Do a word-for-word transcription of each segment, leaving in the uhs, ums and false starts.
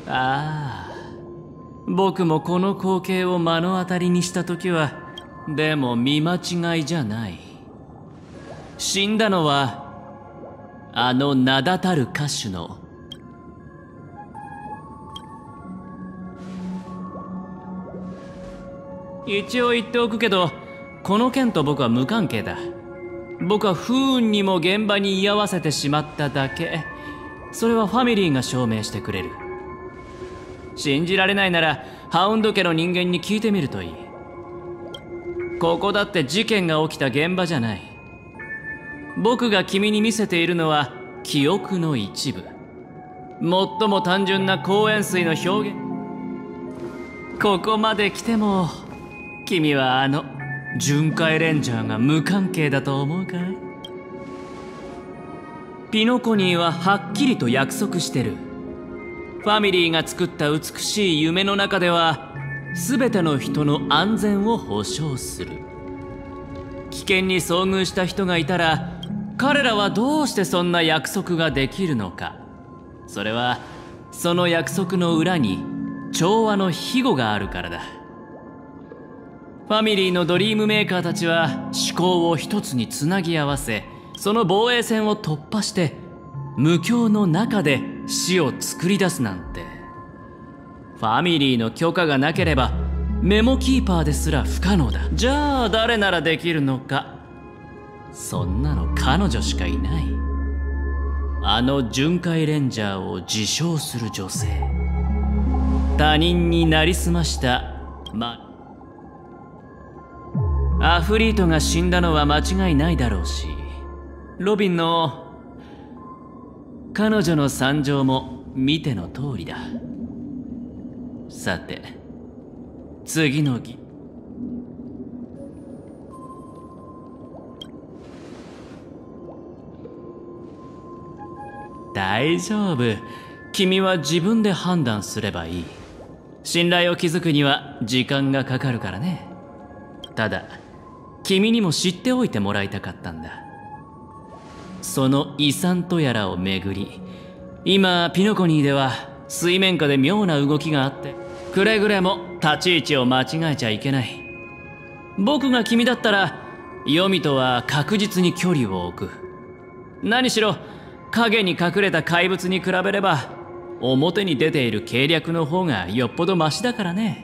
ああ、僕もこの光景を目の当たりにした時は、でも見間違いじゃない。死んだのはあの名だたる歌手の一応言っておくけど、この件と僕は無関係だ。僕は不運にも現場に居合わせてしまっただけ。それはファミリーが証明してくれる。信じられないならハウンド家の人間に聞いてみるといい。ここだって事件が起きた現場じゃない。僕が君に見せているのは記憶の一部。最も単純な公園水の表現。ここまで来ても君はあの巡回レンジャーが無関係だと思うかい？ピノコニーははっきりと約束してる。ファミリーが作った美しい夢の中では全ての人の安全を保証する。危険に遭遇した人がいたら彼らはどうしてそんな約束ができるのか。それはその約束の裏に調和の庇護があるからだ。ファミリーのドリームメーカーたちは思考を一つにつなぎ合わせ、その防衛線を突破して無境の中で死を作り出すなんて、ファミリーの許可がなければメモキーパーですら不可能だ。じゃあ誰ならできるのか。そんなの彼女しかいない。あの巡回レンジャーを自称する女性。他人になりすましたまアフリートが死んだのは間違いないだろうし、ロビンの彼女の惨状も見ての通りだ。さて次の儀。大丈夫。君は自分で判断すればいい。信頼を築くには時間がかかるからね。ただ君にも知っておいてもらいたかったんだ。その遺産とやらをめぐり、今ピノコニーでは水面下で妙な動きがあって、くれぐれも立ち位置を間違えちゃいけない。僕が君だったら黄泉とは確実に距離を置く。何しろ影に隠れた怪物に比べれば表に出ている計略の方がよっぽどマシだからね。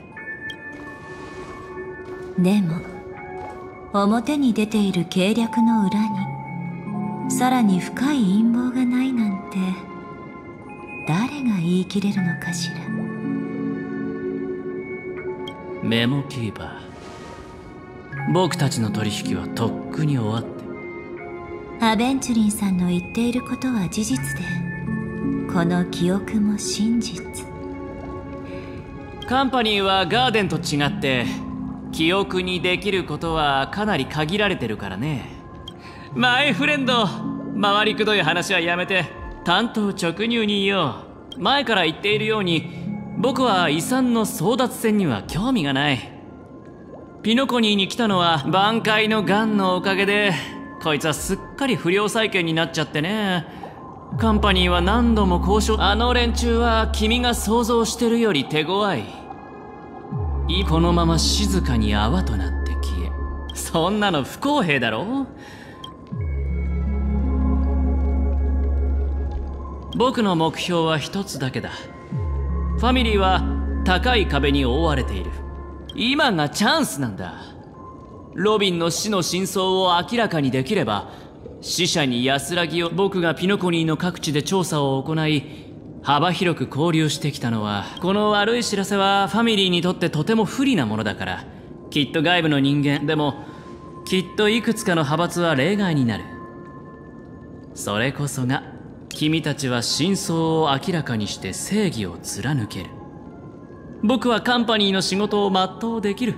でも表に出ている計略の裏にさらに深い陰謀がないなんて誰が言い切れるのかしら。 メモキーパー、僕たちの取引はとっくに終わって。 アベンチュリンさんの言っていることは事実で、この記憶も真実。 カンパニーはガーデンと違って記憶にできることはかなり限られてるからね。マイフレンド、回りくどい話はやめて単刀直入に言おう。前から言っているように僕は遺産の争奪戦には興味がない。ピノコニーに来たのは挽回のガンのおかげで、こいつはすっかり不良債権になっちゃってね。カンパニーは何度も交渉。あの連中は君が想像してるより手強い。このまま静かに泡となって消え、そんなの不公平だろ。僕の目標は一つだけだ。ファミリーは高い壁に覆われている。今がチャンスなんだ。ロビンの死の真相を明らかにできれば死者に安らぎを。僕がピノコニーの各地で調査を行い幅広く交流してきたのは、この悪い知らせはファミリーにとってとても不利なものだから。きっと外部の人間でもきっといくつかの派閥は例外になる。それこそが君たちは真相を明らかにして正義を貫ける。僕はカンパニーの仕事を全うできる。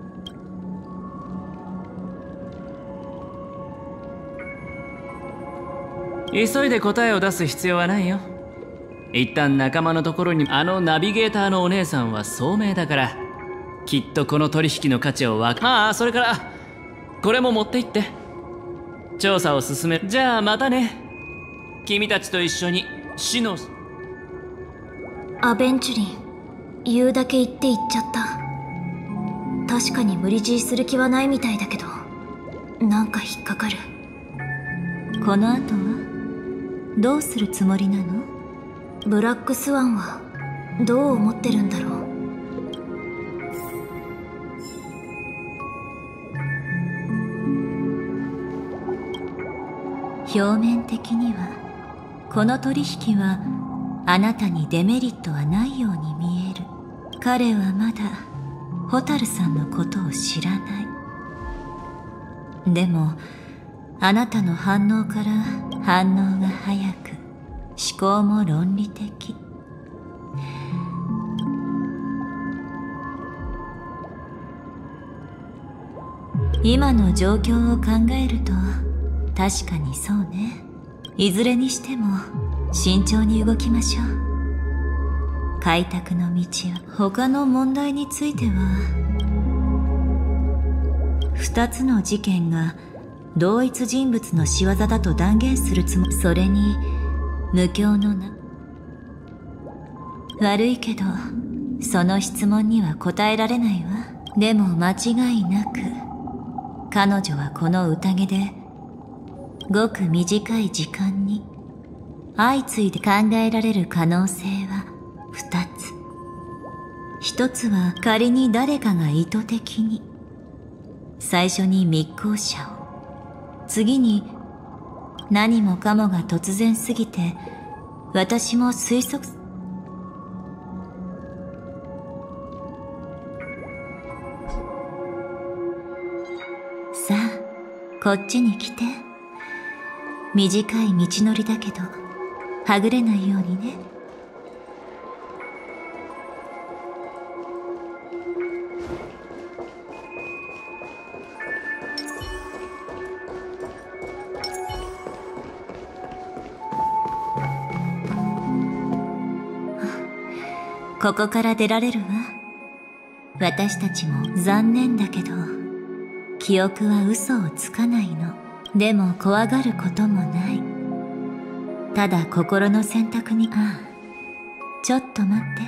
急いで答えを出す必要はないよ。一旦仲間のところに。あのナビゲーターのお姉さんは聡明だから、きっとこの取引の価値をわか。ああ、それからこれも持って行って。調査を進める。じゃあまたね。君たちと一緒に死の。 アベンチュリン、言うだけ言って言っちゃった。確かに無理強いする気はないみたいだけど、なんか引っかかる。 この後はどうするつもりなの？ ブラックスワンはどう思ってるんだろう。 表面的にはこの取引はあなたにデメリットはないように見える。彼はまだ蛍さんのことを知らない。でもあなたの反応から反応が早く、思考も論理的。今の状況を考えると確かにそうね。いずれにしても慎重に動きましょう。開拓の道は。他の問題については、二つの事件が同一人物の仕業だと断言するつもり。それに無教のな。悪いけどその質問には答えられないわ。でも間違いなく彼女はこの宴でごく短い時間に相次いで考えられる可能性は二つ。一つは仮に誰かが意図的に最初に密航者を、次に何もかもが突然すぎて私も推測。さあこっちに来て。短い道のりだけどはぐれないようにね。ここから出られるわ。私たちも残念だけど記憶は嘘をつかないの。でも怖がることもない。ただ心の選択に。ああ、ちょっと待って。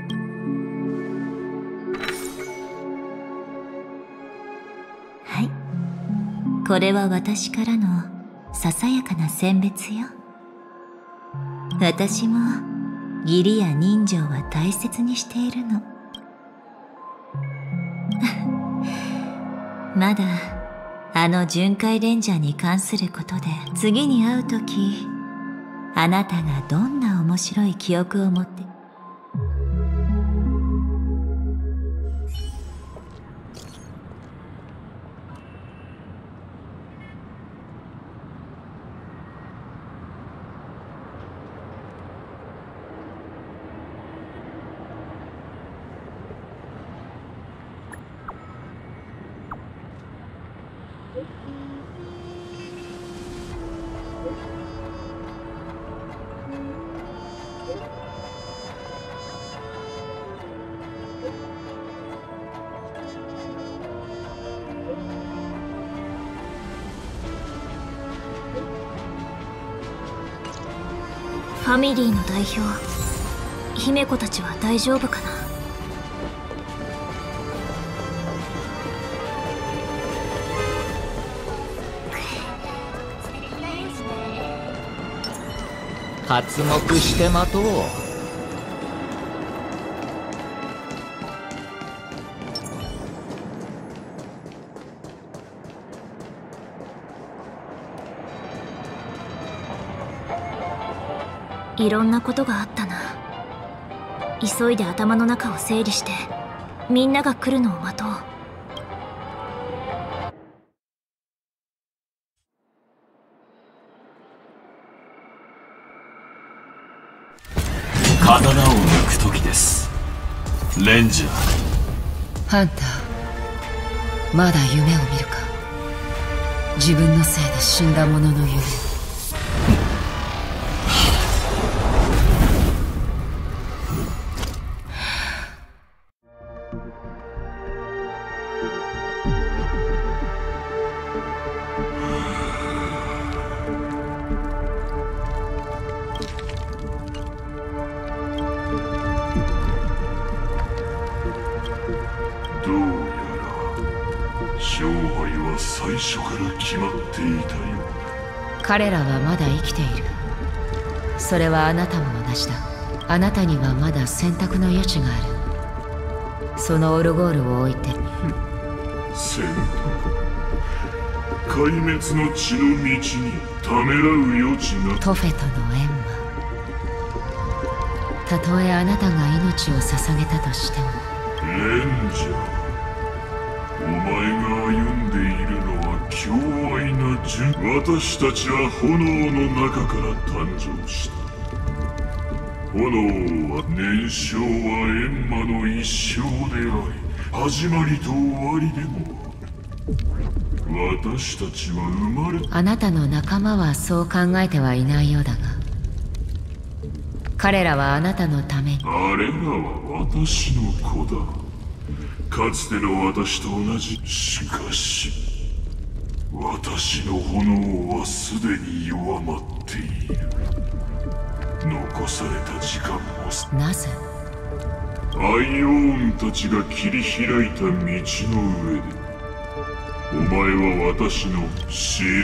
はい、これは私からのささやかな選別よ。私も義理や人情は大切にしているの。まだあの巡回レンジャーに関することで次に会うとき、あなたがどんな面白い記憶を持って。 ファミリーの代表、姫子たちは大丈夫かな。 刮目して待とう。 いろんなことがあったな。急いで頭の中を整理してみんなが来るのを待とう。 刀を抜く時です。レンジャー。 ハンター、まだ夢を見るか。自分のせいで死んだ者の夢。 初から決まっていたよ。 彼らはまだ生きている。それはあなたも同じだ。あなたにはまだ選択の余地がある。そのオルゴールを置いて。 選択。壊滅の血の道にためらう余地が。 トフェとの閻魔。たとえあなたが命を捧げたとしても。 レンジャー、お前が歩んでいるのは強愛な純。私たちは炎の中から誕生した。炎は燃焼は閻魔の一生であり、始まりと終わりでもある。私たちは生まれ。 あなたの仲間はそう考えてはいないようだが、彼らはあなたのために。 あれらは私の子だ。かつての私と同じ。しかし私の炎はすでに弱まっている。残された時間も。 なぜアイオーンたちが切り開いた道の上で、お前は私の司令。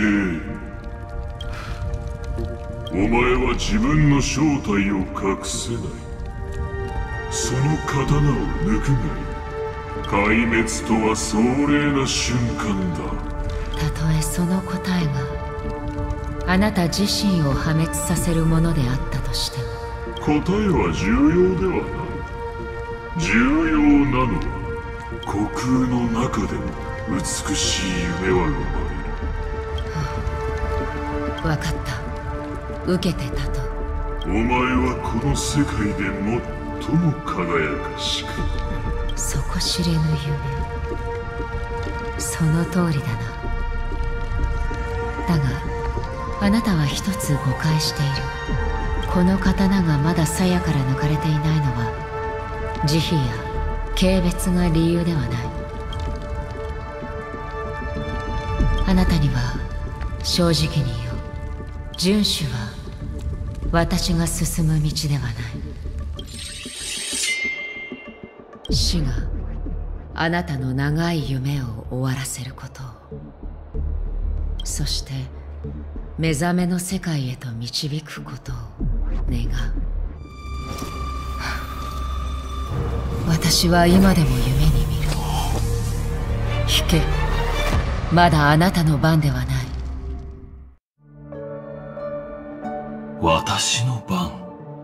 お前は自分の正体を隠せない。その刀を抜くがいい。壊滅とは壮麗な瞬間だ。 たとえその答えがあなた自身を破滅させるものであったとしても。 答えは重要ではない。重要なのは虚空の中でも美しい夢は生まれる。 分かった。受けてたと。 お前はこの世界で最も輝かしく。 底知れぬ夢。その通りだな。だがあなたは一つ誤解している。この刀がまだ鞘から抜かれていないのは慈悲や軽蔑が理由ではない。あなたには正直に言おう。遵守は私が進む道ではない。死があなたの長い夢を終わらせることを、そして目覚めの世界へと導くことを願う。私は今でも夢に見る。引け、まだあなたの番ではない。 私の番。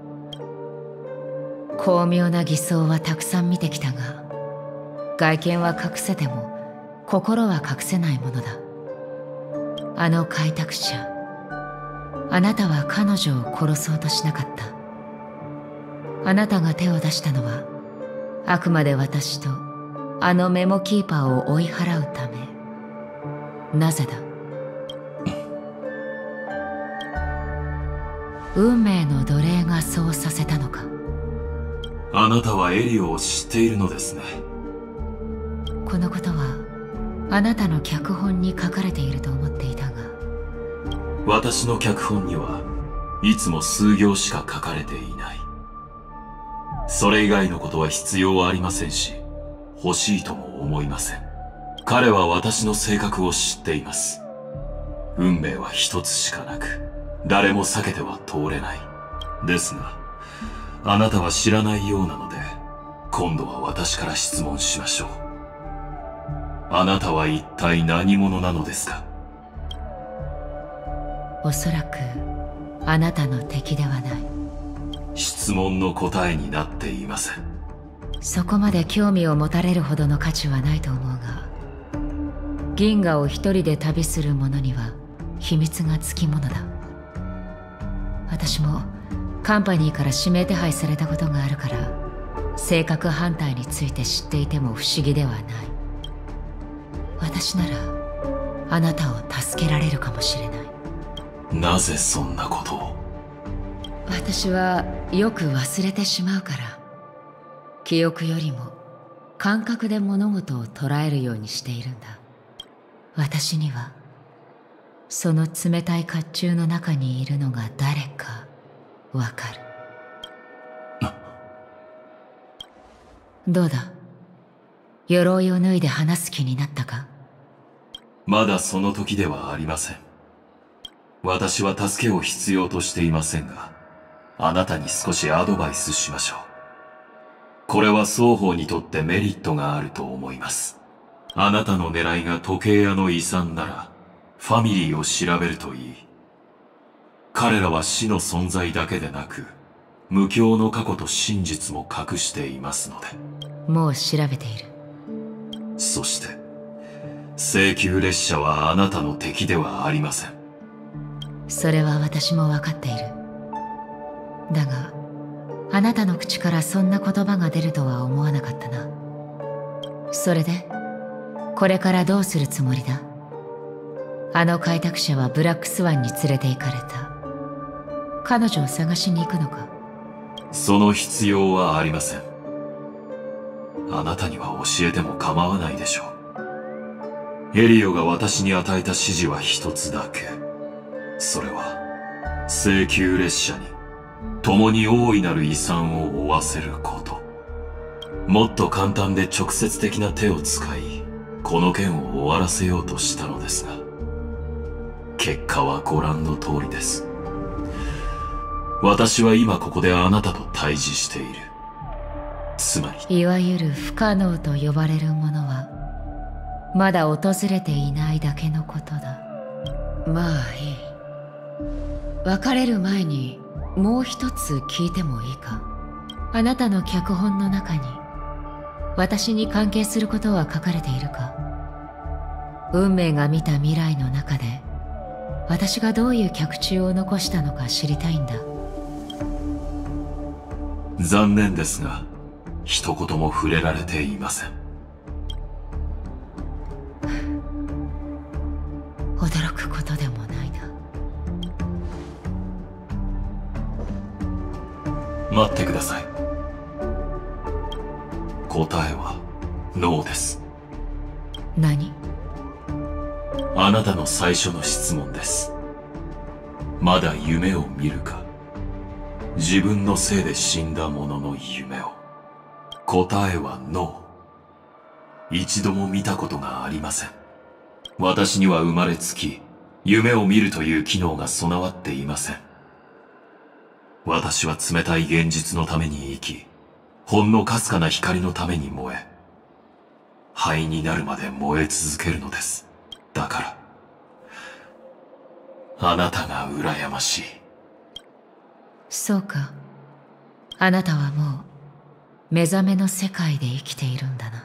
巧妙な偽装はたくさん見てきたが、外見は隠せても心は隠せないものだ。あの開拓者、あなたは彼女を殺そうとしなかった。あなたが手を出したのはあくまで私とあのメモキーパーを追い払うため。なぜだ？運命の奴隷がそうさせたのか。 あなたはエリオを知っているのですね。 このことはあなたの脚本に書かれていると思っていたが。 私の脚本にはいつも数行しか書かれていない。それ以外のことは必要はありませんし、欲しいとも思いません。彼は私の性格を知っています。運命は一つしかなく、誰も避けては通れない。ですが、あなたは知らないようなので、今度は私から質問しましょう。あなたは一体何者なのですか？ おそらくあなたの敵ではない。 質問の答えになっていません。 そこまで興味を持たれるほどの価値はないと思うが、銀河を一人で旅する者には秘密がつきものだ。私もカンパニーから指名手配されたことがあるから、性格反対について知っていても不思議ではない。私ならあなたを助けられるかもしれない。 なぜそんなことを？ 私はよく忘れてしまうから、記憶よりも感覚で物事を捉えるようにしているんだ。私にはその冷たい甲冑の中にいるのが誰かわかる。どうだ、鎧を脱いで話す気になったか？ まだその時ではありません。私は助けを必要としていませんが、あなたに少しアドバイスしましょう。これは双方にとってメリットがあると思います。あなたの狙いが時計屋の遺産なら、ファミリーを調べるといい。彼らは死の存在だけでなく、無教の過去と真実も隠していますので。 もう調べている。 そして、請求列車はあなたの敵ではありません。 それは私も分かっている。だが、あなたの口からそんな言葉が出るとは思わなかったな。それで、これからどうするつもりだ？あの開拓者はブラックスワンに連れて行かれた。彼女を探しに行くのか？ その必要はありません。あなたには教えても構わないでしょう。エリオが私に与えた指示は一つだけ。それは、請求列車に共に大いなる遺産を負わせること。もっと簡単で直接的な手を使い、この件を終わらせようとしたのですが、結果はご覧の通りです。私は今ここであなたと対峙している。つまり、 いわゆる不可能と呼ばれるものは、まだ訪れていないだけのことだ。まあいい。別れる前にもう一つ聞いてもいいか？あなたの脚本の中に私に関係することは書かれているか？運命が見た未来の中で私がどういう脚注を残したのか知りたいんだ。 残念ですが一言も触れられていません。 驚くことでもないな。 待ってください。答えはノーです。 何？ あなたの最初の質問です。まだ夢を見るか？自分のせいで死んだ者の夢を。答えはノー。一度も見たことがありません。私には生まれつき、夢を見るという機能が備わっていません。私は冷たい現実のために生き、ほんのかすかな光のために燃え、灰になるまで燃え続けるのです。だから、あなたが羨ましい。 そうか。あなたはもう、目覚めの世界で生きているんだな。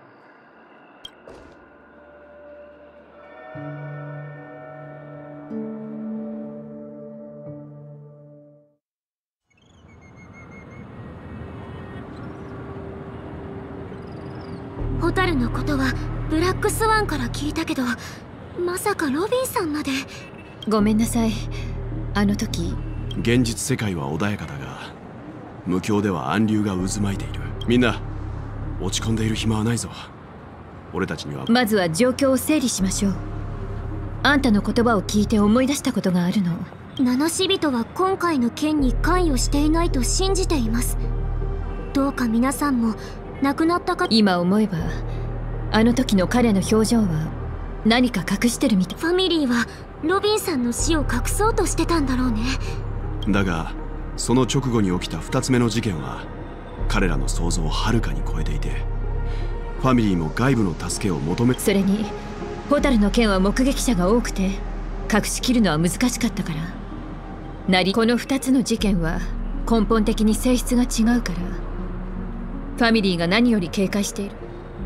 ホタルのことはブラックスワンから聞いたけど、まさかロビンさんまで。 ごめんなさい。あの時現実世界は穏やかだが無境では暗流が渦巻いている。みんな落ち込んでいる暇はないぞ。俺たちにはまずは状況を整理しましょう。あんたの言葉を聞いて思い出したことがあるの。 名の死人は今回の件に関与していないと信じています。どうか皆さんも亡くなった方。 今思えばあの時の彼の表情は何か隠してるみたい。 ファミリーはロビンさんの死を隠そうとしてたんだろうね。 だがその直後に起きた二つ目の事件は彼らの想像をはるかに超えていて、ファミリーも外部の助けを求め。 それにホタルの件は目撃者が多くて隠しきるのは難しかったから。なりこの二つの事件は根本的に性質が違うから、ファミリーが何より警戒している。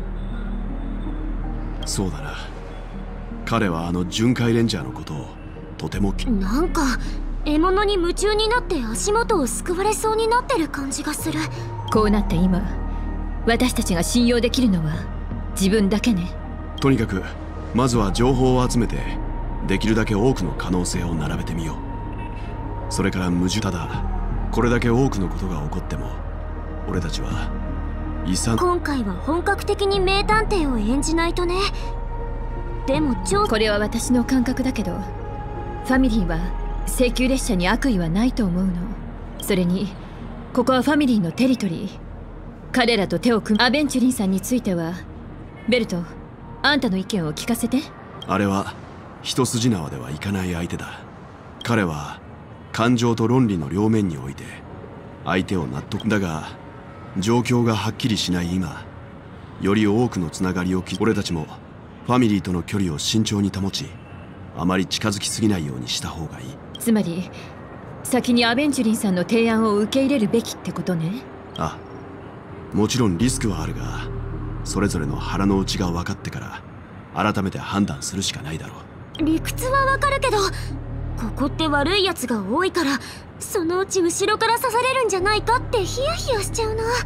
そうだな。彼はあの巡回レンジャーのことをとてもきなんか獲物に夢中になって足元をすくわれそうになってる感じがする。 こうなって今私たちが信用できるのは自分だけね。 とにかくまずは情報を集めてできるだけ多くの可能性を並べてみよう。それから無事。ただこれだけ多くのことが起こっても俺たちは遺産。 今回は本格的に名探偵を演じないとね。でも超これは私の感覚だけど、ファミリーは請求列車に悪意はないと思うの。それにここはファミリーのテリトリー。彼らと手を組む。アベンチュリンさんについてはベルト、あんたの意見を聞かせて。 あれは一筋縄ではいかない相手だ。彼は感情と論理の両面において相手を納得だが、状況がはっきりしない今、より多くのつながりを築く。俺たちもファミリーとの距離を慎重に保ち、あまり近づきすぎないようにした方がいい。 つまり先にアベンチュリンさんの提案を受け入れるべきってことね。 ああ、もちろんリスクはあるが、それぞれの腹の内が分かってから改めて判断するしかないだろう。 理屈はわかるけど、ここって悪いやつが多いから、そのうち後ろから刺されるんじゃないかってヒヤヒヤしちゃうな。は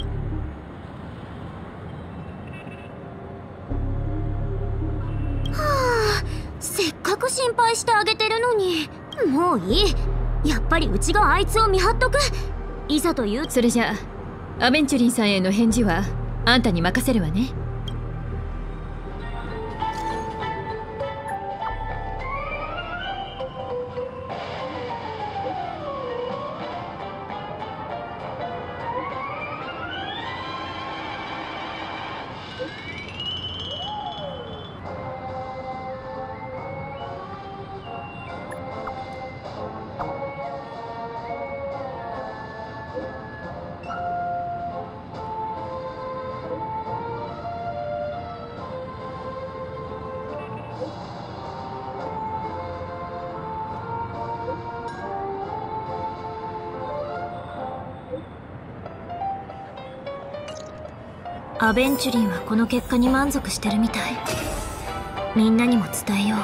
あ、せっかく心配してあげてるのに。もういい。やっぱりうちがあいつを見張っとく。いざという。 それじゃあアベンチュリンさんへの返事はあんたに任せるわね。 アベンチュリンはこの結果に満足してるみたい。みんなにも伝えよう。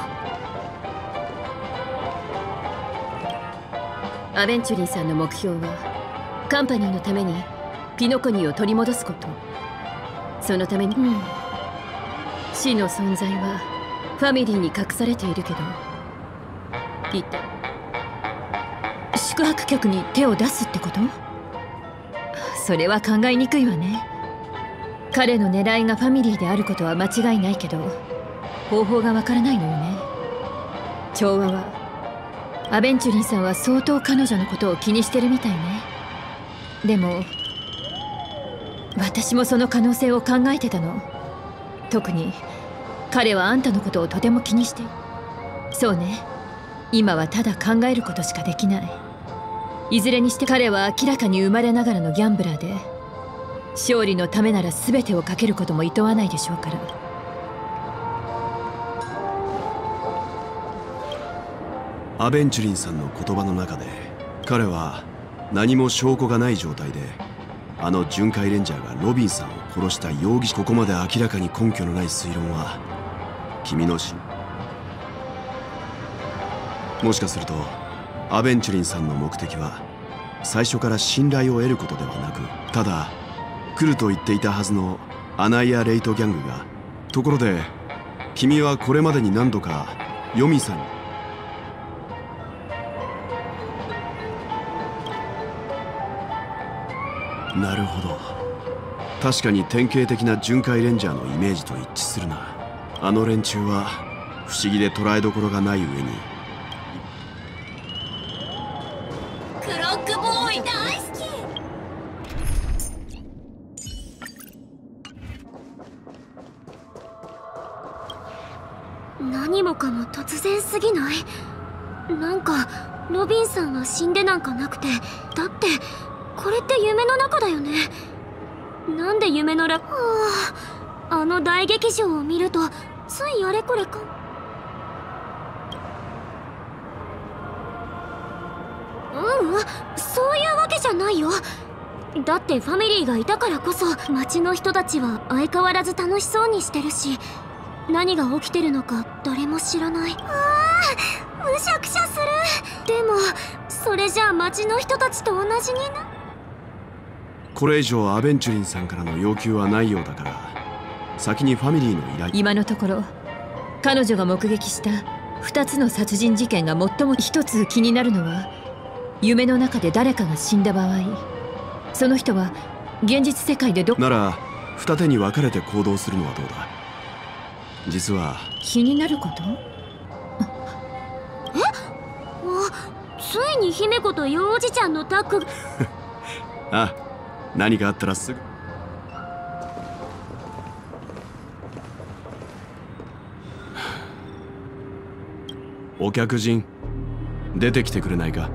アベンチュリンさんの目標はカンパニーのためにピノコニーを取り戻すこと。そのために、うん、死の存在はファミリーに隠されているけど、一体宿泊客に手を出すってこと？それは考えにくいわね。彼の狙いがファミリーであることは間違いないけど、方法がわからないのよね。調和はアベンチュリンさんは相当彼女のことを気にしてるみたいね。でも私もその可能性を考えてたの。特に彼はあんたのことをとても気にして。そうね、今はただ考えることしかできない。いずれにして彼は明らかに生まれながらのギャンブラーで、勝利のためなら全てをかけることも厭わないでしょうから。 アベンチュリンさんの言葉の中で、彼は何も証拠がない状態であの巡回レンジャーがロビンさんを殺した容疑者。ここまで明らかに根拠のない推論は君のしもしかするとアベンチュリンさんの目的は最初から信頼を得ることではなく、ただ来ると言っていたはずのアナイア・レイトギャングが。ところで君はこれまでに何度かヨミさんになるほど、確かに典型的な巡回レンジャーのイメージと一致するな。あの連中は不思議で捉えどころがない上に。 クロックボーイ大好き。何もかも突然すぎない？なんかロビンさんは死んでなんかなくて、だってこれって夢の中だよね。なんで夢の中。はあ、あの大劇場を見るとついあれこれか。ううん、そういうわけじゃないよ。だってファミリーがいたからこそ町の人たちは相変わらず楽しそうにしてるし、何が起きてるのか誰も知らない。ああ、むしゃくしゃする。でもそれじゃあ町の人たちと同じにな。 これ以上アベンチュリンさんからの要求はないようだから、先にファミリーの依頼。 今のところ彼女が目撃したふたつの殺人事件が最も一つ気になるのは、夢の中で誰かが死んだ場合、その人は現実世界でどなら二手に分かれて行動するのはどうだ。実は気になること？ え？あ、ついに姫子と幼おじちゃんのタッグ。 あ、何かあったらすぐ。 お客人出てきてくれないか。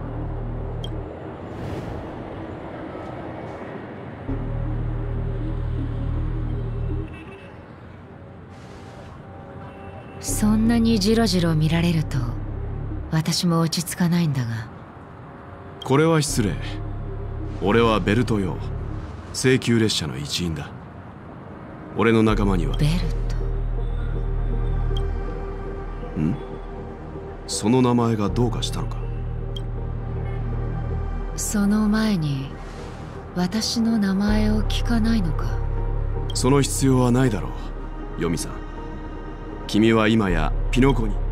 そんなにジロジロ見られると私も落ち着かないんだが。 これは失礼。俺はベルトよ、請求列車の一員だ。俺の仲間にはベルト。 ん？その名前がどうかしたのか。 その前に私の名前を聞かないのか。 その必要はないだろう、ヨミさん。君は今やピノコに。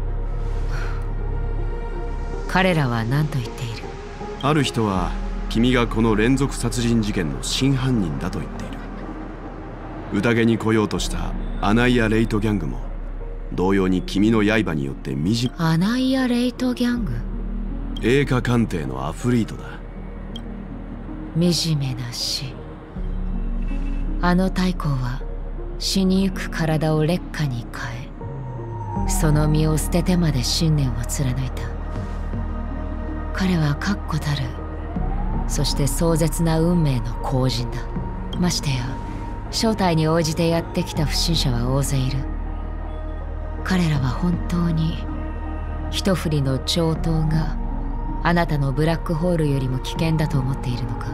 彼らは何と言っている？ ある人は君がこの連続殺人事件の真犯人だと言っている。宴に来ようとしたアナイア・レイトギャングも同様に君の刃によって惨め。 アナイア・レイトギャング？ 栄華艦艇のアフリートだ。 惨めな死。あの太閤は死にゆく体を劣化に変え、その身を捨ててまで信念を貫いた。彼は確固たる、そして壮絶な運命の後人だ。ましてや招待に応じてやってきた不審者は大勢いる。彼らは本当に一振りの長刀があなたのブラックホールよりも危険だと思っているのか。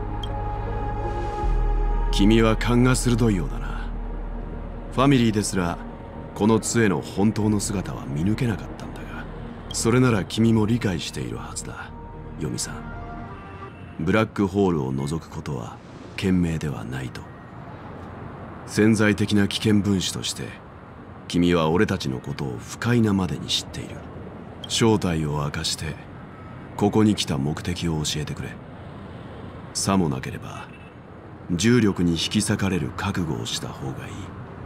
君は勘が鋭いようだな。ファミリーですらこの杖の本当の姿は見抜けなかったんだが、それなら君も理解しているはずだ、ヨミさん。ブラックホールを除くことは賢明ではないと。潜在的な危険分子として君は俺たちのことを不快なまでに知っている。正体を明かしてここに来た目的を教えてくれ。さもなければ重力に引き裂かれる覚悟をした方がいい。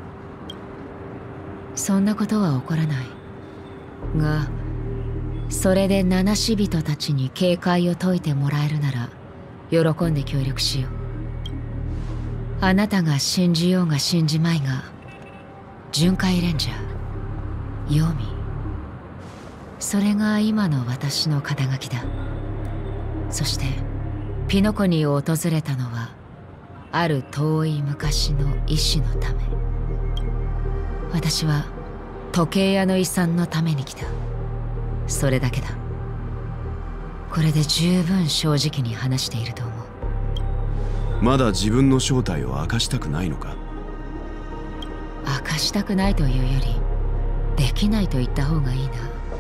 そんなことは起こらないが、それで七死人たちに警戒を解いてもらえるなら喜んで協力しよう。あなたが信じようが信じまいが、巡回レンジャーヨミ、それが今の私の肩書きだ。そしてピノコニーを訪れたのはある遠い昔の意志のため。私は時計屋の遺産のために来た。それだけだ。これで十分正直に話していると思う。 まだ自分の正体を明かしたくないのか。 明かしたくないというよりできないと言った方がいいな。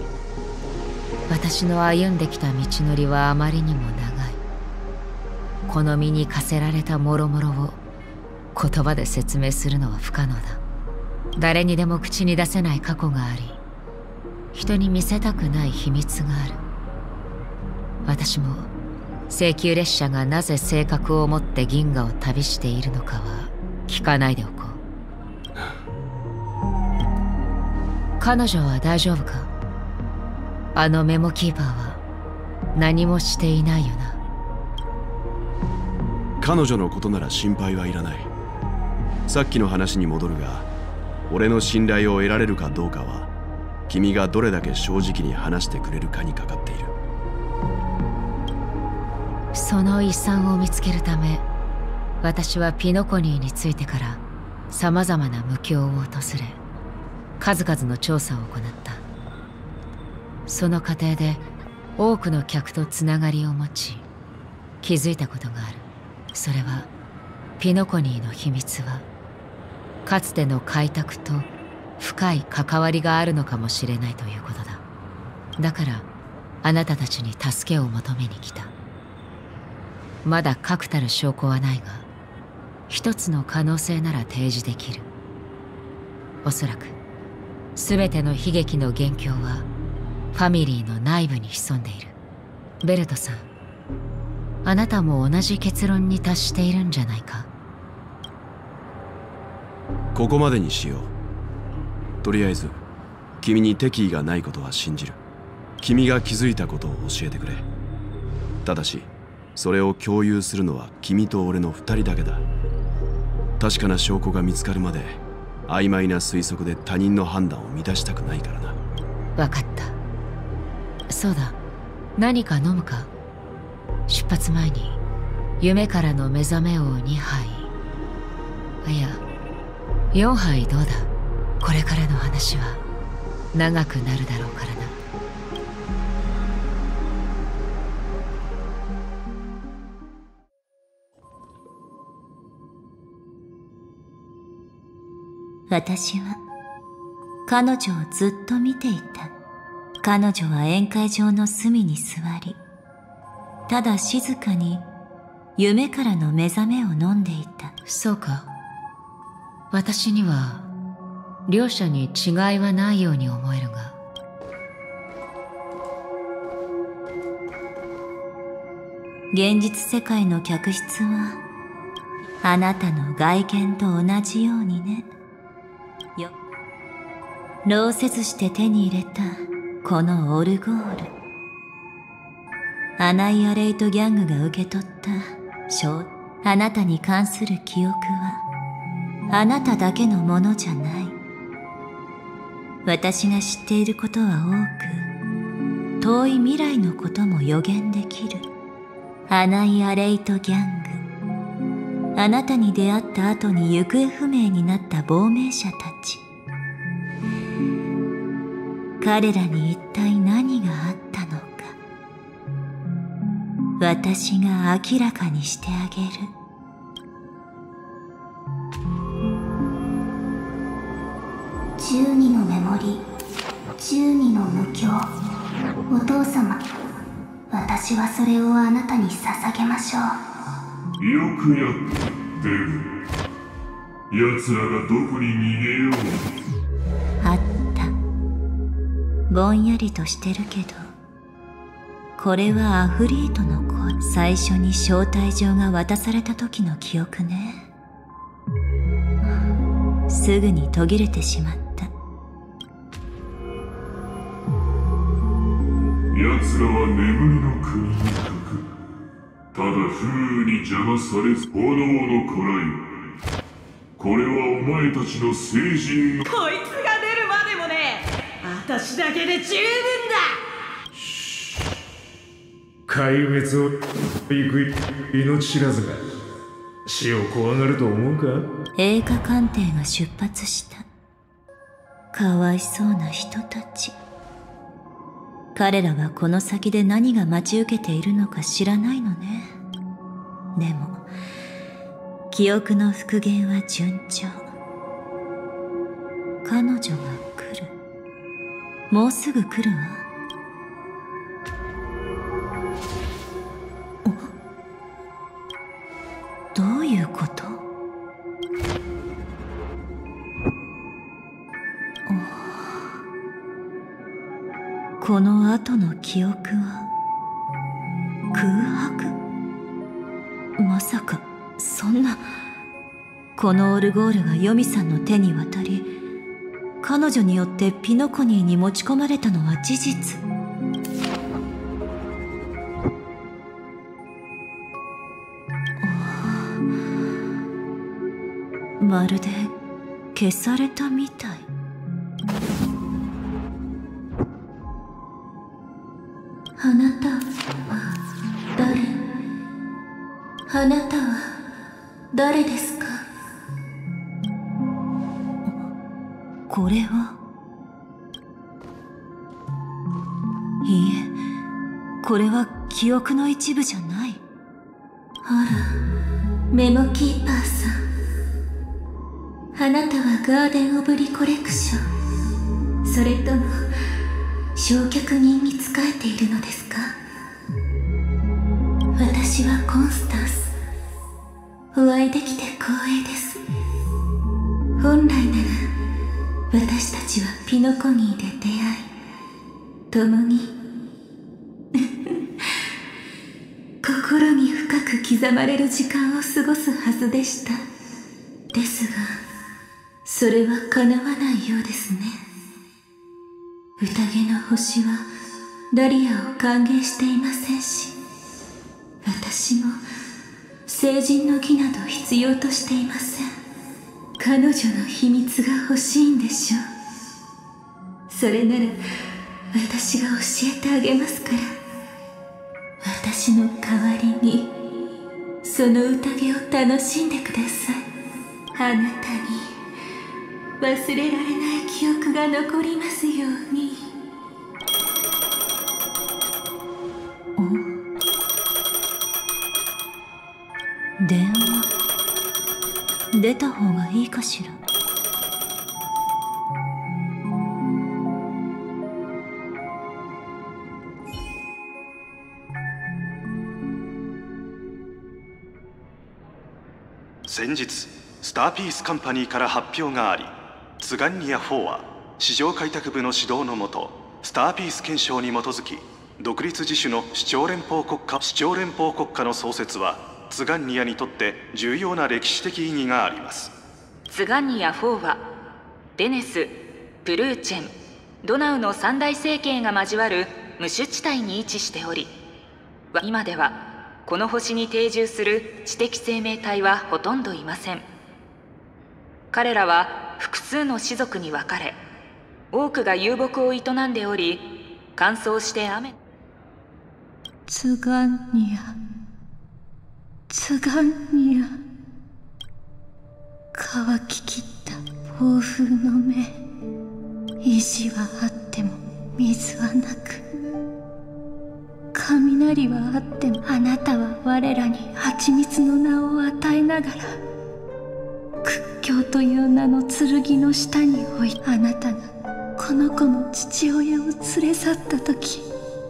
私の歩んできた道のりはあまりにも長い。この身に課せられた諸々を言葉で説明するのは不可能だ。誰にでも口に出せない過去があり、人に見せたくない秘密がある。私も請求列車がなぜ性格を持って銀河を旅しているのかは聞かないでおこう。彼女は大丈夫か？あのメモキーパーは何もしていないよな。 彼女のことなら心配はいらない。さっきの話に戻るが、俺の信頼を得られるかどうかは君がどれだけ正直に話してくれるかにかかっている。 その遺産を見つけるため、私はピノコニーについてからさまざまな無境を訪れ、数々の調査を行った。その過程で多くの客とつながりを持ち、気づいたことがある。それはピノコニーの秘密はかつての開拓と深い関わりがあるのかもしれないということだ。だからあなたたちに助けを求めに来た。まだ確たる証拠はないが、一つの可能性なら提示できる。おそらく全ての悲劇の元凶はファミリーの内部に潜んでいる。ベルトさん、あなたも同じ結論に達しているんじゃないか？ ここまでにしよう。とりあえず君に敵意がないことは信じる。君が気づいたことを教えてくれ。ただしそれを共有するのは君と俺の二人だけだ。確かな証拠が見つかるまで曖昧な推測で他人の判断を乱したくないからな。 分かった。 そうだ、何か飲むか？出発前に夢からの目覚めをにはい、いやよんはいどうだ？これからの話は長くなるだろうからな。 私は彼女をずっと見ていた。彼女は宴会場の隅に座り、ただ静かに夢からの目覚めを飲んでいた。 そうか。私には両者に違いはないように思えるが。 現実世界の客室はあなたの外見と同じようにね。よ、労せずして手に入れたこのオルゴール。アナイアレイトギャングが受け取った小あなたに関する記憶はあなただけのものじゃない。私が知っていることは多く、遠い未来のことも予言できる。アナイアレイトギャング、あなたに出会った後に行方不明になった亡命者たち。彼らに一体何があったのか、私が明らかにしてあげる。 じゅうにのメモリ、じゅうにの無境。お父様、私はそれをあなたに捧げましょう。 よくやったデブ。奴らがどこに逃げよう。 あった。ぼんやりとしてるけど、これはアフリートの声。最初に招待状が渡された時の記憶ね。すぐに途切れてしまった。 奴らは眠りの国に書く。ただ風雨に邪魔されず炎の子らよ。これはお前たちの聖人の。 こいつが出るまでもね、私だけで十分だ。 壊滅を行く命知らずが死を怖がると思うか？ 映画鑑定が出発した。かわいそうな人たち。彼らはこの先で何が待ち受けているのか知らないのね。でも記憶の復元は順調。彼女が来る。もうすぐ来るわ。どういうこと？この後の記憶は空白？まさかそんな。このオルゴールがヨミさんの手に渡り、彼女によってピノコニーに持ち込まれたのは事実。まるで消されたみたい。あなたは誰？あなたは誰ですか？これは。いいえ、これは記憶の一部じゃない。 あら、メモキーパーさん。あなたはガーデン・オブ・リコレクション、それとも焼却人に仕えているのですか？私はコンスタンス。お会いできて光栄です。本来なら私たちはピノコニーで出会い、共に心に深く刻まれる時間を過ごすはずでした。ですがそれは叶わないようですね。宴の星はダリアを歓迎していませんし、私も聖人の儀など必要としていません。彼女の秘密が欲しいんでしょう。それなら私が教えてあげますから。私の代わりにその宴を楽しんでください。あなたに忘れられない記憶が残りますように。電話出た方がいいかしら。 先日スターピースカンパニーから発表があり、ツガンニアフォーは市場開拓部の指導のもと、スターピース憲章に基づき独立自主の主張連邦国家主張連邦国家の創設はツガンニアにとって重要な歴史的意義があります。 ツガンニアフォーはデネス、プルーチェン、ドナウの三大政権が交わる無種地帯に位置しており、今ではこの星に定住する知的生命体はほとんどいません。彼らは複数の種族に分かれ、多くが遊牧を営んでおり、乾燥して雨。 ツガンニア、ツガンニア。乾ききった暴風の目。石はあっても水はなく、雷はあってもあなたは我らに蜂蜜の名を与えながら、屈強という名の剣の下に置い、あなたがこの子の父親を連れ去った時、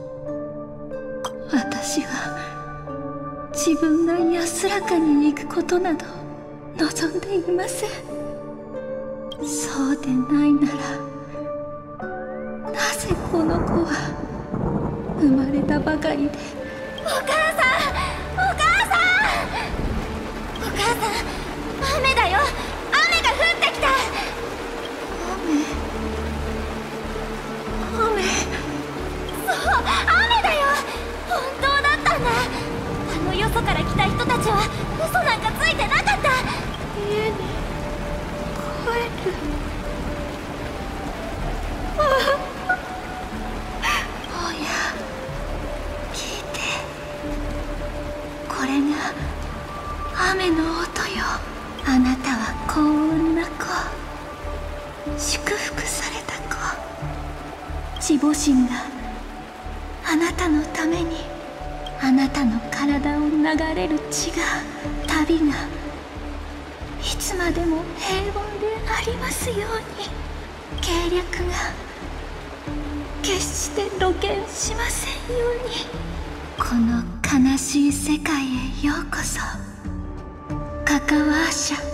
私は自分が安らかに行くことなど望んでいません。そうでないなら、なぜこの子は生まれたばかりで。お母さん、お母さん、お母さん、雨だよ、雨が降ってきた。雨、雨、そう、雨だよ。本当だったんだ。あのよそから来た人たちは嘘なんかついてなかった。家に帰る。ああ、これが雨の音よ。あなたは幸運な子、祝福された子。地母神があなたのために、あなたの体を流れる血が、旅がいつまでも平穏でありますように。計略が決して露見しませんように。この悲しい世界へようこそ、カカワーシャ。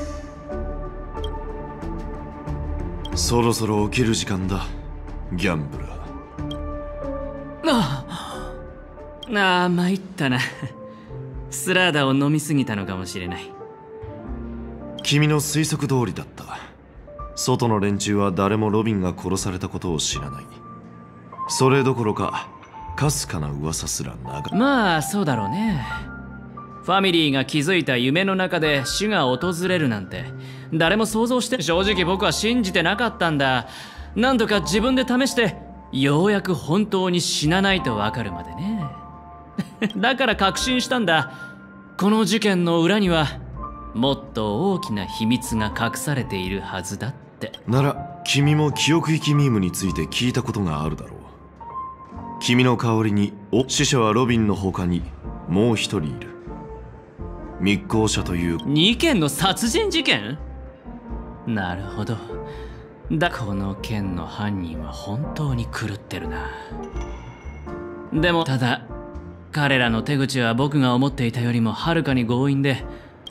そろそろ起きる時間だ、ギャンブラー。 ああ、ああ、参ったな。スラーダを飲みすぎたのかもしれない。 君の推測通りだった。外の連中は誰もロビンが殺されたことを知らない。それどころかかすかな噂すら流。 まあそうだろうね。ファミリーが築いた夢の中で死が訪れるなんて誰も想像して、正直僕は信じてなかったんだ。何度か自分で試してようやく本当に死なないとわかるまでね。だから確信したんだ。この事件の裏にはもっと大きな秘密が隠されているはずだって。 なら君も記憶域ミームについて聞いたことがあるだろう。君の代わりにお死者はロビンの他にもう一人いる。密航者という。 にけんの殺人事件？なるほど。だこの件の犯人は本当に狂ってるな。でもただ彼らの手口は僕が思っていたよりもはるかに強引で、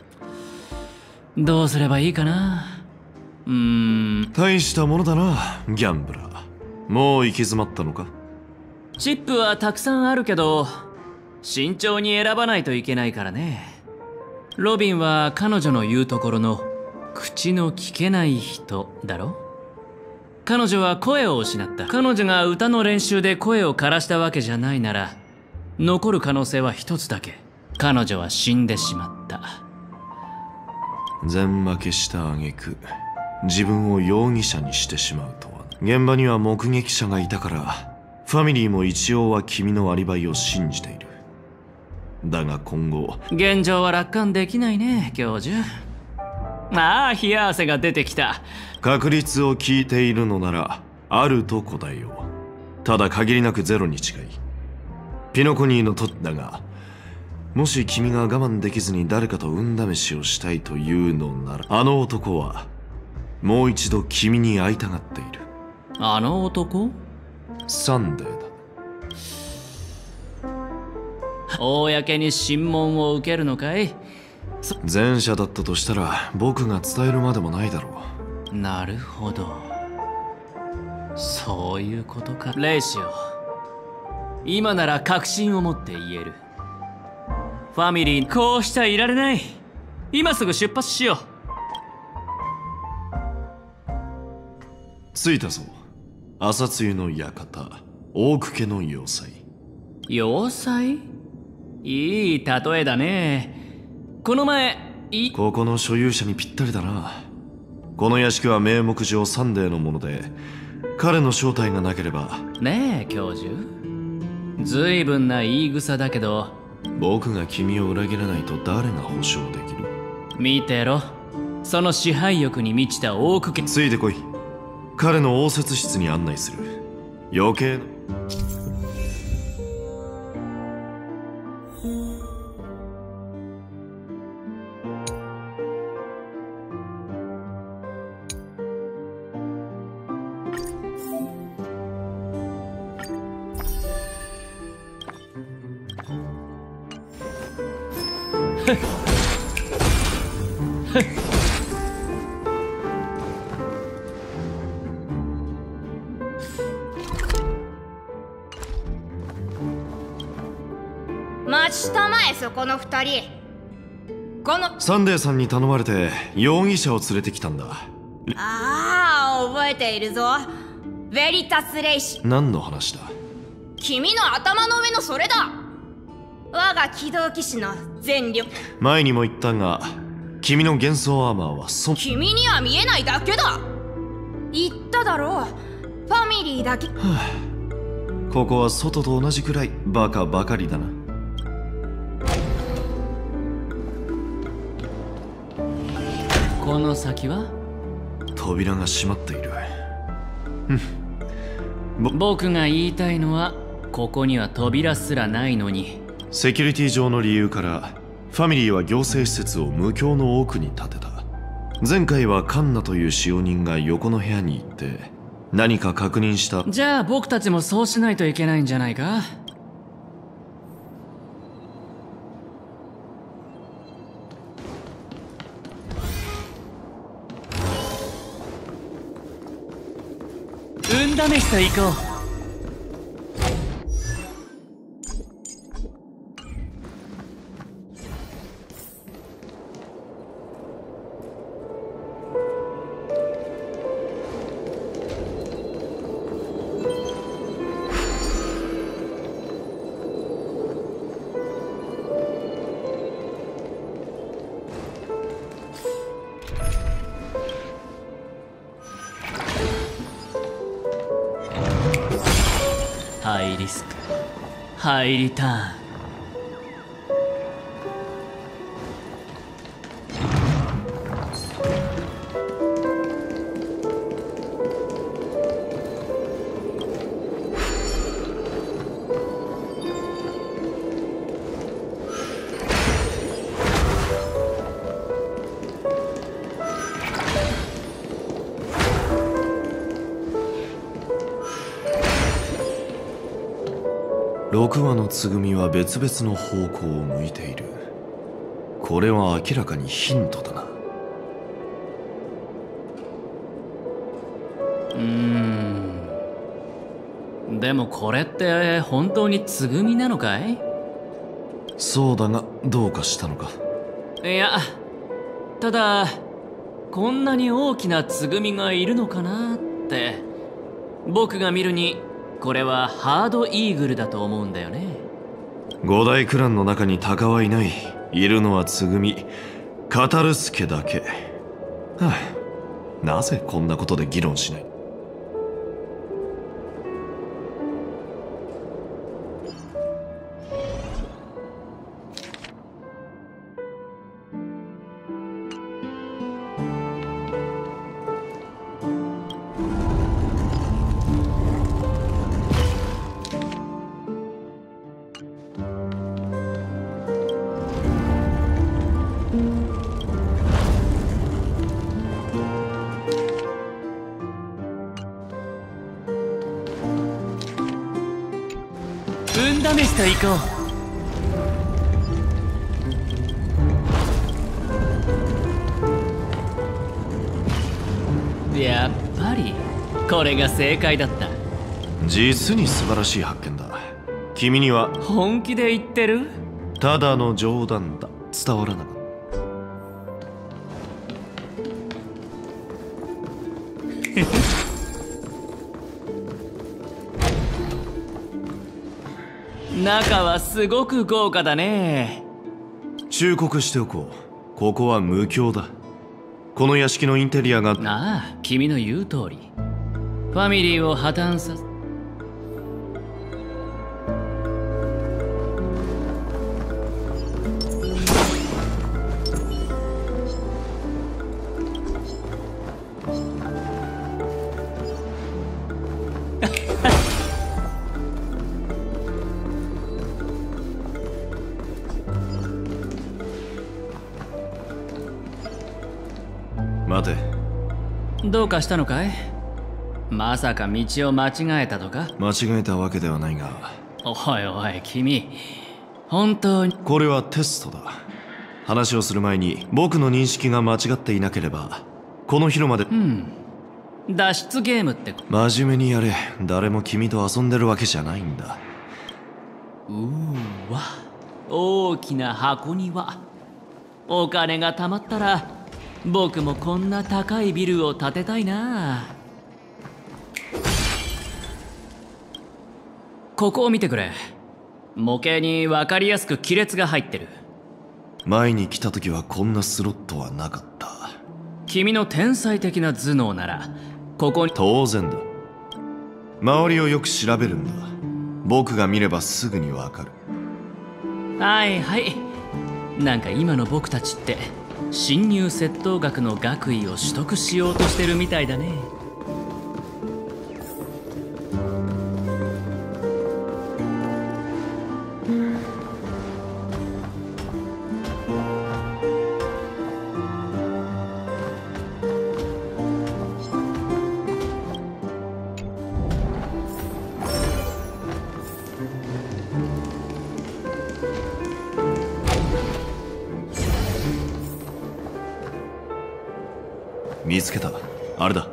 どうすればいいかな。うーん、 大したものだな、ギャンブラー。もう行き詰まったのか？ チップはたくさんあるけど慎重に選ばないといけないからね。ロビンは彼女の言うところの口の聞けない人だろ。彼女は声を失った。彼女が歌の練習で声を枯らしたわけじゃないなら、残る可能性は一つだけ。彼女は死んでしまった。 全負けした挙句自分を容疑者にしてしまうとは。現場には目撃者がいたからフファミリーも一応は君のアリバイを信じている。だが今後、 現状は楽観できないね、教授。ああ、冷や汗が出てきた。 確率を聞いているのならあると答えよう。ただ限りなくゼロに近い。ピノコニーのとだが、もし君が我慢できずに誰かと運試しをしたいというのなら、あの男はもう一度君に会いたがっている。 あの男？ サンデーだ。 公に審問を受けるのかい？ 前者だったとしたら僕が伝えるまでもないだろう。なるほど、そういうことか。レイシオ、今なら確信を持って言える。ファミリー、こうしちゃいられない。今すぐ出発しよう。着いたぞ。朝露の館、大久家の要塞。 要塞？いい例えだね。この前いここの所有者にぴったりだな。この屋敷は名目上サンデーのもので、彼の正体がなければ。 ねえ教授、ずいぶんな言い草だけど、 僕が君を裏切らないと誰が保証できる？ 見てろ、その支配欲に満ちた大久家。 ついてこい。彼の応接室に案内する。余計な待ちたまえ、そこの二人。このサンデーさんに頼まれて容疑者を連れてきたんだ。 ああ、覚えているぞ。ヴェリタス・レイシ。 何の話だ？ 君の頭の上のそれだ。我が機動騎士の全力。 前にも言ったが、君の幻想アーマーはそ君には見えないだけだ。言っただろう、ファミリーだけ。はあ、ここは外と同じくらいバカばかりだな。 この先は？ 扉が閉まっている。 僕が言いたいのは、ここには扉すらないのに。 セキュリティ上の理由からファミリーは行政施設を無境の奥に建てた。前回はカンナという使用人が横の部屋に行って何か確認した。 じゃあ僕たちもそうしないといけないんじゃないか？運試しと行こう。ハイリスク、ハイリターン。 ろくわのつぐみは別々の方向を向いている。これは明らかにヒントだな。 うーん、でもこれって本当につぐみなのかい？ そうだがどうかしたのか？ いや、ただこんなに大きなつぐみがいるのかなって。僕が見るにこれはハードイーグルだと思うんだよね。 五大クランの中に鷹はいない。いるのはつぐみ、カタルスケだけ。はあ、なぜこんなことで議論しない？ ちと行こう。やっぱりこれが正解だった。 実に素晴らしい発見だ。君には本気で言ってる？ ただの冗談だ。伝わらなかった。 中はすごく豪華だね。 忠告しておこう。ここは無教だ。この屋敷のインテリアが。 ああ、君の言う通り。ファミリーを破綻させ待て。 どうかしたのかい？まさか道を間違えたとか？ 間違えたわけではないが。 おいおい君、本当に。 これはテストだ。話をする前に僕の認識が間違っていなければこの広間で。 うん、脱出ゲームって真面目にやれ。誰も君と遊んでるわけじゃないんだ。 うーわ、大きな箱庭。お金が貯まったら僕もこんな高いビルを建てたいな。ここを見てくれ。模型に分かりやすく亀裂が入ってる。 前に来た時はこんなスロットはなかった。 君の天才的な頭脳ならここに。 当然だ。周りをよく調べるんだ。僕が見ればすぐにわかる。 はいはい。なんか今の僕たちって侵入窃盗学の学位を取得しようとしてるみたいだね。 見つけた。あれだ。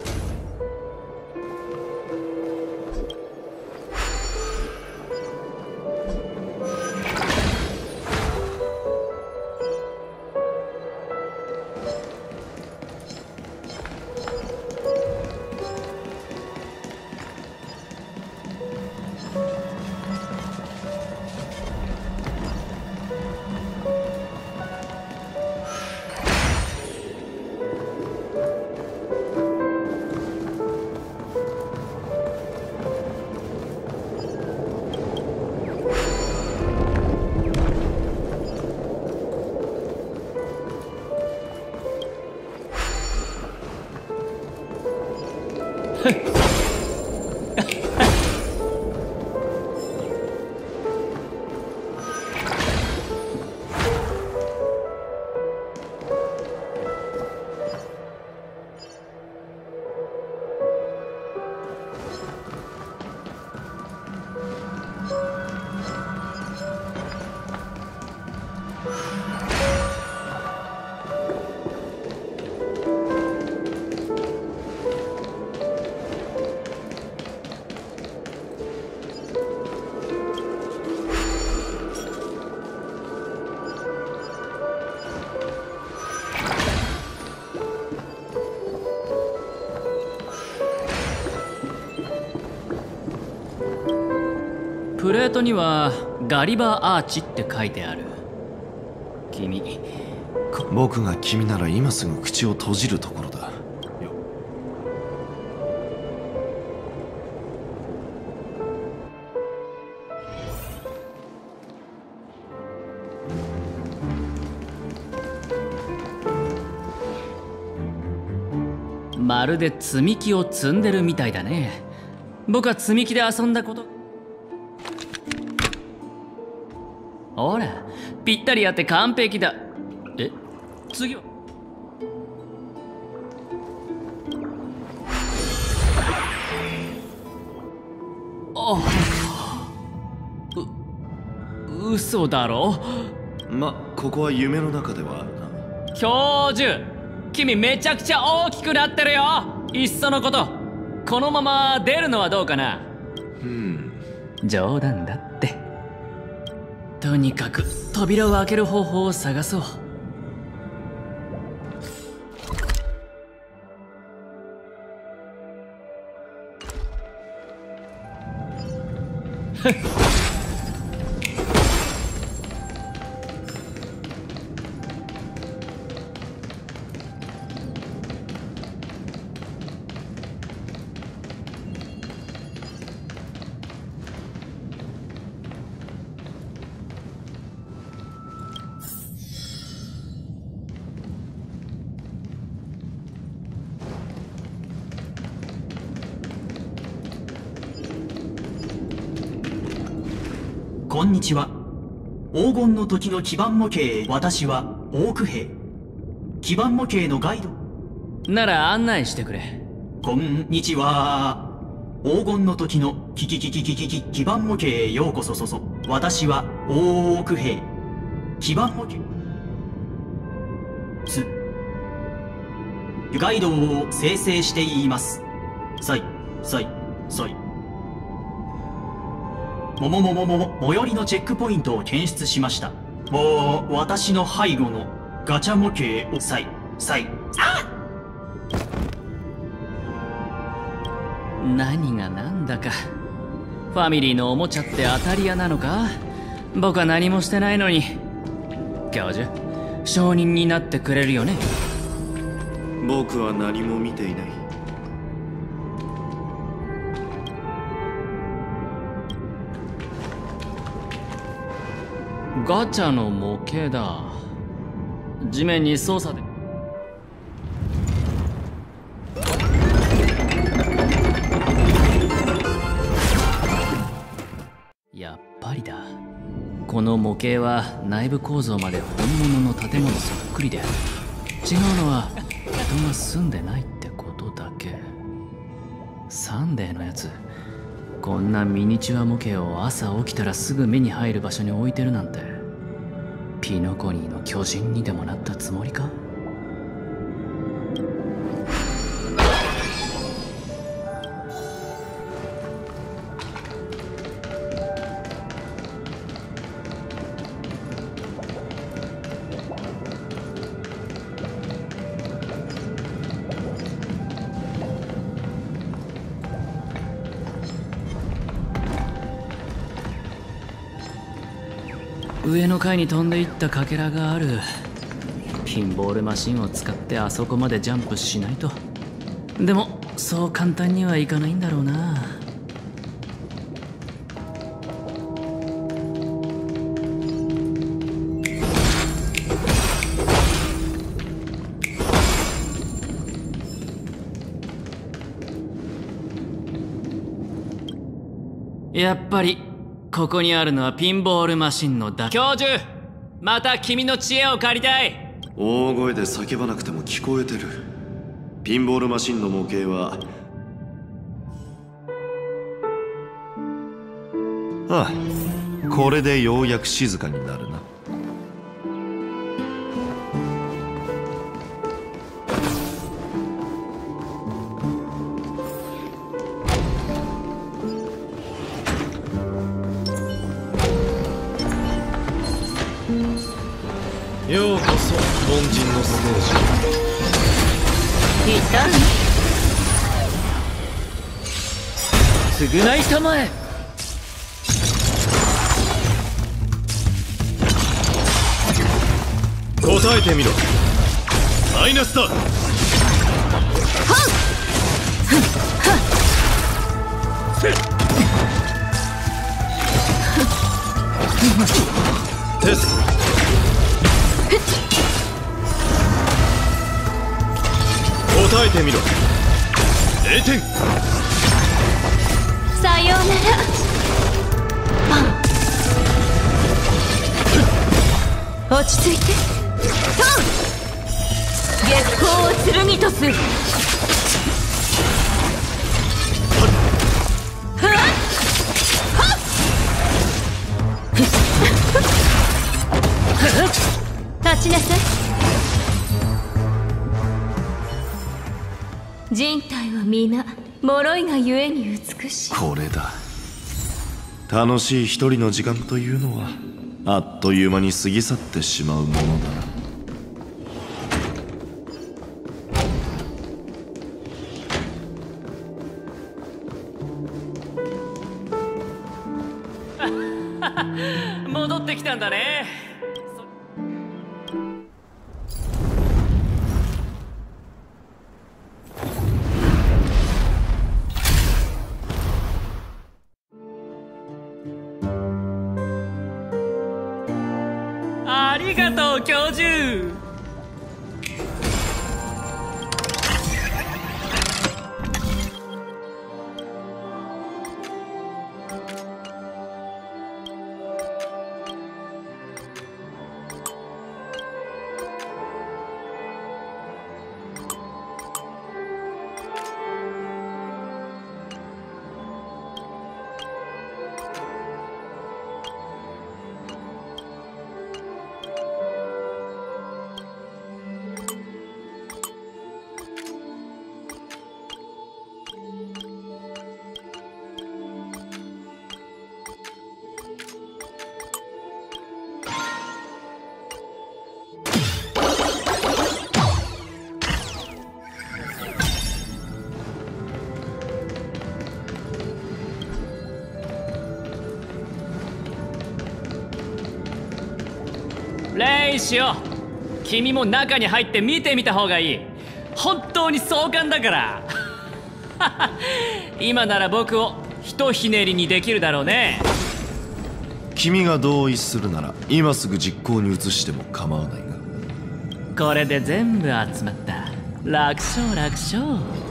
プレートにはガリバーアーチって書いてある。君、 僕が君なら今すぐ口を閉じるところだよ。 まるで積み木を積んでるみたいだね。僕は積み木で遊んだこと。ほら、ぴったりやって完璧だ。え、次はあう嘘だろ。 ま、ここは夢の中ではあるな。 教授、君めちゃくちゃ大きくなってるよ。いっそのことこのまま出るのはどうかな。 うん、 冗談だって。とにかく扉を開ける方法を探そう。 こんにちは。黄金の時の基盤模型、私はオーク兵。基盤模型のガイドなら案内してくれ。 こんにちは。黄金の時のキキキキキキキ基盤模型へようこそそそ。私はオーク兵。基盤模型すガイドを生成しています。さいさいさいもももももも最寄りのチェックポイントを検出しました。もう私の背後のガチャ模型をさいさいあっ何がなんだか。ファミリーのおもちゃって当たり屋なのか。僕は何もしてないのに。教授、証人になってくれるよね。 僕は何も見ていない。 ガチャの模型だ。地面に操作で。やっぱりだ。この模型は内部構造まで本物の建物そっくりで、違うのは人が住んでないってことだけ。サンデーのやつ、こんなミニチュア模型を朝起きたらすぐ目に入る場所に置いてるなんて、ピノコニーの巨人にでもなったつもりか。上の階に飛んでいったかけらがある。ピンボールマシンを使ってあそこまでジャンプしないと。でもそう簡単にはいかないんだろうな。やっぱりここにあるのはピンボールマシンのだ。教授、また君の知恵を借りたい。 大声で叫ばなくても聞こえてる。ピンボールマシンの模型はああ、これでようやく静かになるな。ようこそ凡人のステージ。 いた償いたまえ。 答えてみろ。マイナスだ。テスト。答えてみろ。れいてん。 さようなら。パン。落ち着いて。トン。月光を剣とす。はっはっ立ちなさい。人体は皆脆いがゆえに美しい。 これだ。楽しい一人の時間というのはあっという間に過ぎ去ってしまうものだな。 戻ってきたんだね。ありがとう教授。レイシオ、君も中に入って見てみた方がいい。本当に壮観だから今なら僕をひとひねりにできるだろうね。 君が同意するなら今すぐ実行に移しても構わないが。 これで全部集まった。楽勝楽勝。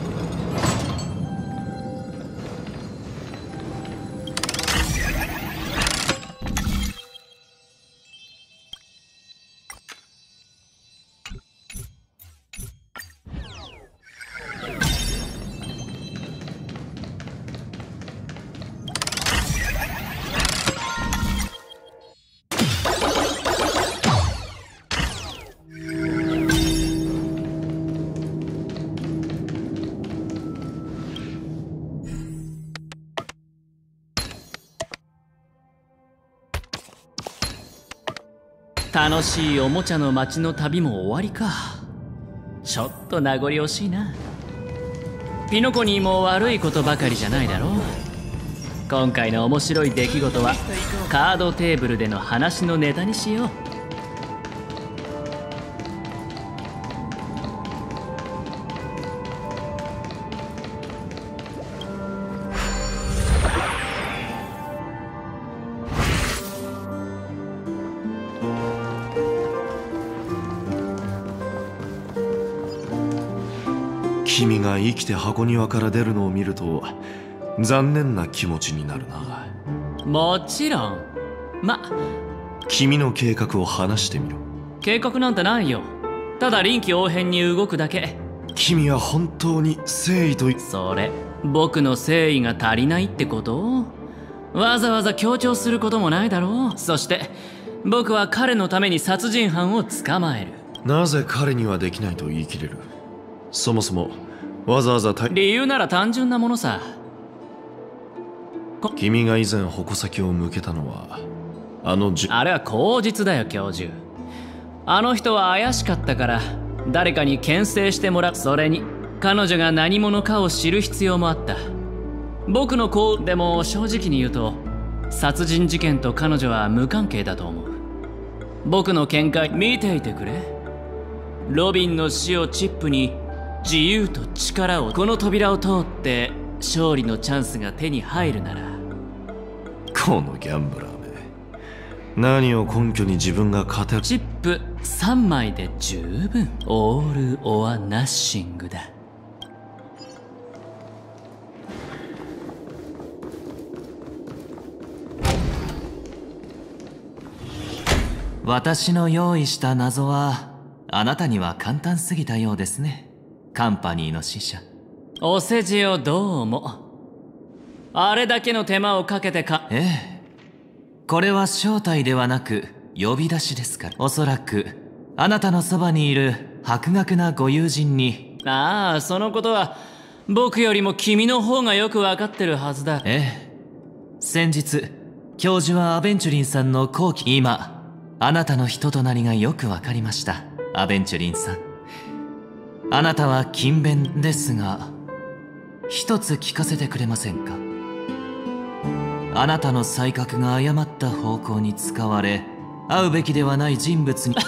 楽しいおもちゃの街の旅も終わりか。ちょっと名残惜しいな。ピノコニーも悪いことばかりじゃないだろう。今回の面白い出来事はカードテーブルでの話のネタにしよう。 君が生きて箱庭から出るのを見ると残念な気持ちになるな。 もちろん。ま、 君の計画を話してみろ。 計画なんてないよ。ただ臨機応変に動くだけ。 君は本当に誠意と。 それ僕の誠意が足りないってこと？わざわざ強調することもないだろう。そして僕は彼のために殺人犯を捕まえる。 なぜ彼にはできないと言い切れる？そもそもわざわざ理由なら単純なものさ。 君が以前矛先を向けたのはあのじあれは口実だよ教授。あの人は怪しかったから誰かに牽制してもらう。それに彼女が何者かを知る必要もあった。僕の子でも正直に言うと殺人事件と彼女は無関係だと思う。僕の見解見ていてくれ。ロビンの死をチップに自由と力をこの扉を通って勝利のチャンスが手に入るなら。 このギャンブラーめ、何を根拠に自分が勝てる？ チップさんまいで十分。オール・オア・ナッシングだ。 私の用意した謎はあなたには簡単すぎたようですね。カンパニーの使者。 お世辞をどうも。あれだけの手間をかけてか。 ええ。これは招待ではなく呼び出しですから。おそらくあなたのそばにいる博学なご友人に。 ああ、そのことは僕よりも君の方がよくわかってるはずだ。 ええ。先日教授はアベンチュリンさんの後期。今あなたの人となりがよくわかりました、アベンチュリンさん。あなたは勤勉ですが、一つ聞かせてくれませんか。あなたの才覚が誤った方向に使われ、会うべきではない人物に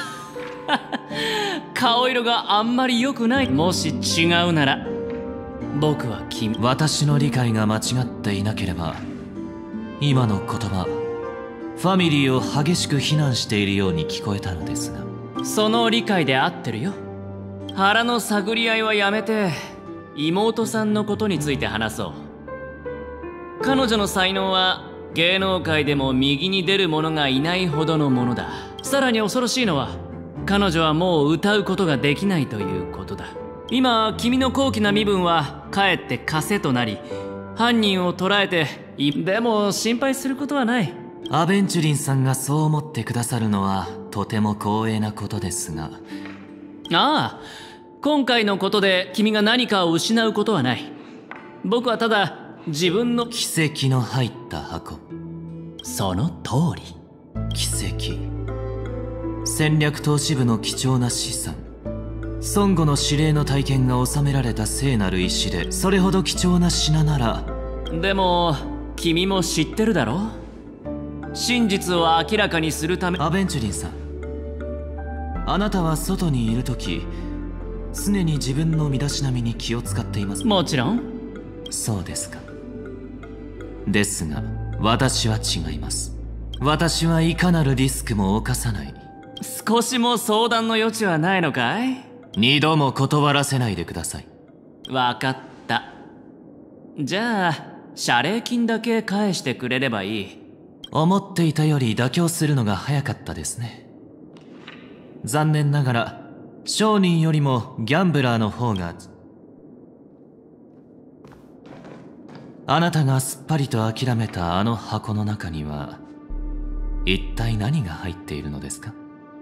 顔色があんまり良くない。もし違うなら僕は君。 私の理解が間違っていなければ、今の言葉ファミリーを激しく非難しているように聞こえたのですが。 その理解で合ってるよ。腹の探り合いはやめて妹さんのことについて話そう。彼女の才能は芸能界でも右に出る者がいないほどのものだ。さらに恐ろしいのは、彼女はもう歌うことができないということだ。今君の高貴な身分はかえって枷となり、犯人を捕らえてい。でも心配することはない。 アベンチュリンさんがそう思ってくださるのはとても光栄なことですが。 ああ、今回のことで君が何かを失うことはない。僕はただ自分の奇跡の入った箱。 その通り。 奇跡。戦略投資部の貴重な資産、孫悟の指令の体験が収められた聖なる石で、それほど貴重な品なら。 でも君も知ってるだろ、真実を明らかにするため。 アベンチュリンさん、あなたは外にいるとき常に自分の身だしなみに気を使っていますか。 もちろん。 そうですか。ですが私は違います。私はいかなるリスクも冒さない。 少しも相談の余地はないのかい。 二度も断らせないでください。 わかった。じゃあ謝礼金だけ返してくれればいい。 思っていたより妥協するのが早かったですね。残念ながら商人よりもギャンブラーの方が。あなたがすっぱりと諦めたあの箱の中には一体何が入っているのですか。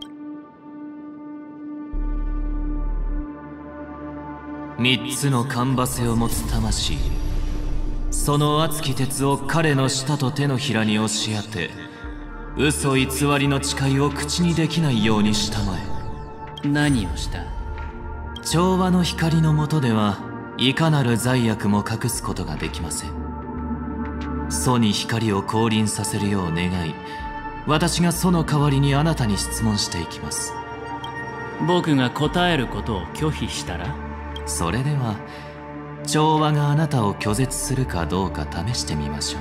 三つのカンバセを持つ魂、その熱き鉄を彼の舌と手のひらに押し当て、嘘偽りの誓いを口にできないようにしたまえ。 何をした。 調和の光の下ではいかなる罪悪も隠すことができません。楚に光を降臨させるよう願い、私が楚の代わりにあなたに質問していきます。 僕が答えることを拒否したら。 それでは調和があなたを拒絶するかどうか試してみましょ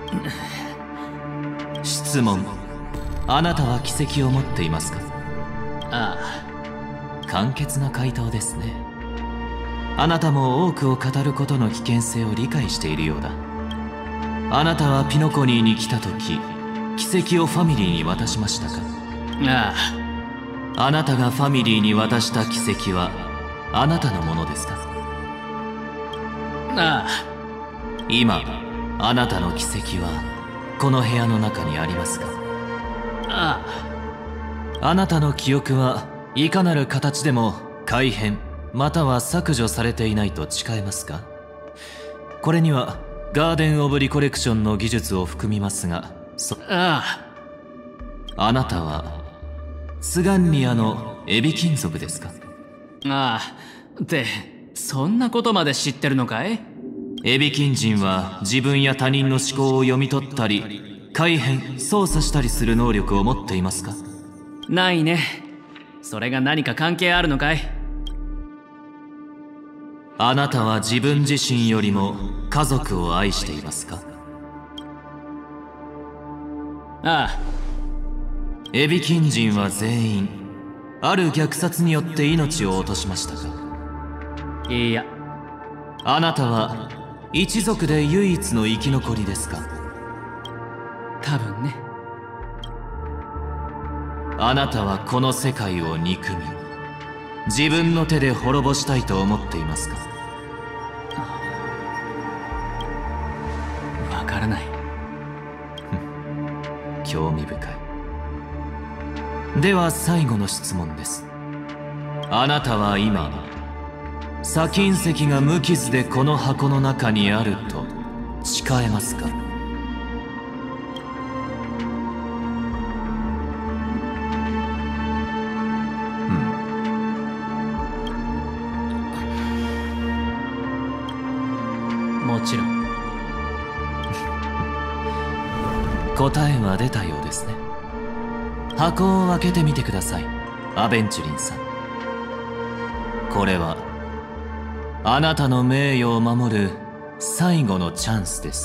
う。質問、あなたは奇跡を持っていますか。 ああ、簡潔な回答ですね。あなたも多くを語ることの危険性を理解しているようだ。あなたはピノコニーに来た時、奇跡をファミリーに渡しましたか。 ああ。あなたがファミリーに渡した奇跡はあなたのものですか。 ああ。 今あなたの奇跡はこの部屋の中にありますか。 ああ。あなたの記憶はいかなる形でも改変または削除されていないと誓えますか。これにはガーデン・オブ・リコレクションの技術を含みますが、そああ。あなたはツガンニアのエビ金属ですか。 ああ。で、そんなことまで知ってるのかい。 エビ金人は自分や他人の思考を読み取ったり改変操作したりする能力を持っていますか。 ないね。それが何か関係あるのかい。 あなたは自分自身よりも家族を愛していますか。 ああ。 エビ金人は全員ある虐殺によって命を落としましたか。 いや。 あなたは一族で唯一の生き残りですか。 多分ね。 あなたはこの世界を憎み自分の手で滅ぼしたいと思っていますか。 わからない。 興味深い。では最後の質問です。 あなたは今砂金石が無傷でこの箱の中にあると誓えますか？ もちろん。 答えは出たようですね。箱を開けてみてください、アベンチュリンさん。これはあなたの名誉を守る最後のチャンスです。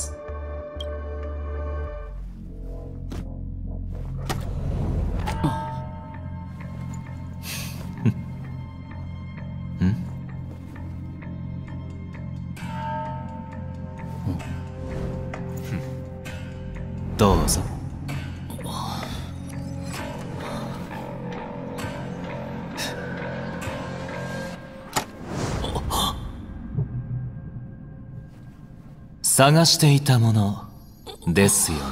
どうぞ。探していたものですよね。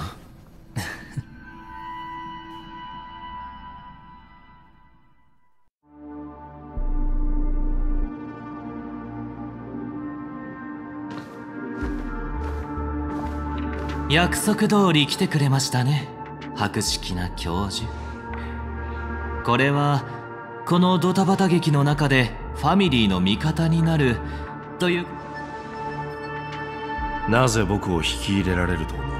約束通り来てくれましたね、博識な教授。これはこのドタバタ劇の中でファミリーの味方になるという。 なぜ僕を引き入れられると思うんだ？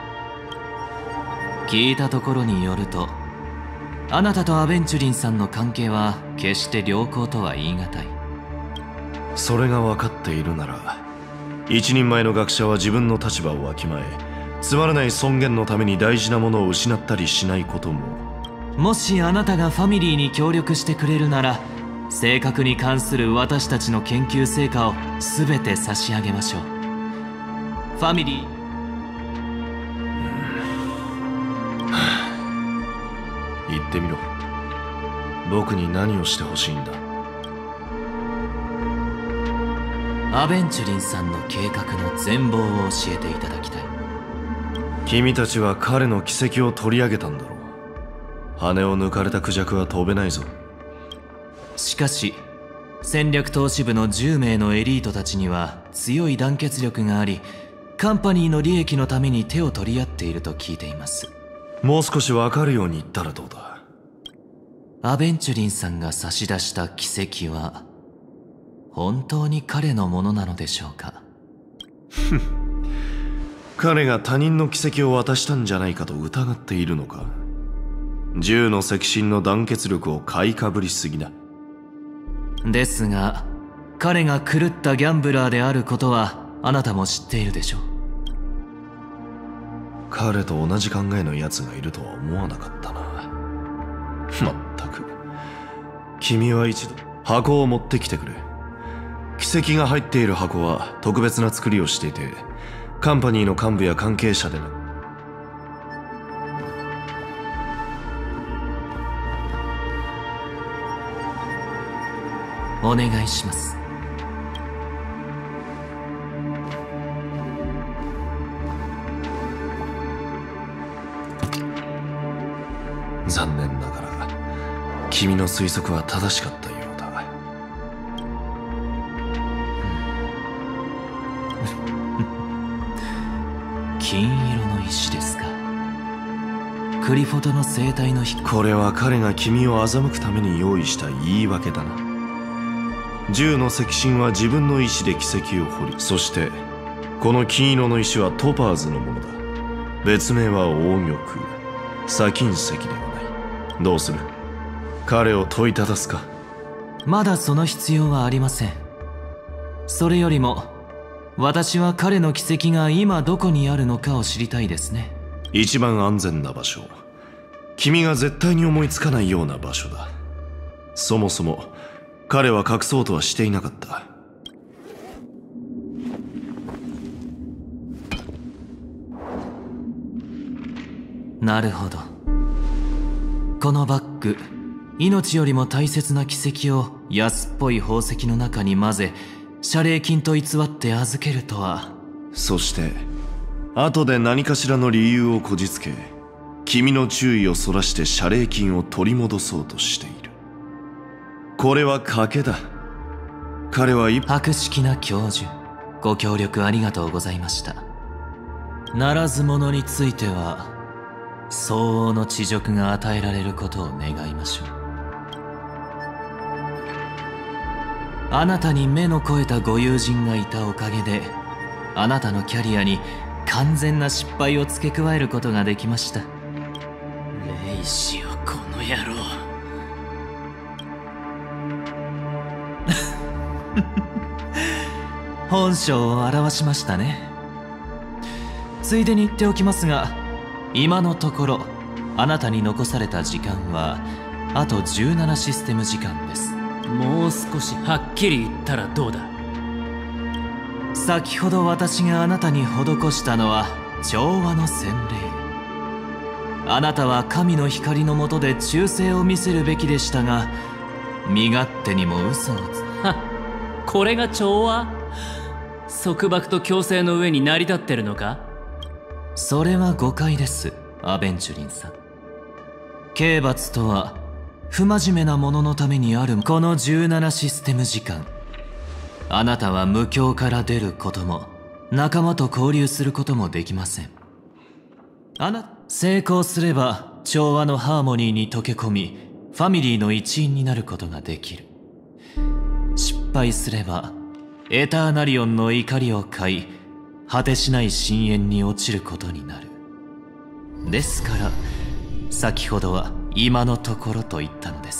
聞いたところによると、あなたとアベンチュリンさんの関係は決して良好とは言い難い。 それが分かっているなら、一人前の学者は自分の立場をわきまえ、つまらない尊厳のために大事なものを失ったりしないことも。 もしあなたがファミリーに協力してくれるなら、性格に関する私たちの研究成果を全て差し上げましょう。ファミリー。 言ってみろ。僕に何をしてほしいんだ？ アベンチュリンさんの計画の全貌を教えていただきたい。 君たちは彼の軌跡を取り上げたんだろう。羽を抜かれたクジャクは飛べないぞ。 しかし戦略投資部のじゅうめいのエリートたちには強い団結力があり、カンパニーの利益のために手を取り合っていると聞いています。 もう少し分かるように言ったらどうだ？ アベンチュリンさんが差し出した軌跡は本当に彼のものなのでしょうか？ ふん、彼が他人の軌跡を渡したんじゃないかと疑っているのか？銃の赤心の団結力を買いかぶりすぎだ。 ですが彼が狂ったギャンブラーであることはあなたも知っているでしょう。 彼と同じ考えの奴がいるとは思わなかったな。まったく。君は一度箱を持ってきてくれ。軌跡が入っている箱は特別な作りをしていて、カンパニーの幹部や関係者でなく、 お願いします。 残念ながら君の推測は正しかったようだ。 金色の石ですか。クリフォトの生態の日。 これは彼が君を欺くために用意した言い訳だな。銃の赤心は自分の意志で軌跡を掘り、そしてこの金色の石はトパーズのものだ。別名は黄玉、砂金石ではない。どうする？彼を問いただすか？ まだその必要はありません。それよりも私は彼の軌跡が今どこにあるのかを知りたいですね。 一番安全な場所、君が絶対に思いつかないような場所だ。そもそも彼は隠そうとはしていなかった。 なるほど。このバッグ、命よりも大切な軌跡を安っぽい宝石の中に混ぜ、謝礼金と偽って預けるとは。 そして後で何かしらの理由をこじつけ、君の注意をそらして謝礼金を取り戻そうとしている。 これは賭けだ。彼は一博識な教授、ご協力ありがとうございました。ならず者については相応の恥辱が与えられることを願いましょう。あなたに目の肥えたご友人がいたおかげで、あなたのキャリアに完全な失敗を付け加えることができました。 レイシオ、この野郎。 本性を表しましたね。ついでに言っておきますが、今のところあなたに残された時間はあとじゅうななシステム時間です。 もう少しはっきり言ったらどうだ。 先ほど私があなたに施したのは調和の洗礼。あなたは神の光の下で忠誠を見せるべきでしたが、身勝手にも嘘をつはこれが調和？束縛と強制の上に成り立ってるのか？ それは誤解です、アベンチュリンさん。刑罰とは不真面目な者のためにある。このじゅうななシステム時間、あなたは無境から出ることも仲間と交流することもできません。あな成功すれば調和のハーモニーに溶け込み、ファミリーの一員になることができる。失敗すればエターナリオンの怒りを買い、果てしない深淵に落ちることになる。ですから先ほどは今のところと言ったのです。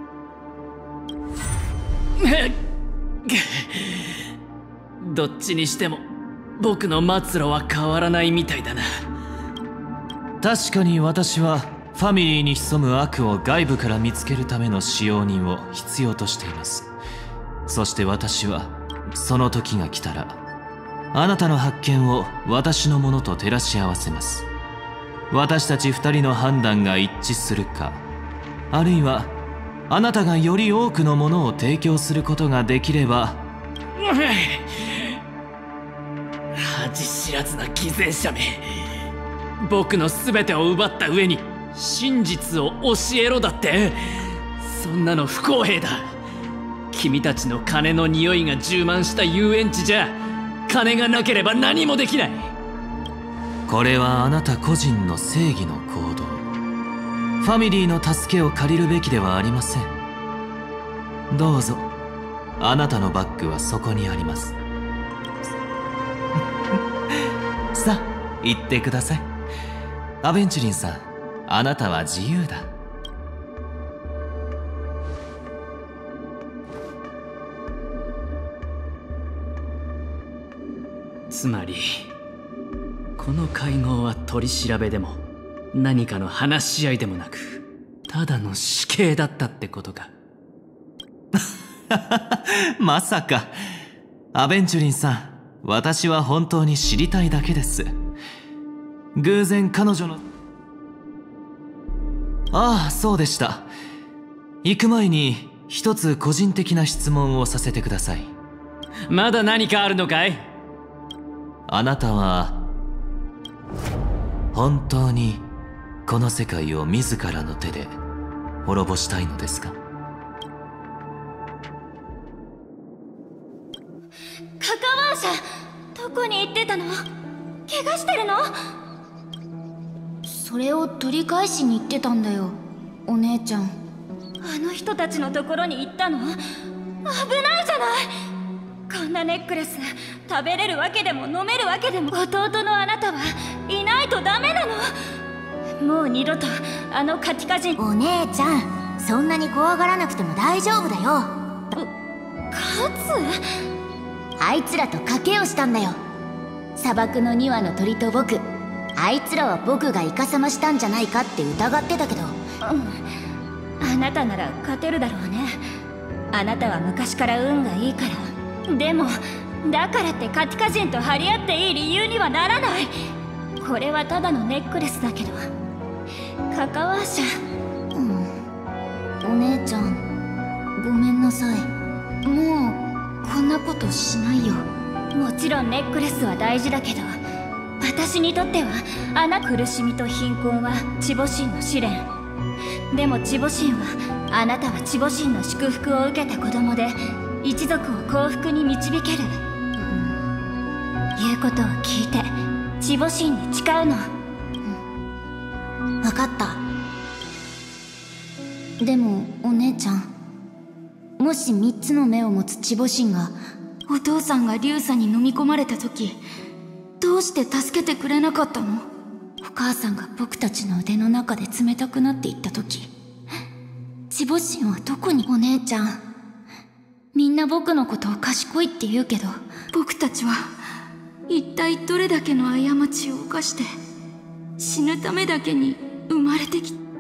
どっちにしても僕の末路は変わらないみたいだな。 確かに私はファミリーに潜む悪を外部から見つけるための使用人を必要としています。そして私はその時が来たらあなたの発見を私のものと照らし合わせます。私たち二人の判断が一致するか、あるいはあなたがより多くのものを提供することができれば。 恥知らずな偽善者め、僕の全てを奪った上に真実を教えろだって。そんなの不公平だ。君たちの金の匂いが充満した遊園地じゃ金がなければ何もできない。 これはあなた個人の正義の行動。ファミリーの助けを借りるべきではありません。どうぞ、あなたのバッグはそこにあります。さあ行ってください。アベンチュリンさん、あなたは自由だ。 つまりこの会合は取り調べでも何かの話し合いでもなく、ただの死刑だったってことか。 まさか。アベンチュリンさん、私は本当に知りたいだけです。偶然彼女のああ、そうでした。行く前に一つ個人的な質問をさせてください。 まだ何かあるのかい？ あなたは本当にこの世界を自らの手で滅ぼしたいのですか？ カカワーシャ、どこに行ってたの？怪我してるの？ それを取り返しに行ってたんだよ、お姉ちゃん。 あの人たちのところに行ったの？危ないじゃない。こんなネックレス食べれるわけでも飲めるわけでも、弟のあなたはいないとダメなの。もう二度とあのカティカ人。 お姉ちゃん、そんなに怖がらなくても大丈夫だよ。 カツ？ あいつらと賭けをしたんだよ。砂漠のに羽の鳥と僕。あいつらは僕がイカサマしたんじゃないかって疑ってたけど、 うん、あなたなら勝てるだろうね。あなたは昔から運がいいから。でもだからってカティカ人と張り合っていい理由にはならない。これはただのネックレスだけど。カカワーシャ、 うん、お姉ちゃんごめんなさい。もうこんなことしないよ。 もちろんネックレスは大事だけど、私にとってはあな苦しみと貧困はチボ神の試練。でもチボ神はあなたは地母神の祝福を受けた子供で一族を幸福に導ける、うん、言うことを聞いて地母神に誓うの、うん、分かった。でもお姉ちゃん、もし三つの目を持つ地母神がお父さんが流砂に飲み込まれた時、どうして助けてくれなかったの？お母さんが僕たちの腕の中で冷たくなっていった時、地母神はどこに？お姉ちゃん、みんな僕のことを賢いって言うけど、僕たちは一体どれだけの過ちを犯して死ぬためだけに生まれてきた。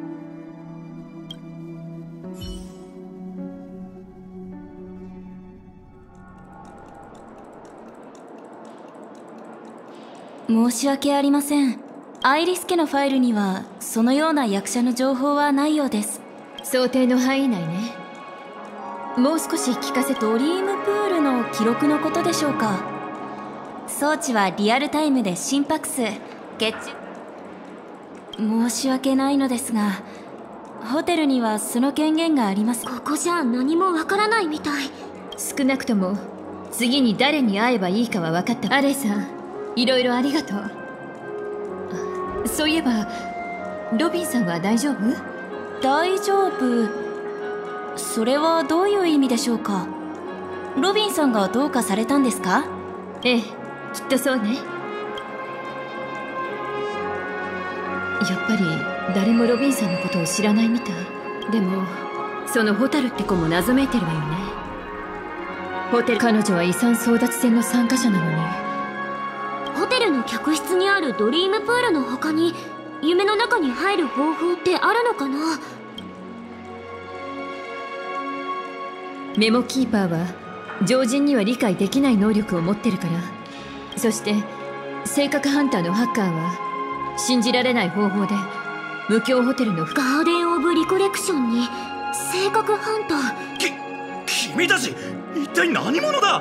申し訳ありません。アイリス家のファイルにはそのような役者の情報はないようです。 想定の範囲内ね。もう少し聞かせて。 ドリームプールの記録のことでしょうか。装置はリアルタイムで心拍数、血中。申し訳ないのですが、ホテルにはその権限があります。 ここじゃ何もわからないみたい。 少なくとも次に誰に会えばいいかは分かった。アレイさん、いろいろありがとう。そういえばロビンさんは大丈夫？ 大丈夫。それはどういう意味でしょうか。ロビンさんがどうかされたんですか？ ええ、きっとそうね。やっぱり誰もロビンさんのことを知らないみたい。でもそのホタルって子も謎めいてるわよね。ホテル、彼女は遺産争奪戦の参加者なのに。 ホテルの客室にあるドリームプールの他に夢の中に入る方法ってあるのかな？ メモキーパーは常人には理解できない能力を持ってるから。そして性格ハンターのハッカーは信じられない方法で無境ホテルのガーデン・オブ・リコレクションに性格ハンター。 き君たち一体何者だ？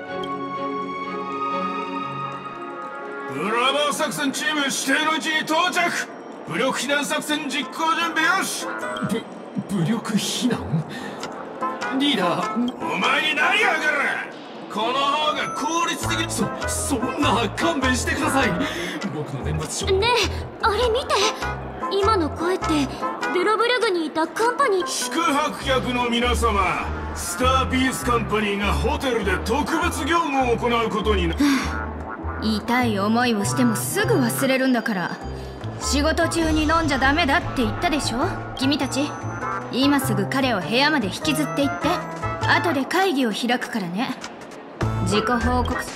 ブラボー作戦チーム指定の位置に到着。武力避難作戦実行準備よし。ぶ武力避難？リーダー、お前に何がわかる？この方が効率的。そそんな、勘弁してください。僕の伝達書。 ねえ、あれ見て。今の声ってベロブルグにいたカンパニー。 宿泊客の皆様、スターピースカンパニーがホテルで特別業務を行うことにな。 痛い思いをしてもすぐ忘れるんだから。仕事中に飲んじゃダメだって言ったでしょ。君たち今すぐ彼を部屋まで引きずって行って、後で会議を開くからね。自己報告。トパーズ、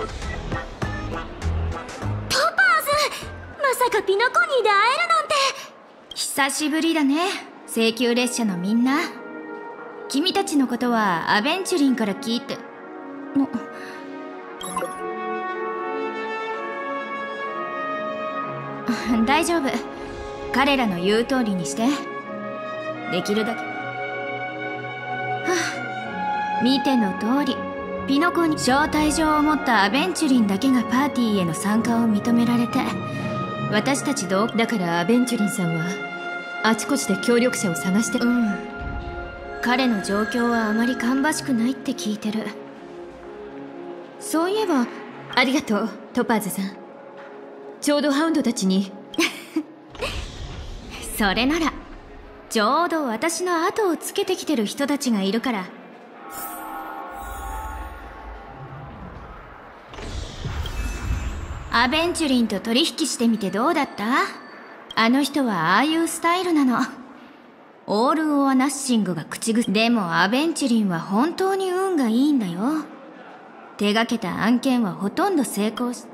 まさかピノコニーで会えるなんて。 久しぶりだね、請求列車のみんな。君たちのことはアベンチュリンから聞いて。大丈夫、彼らの言う通りにして。できるだけ。はあ、見ての通りピノコに招待状を持ったアベンチュリンだけがパーティーへの参加を認められて、私たちどうだからアベンチュリンさんはあちこちで協力者を探して。うん、彼の状況はあまり芳しくないって聞いてる。そういえばありがとうトパーズさん。ちょうどハウンドたちにそれならちょうど私の後をつけてきてる人たちがいるから。アベンチュリンと取引してみてどうだった？あの人はああいうスタイルなの。オール・オア・ナッシングが口癖。でもアベンチュリンは本当に運がいいんだよ。手がけた案件はほとんど成功し、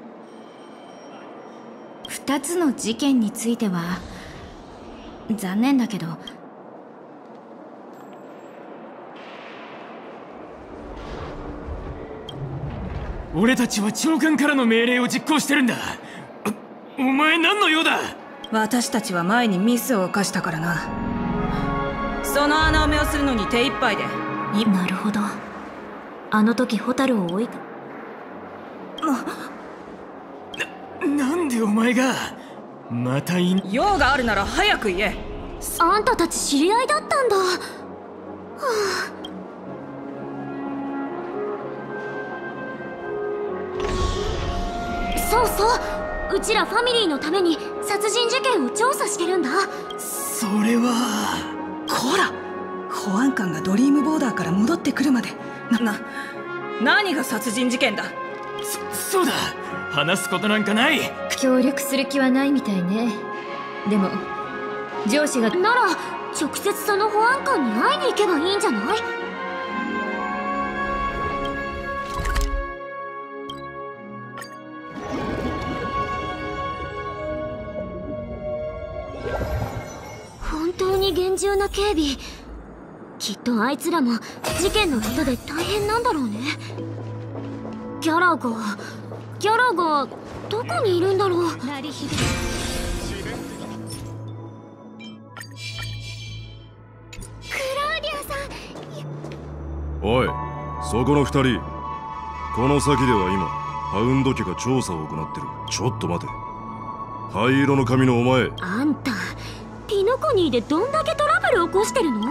二つの事件については残念だけど。 俺たちは長官からの命令を実行してるんだ。お前何の用だ？ 私たちは前にミスを犯したからな。その穴埋めをするのに手一杯で。 なるほど。あの時ホタルを追いかな、なんでお前がまたいん。 用があるなら早く言え。 あんたたち知り合いだったんだ。 そうそう、うちらファミリーのために殺人事件を調査してるんだ。 それはこら、保安官がドリームボーダーから戻ってくるまでな、な、何が殺人事件だ。 そ、そうだ、話すことなんかない。 協力する気はないみたいね。でも上司がなら直接その保安官に会いに行けばいいんじゃない？本当に厳重な警備。きっとあいつらも事件のことで大変なんだろうね。ギャラがギャラがどこにいるんだろう。なりひどい。 おい、そこの二人、この先では今ハウンド家が調査を行ってる。ちょっと待て、灰色の髪のお前。 あんたピノコニーでどんだけトラブル起こしてるの？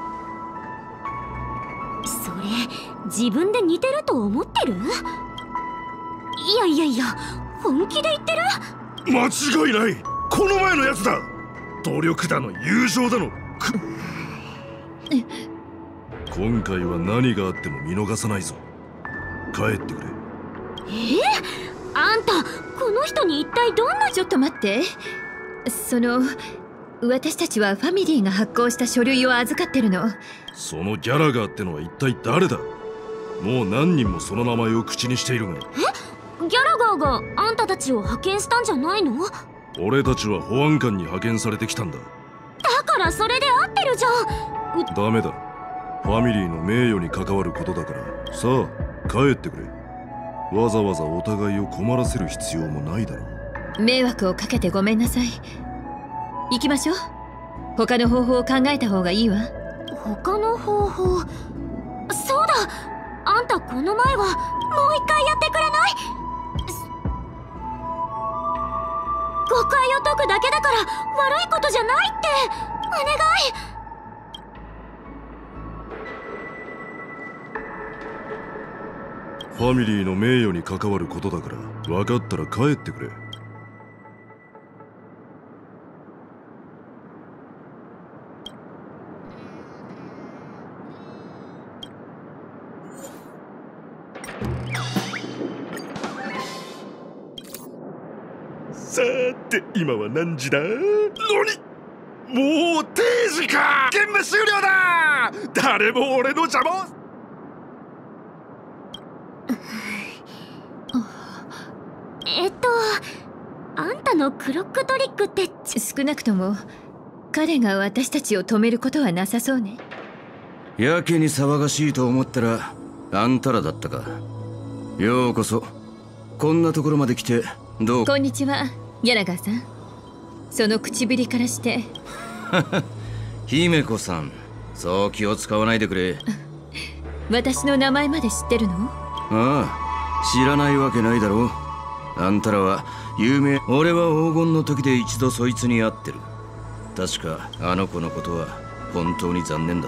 それ自分で似てると思ってる？いやいやいや、本気で言ってる？ 間違いない、この前のやつだ。努力だの友情だの。今回は何があっても見逃さないぞ。帰ってくれ。 えー、あんたこの人に一体どんな… ちょっと待って。その私たちはファミリーが発行した書類を預かってるの。 そのギャラガーってのは一体誰だ？もう何人もその名前を口にしているが。 え？ギャラガーがあんたたちを派遣したんじゃないの？ 俺たちは保安官に派遣されてきたんだ。 だからそれで合ってるじゃん。 ダメだ、ファミリーの名誉に関わることだから。さあ帰ってくれ。わざわざお互いを困らせる必要もないだろう。迷惑をかけてごめんなさい。行きましょう。他の方法を考えた方がいいわ。 他の方法？そうだ、あんたこの前はもう一回やってくれない？誤解を解くだけだから悪いことじゃないって。お願い。 ファミリーの名誉に関わることだから、分かったら帰ってくれ。さて今は何時だ？何？もう定時か。勤務終了だ。誰も俺の邪魔を… えっとあんたのクロックトリックって少なくとも彼が私たちを止めることはなさそうね。 やけに騒がしいと思ったらあんたらだったか。ようこそ。こんなところまで来てどう… こんにちはギャラガーさん。その口ぶりからして姫子さん、そう気を使わないでくれ。 私の名前まで知ってるの？ ああ、知らないわけないだろう。あんたらは有名…俺は黄金の時で一度そいつに会ってる。確かあの子のことは本当に残念だった。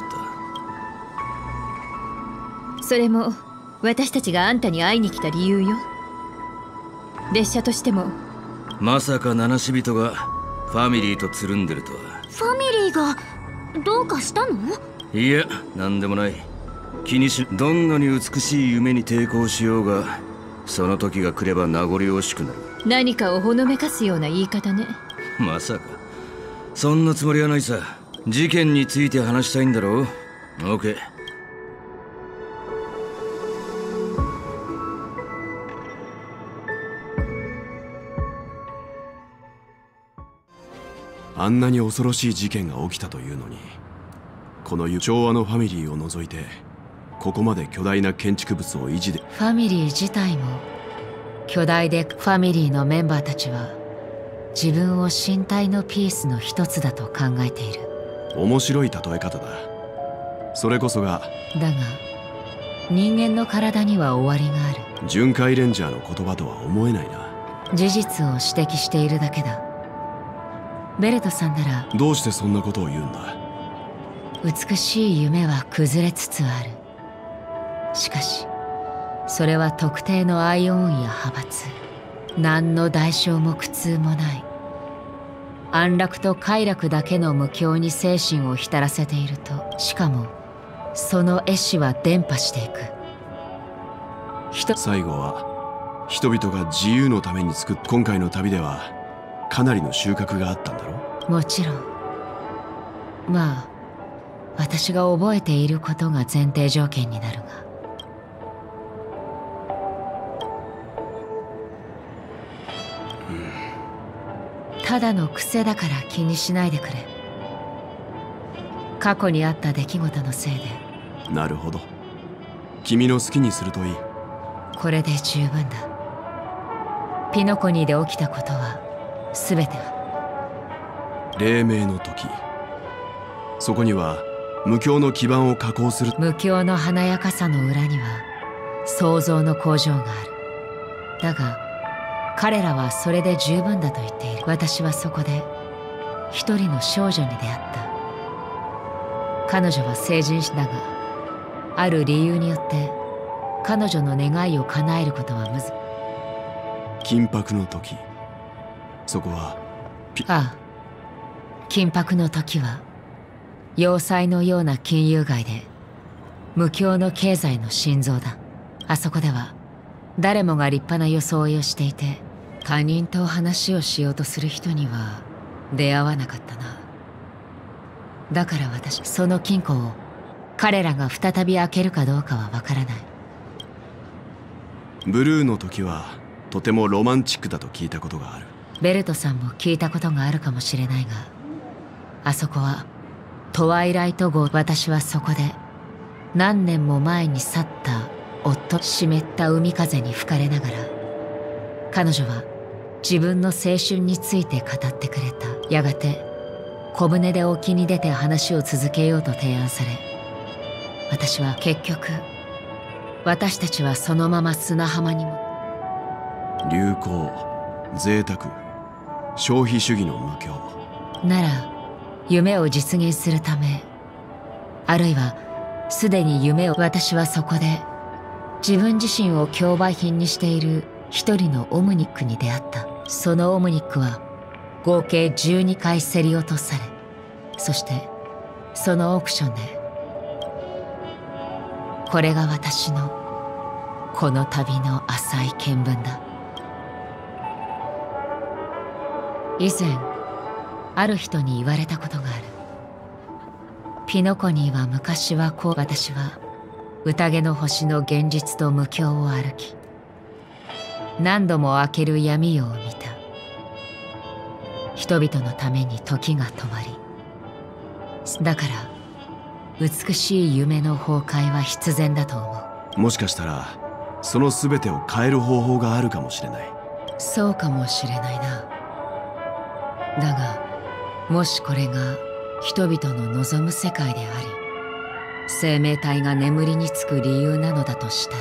それも私たちがあんたに会いに来た理由よ。列車としても。 まさか七死人がファミリーとつるんでるとは。 ファミリーがどうかしたの？ いや、なんでもない。気にし…どんなに美しい夢に抵抗しようが、その時が来れば名残惜しくなる。 何かをほのめかすような言い方ね。 まさかそんなつもりはないさ。事件について話したいんだろう。 OK。 あんなに恐ろしい事件が起きたというのに、この昭和のファミリーを除いてここまで巨大な建築物を維持で… ファミリー自体も巨大で、ファミリーのメンバーたちは自分を身体のピースの一つだと考えている。 面白い例え方だ。それこそが… だが人間の体には終わりがある。 巡回レンジャーの言葉とは思えないな。 事実を指摘しているだけだ。ベレトさんなら… どうしてそんなことを言うんだ？ 美しい夢は崩れつつある。しかしそれは特定のアイオンや派閥、何の代償も苦痛もない安楽と快楽だけの無境に精神を浸らせていると、しかもその絵師は伝播していく。 最後は人々が自由のために作った。今回の旅ではかなりの収穫があったんだろう。 もちろん。まあ私が覚えていることが前提条件になるが。うん、ただの癖だから気にしないでくれ。過去にあった出来事のせいで。 なるほど。君の好きにするといい。 これで十分だ。ピノコニーで起きたことは全ては黎明の時、そこには無境の基盤を加工する。 無境の華やかさの裏には創造の工場がある。だが彼らはそれで十分だと言っている。私はそこで一人の少女に出会った。彼女は成人したが、ある理由によって彼女の願いを叶えることは難しい。 緊迫の時、そこはああ、緊迫の時は要塞のような金融街で無境の経済の心臓だ。あそこでは誰もが立派な装いをしていて、他人と話をしようとする人には出会わなかったな。だから私、その金庫を彼らが再び開けるかどうかはわからない。 ブルーの時はとてもロマンチックだと聞いたことがある。 ベルトさんも聞いたことがあるかもしれないが、あそこはトワイライト号。私はそこで何年も前に去った夫、湿った海風に吹かれながら、彼女は自分の青春について語ってくれた。やがて小舟で沖に出て話を続けようと提案され、私は結局私たちはそのまま砂浜にも。 流行、贅沢、消費主義の無境なら、夢を実現するため、あるいはすでに夢を。私はそこで自分自身を競売品にしている一人のオムニックに出会った。そのオムニックは合計じゅうにかい競り落とされ、そしてそのオークションで、これが私のこの旅の浅い見聞だ。以前ある人に言われたことがある。ピノコニーは昔はこう。私は宴の星の現実と無境を歩き、何度も開ける闇夜を見た。人々のために時が止まり、だから美しい夢の崩壊は必然だと思う。もしかしたらその全てを変える方法があるかもしれない。 そうかもしれないな。だがもしこれが人々の望む世界であり、生命体が眠りにつく理由なのだとしたら。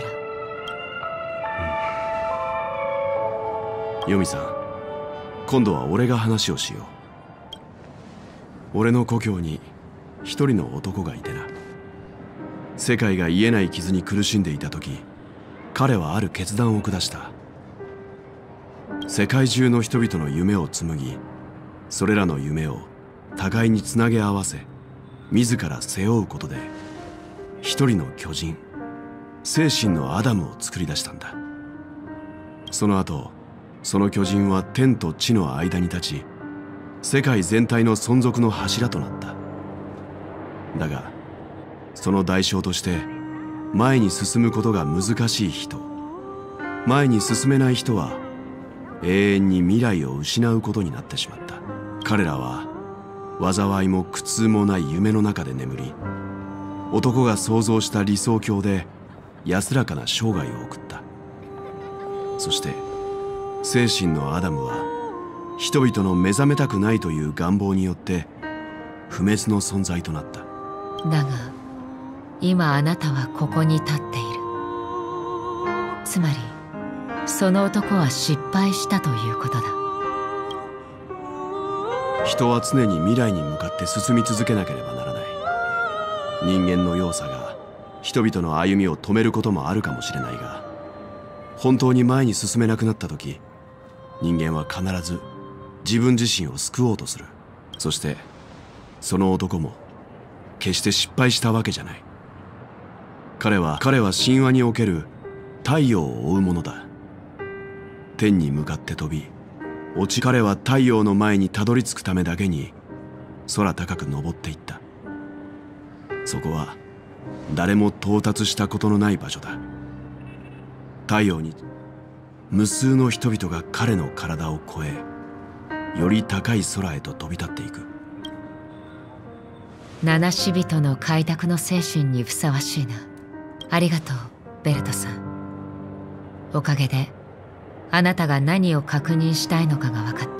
ヨミさん、今度は俺が話をしよう。俺の故郷に一人の男がいてな。世界が癒えない傷に苦しんでいた時、彼はある決断を下した。世界中の人々の夢を紡ぎ、それらの夢を互いにつなげ合わせ、自ら背負うことで一人の巨人、精神のアダムを作り出したんだ。その後、その巨人は天と地の間に立ち、世界全体の存続の柱となった。だがその代償として、前に進むことが難しい人、前に進めない人は永遠に未来を失うことになってしまった。彼らは災いも苦痛もない夢の中で眠り、男が想像した理想郷で安らかな生涯を送った。そして精神のアダムは人々の目覚めたくないという願望によって不滅の存在となった。 だが今あなたはここに立っている。つまりその男は失敗したということだ。 人は常に未来に向かって進み続けなければならない。 人間の弱さが人々の歩みを止めることもあるかもしれないが、本当に前に進めなくなった時、人間は必ず自分自身を救おうとする。そしてその男も決して失敗したわけじゃない。彼は彼は神話における太陽を追うものだ。天に向かって飛び落ち、彼は太陽の前にたどり着くためだけに空高く登っていった。そこは誰も到達したことのない場所だ。太陽に無数の人々が彼の体を越え、より高い空へと飛び立っていく。 七死人の開拓の精神にふさわしいな。ありがとうベルトさん。おかげであなたが何を確認したいのかが分かった。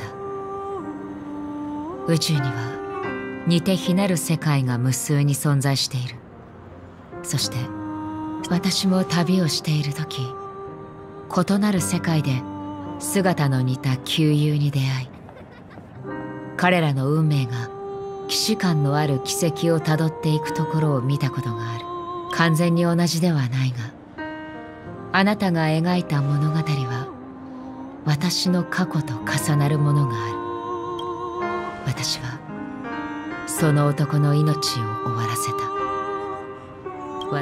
宇宙には似て非なる世界が無数に存在している。そして私も旅をしている時、異なる世界で姿の似た旧友に出会い、彼らの運命が既視感のある軌跡をたどっていくところを見たことがある。完全に同じではないが、あなたが描いた物語は私の過去と重なるものがある。私はその男の命を終わらせた。わ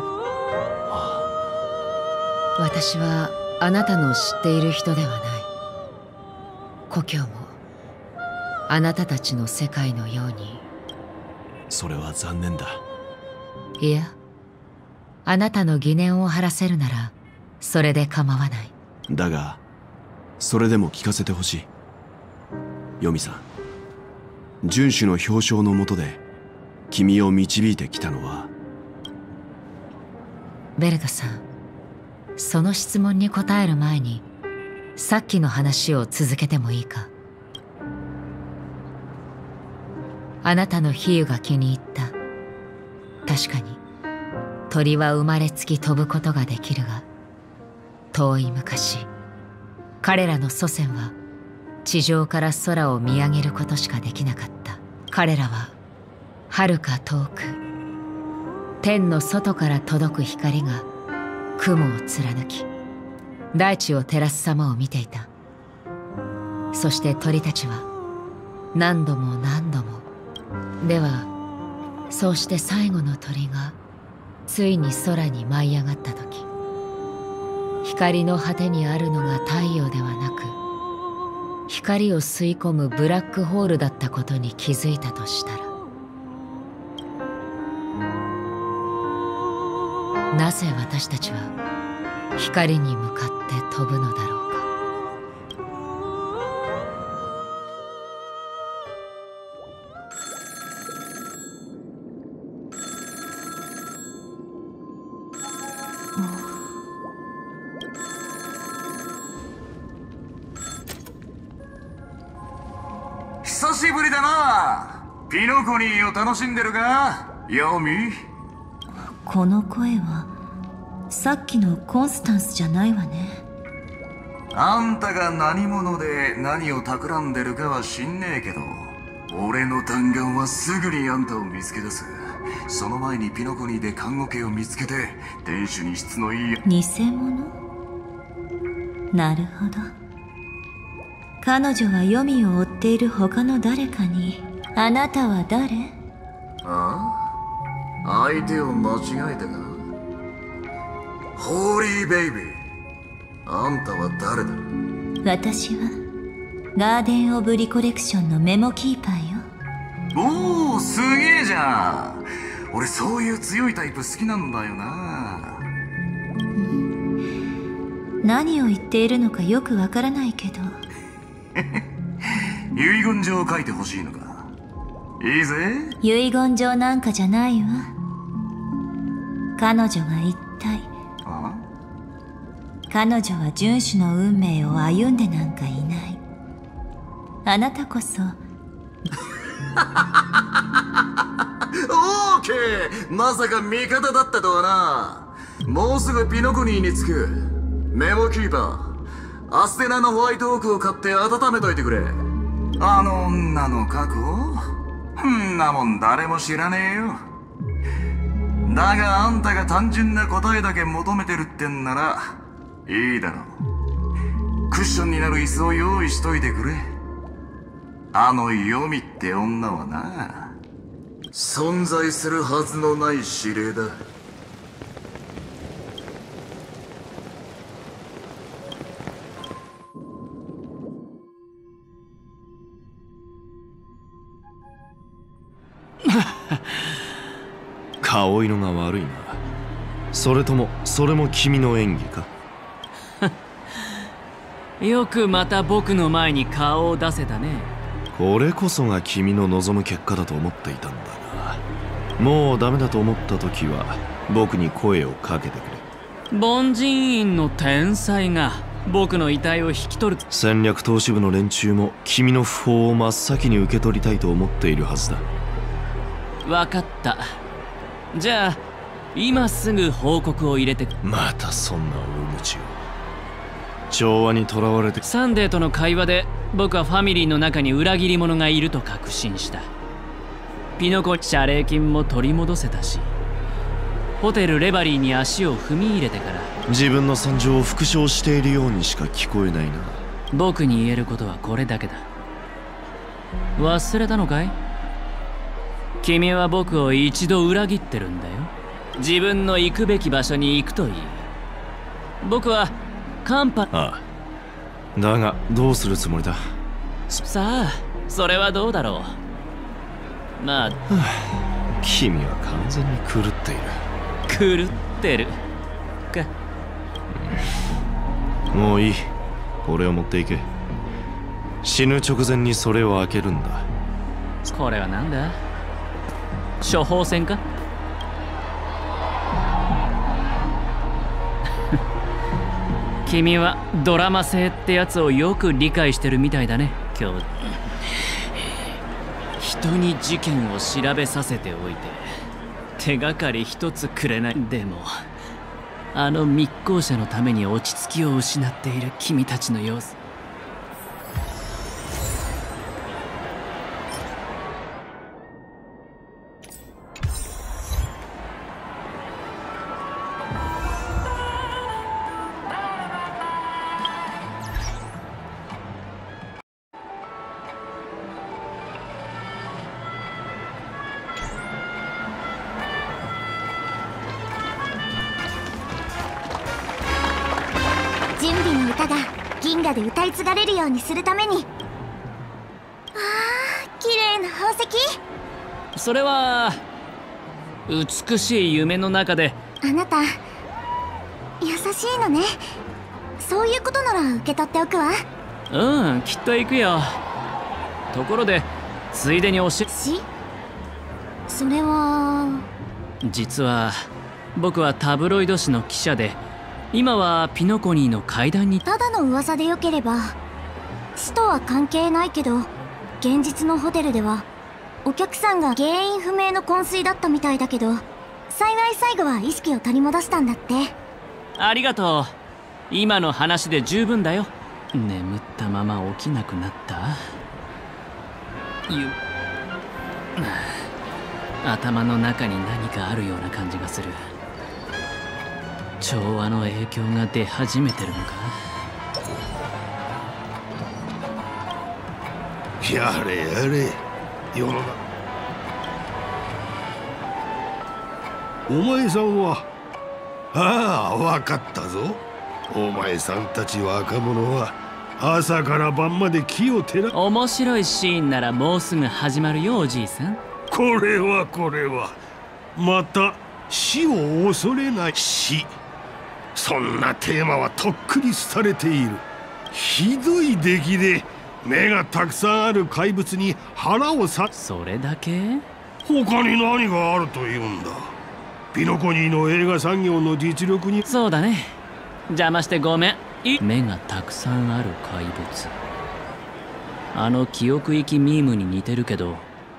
私はあなたの知っている人ではない。故郷もあなたたちの世界のように。 それは残念だ。 いや、あなたの疑念を晴らせるならそれで構わない。 だがそれでも聞かせてほしい。ヨミさん、遵守の表彰のもとで君を導いてきたのは。 ベルトさん、その質問に答える前にさっきの話を続けてもいいか。あなたの比喩が気に入った。確かに鳥は生まれつき飛ぶことができるが、遠い昔彼らの祖先は地上から空を見上げることしかできなかった。彼らは遥か遠く天の外から届く光が雲を貫き大地を照らす様を見ていた。そして鳥たちは何度も何度も。ではそうして最後の鳥がついに空に舞い上がった時、光の果てにあるのが太陽ではなく光を吸い込むブラックホールだったことに気づいたとしたら、なぜ私たちは光に向かって飛ぶのだろうか。 久しぶりだな。ピノコニーを楽しんでるか、ヨミ。 この声はさっきのコンスタンスじゃないわね。 あんたが何者で何を企んでるかは知んねえけど、俺の弾丸はすぐにあんたを見つけ出す。その前にピノコニーで看護家を見つけて店主に質のいい。 偽物？なるほど。彼女は黄泉を追っている他の誰かに。あなたは誰？ ああ、相手を間違えたか。ホーリーベイビー、あんたは誰だ？ 私はガーデン・オブ・リコレクションのメモキーパーよ。 おお、すげえじゃん。俺そういう強いタイプ好きなんだよな。 何を言っているのかよくわからないけど。 遺言状を書いてほしいのか。いいぜ。 遺言状なんかじゃないわ。彼女が一体。 あ？ 彼女は遵守の運命を歩んでなんかいない。あなたこそ。 オーケー、まさか味方だったとはな。もうすぐピノコニーに着く。メモキーパー、アステナのホワイトオークを買って温めといてくれ。あの女の過去？んなもん誰も知らねえよ。 だがあんたが単純な答えだけ求めてるってんならいいだろう。クッションになる椅子を用意しといてくれ。あのヨミって女はな、存在するはずのない指令だ。 顔色が悪いな。それともそれも君の演技か？ よくまた僕の前に顔を出せたね。 これこそが君の望む結果だと思っていたんだが、もうダメだと思った時は僕に声をかけてくれ。 凡人院の天才が僕の遺体を引き取る。 戦略投資部の連中も君の訃報を真っ先に受け取りたいと思っているはずだ。 分かった。じゃあ今すぐ報告を入れて。 またそんな大口を。調和にとらわれて。 サンデーとの会話で僕はファミリーの中に裏切り者がいると確信した。ピノコ謝礼金も取り戻せたし、ホテルレバリーに足を踏み入れてから。 自分の惨状を復唱しているようにしか聞こえないな。 僕に言えることはこれだけだ。忘れたのかい？君は僕を一度裏切ってるんだよ。自分の行くべき場所に行くといい。僕はカンパ。 ああ、だがどうするつもりだ？ さあそれはどうだろう。まあ、はあ、君は完全に狂っている。 狂ってるか。 もういい。これを持っていけ。死ぬ直前にそれを開けるんだ。 これはなんだ？処方箋か？君はドラマ性ってやつをよく理解してるみたいだね、今日。人に事件を調べさせておいて手がかり一つくれない。でもあの密航者のために落ち着きを失っている君たちの様子。 で歌い継がれるようにするために。ああ、綺麗な宝石。 それは美しい夢の中で。 あなた優しいのね。そういうことなら受け取っておくわ。 うん、きっと行くよ。ところでついでに教え。 しそれは実は僕はタブロイド紙の記者で、今はピノコニーの階段に。 ただの噂でよければ死とは関係ないけど、現実のホテルではお客さんが原因不明の昏睡だったみたいだけど、幸い最後は意識を取り戻したんだって。 ありがとう。今の話で十分だよ。眠ったまま起きなくなった。ゆ頭の中に何かあるような感じがする。調和の影響が出始めてるのか。 やれやれ、世の中。お前さんは。ああ、分かったぞ。お前さんたち若者は朝から晩まで木を照ら。 面白いシーンならもうすぐ始まるよ、おじいさん。 これはこれは、また死を恐れない死。そんなテーマはとっくに廃れている。ひどい出来で目がたくさんある怪物に腹をさ。 それだけ？ 他に何があるというんだ。ピノコニーの映画産業の実力に。 そうだね。邪魔してごめん。目がたくさんある怪物。あの記憶域ミームに似てるけど、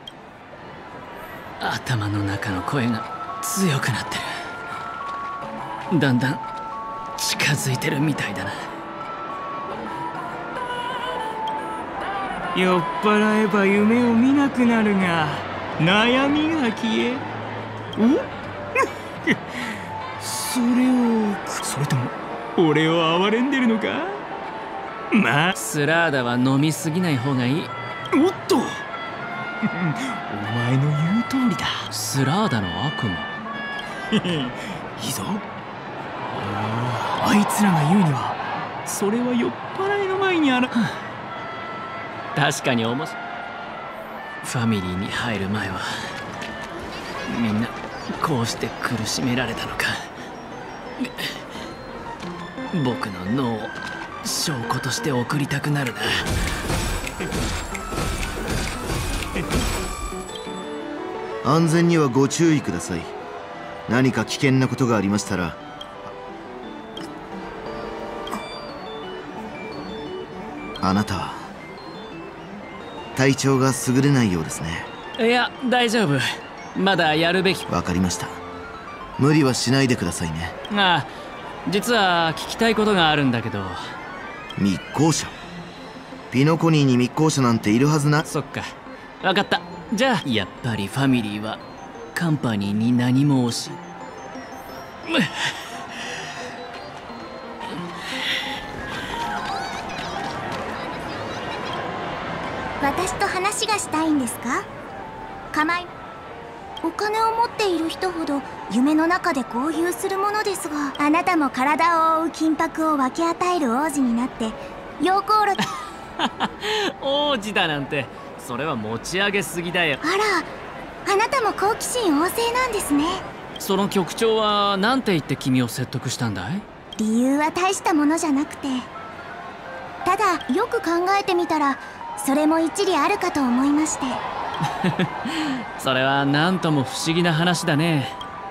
頭の中の声が強くなってる。だんだん近づいてるみたいだな。酔っ払えば夢を見なくなるが悩みが消え。おそれをそれとも俺を憐れんでるのか。まあスラーダは飲みすぎない方がいい。 おっとお前の言う通りだ。 スラーダの悪魔いいぞ。あいつらが言うにはそれは酔っ払いの前にあら確かに面白い。ファミリーに入る前はみんなこうして苦しめられたのか。僕の脳を証拠として送りたくなるな。 安全にはご注意ください。何か危険なことがありましたら。あなたは体調が優れないようですね。 いや大丈夫、まだやるべき。 わかりました。無理はしないでくださいね。 ああ、実は聞きたいことがあるんだけど。 密航者？ピノコニーに密航者なんているはずな。 そっか、わかった。じゃあやっぱりファミリーはカンパニーに何も惜しい。 私と話がしたいんですか？構い。お金を持っている人ほど夢の中で豪遊するものですが、あなたも体を覆う金箔を分け与える王子になって陽光炉王子だなんて、それは持ち上げすぎだよ。 あら、あなたも好奇心旺盛なんですね。 その局長は何て言って君を説得したんだい？ 理由は大したものじゃなくて、ただよく考えてみたらそれも一理あるかと思いまして。 それは何とも不思議な話だね。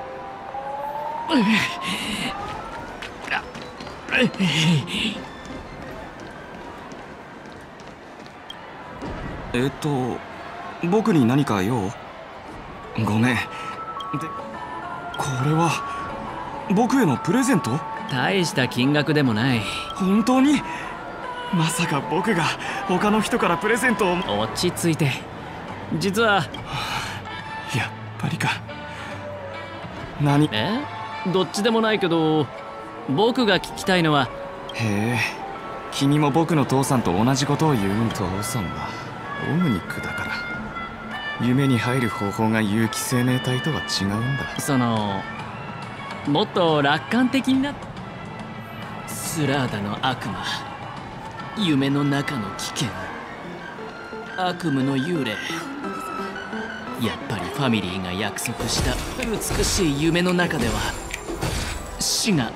えっと僕に何か用？ごめん。でこれは僕へのプレゼント？ 大した金額でもない。 本当に？まさか僕が他の人からプレゼントを。 落ち着いて。実は、はあ、やっぱりか。何？ え？どっちでもないけど、僕が聞きたいのは。 へえ、君も僕の父さんと同じことを言う。父さんはオムニックだから、夢に入る方法が有機生命体とは違うんだ。 そのもっと楽観的になっ。スラーダの悪魔、夢の中の危険、悪夢の幽霊。やっぱりファミリーが約束した美しい夢の中では死が。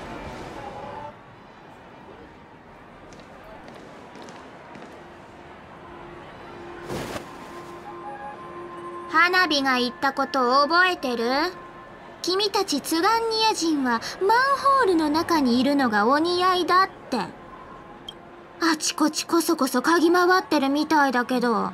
花火が言ったことを覚えてる？君たちツガンニア人はマンホールの中にいるのがお似合いだって。あちこちこそこそ嗅ぎ回ってるみたいだけど、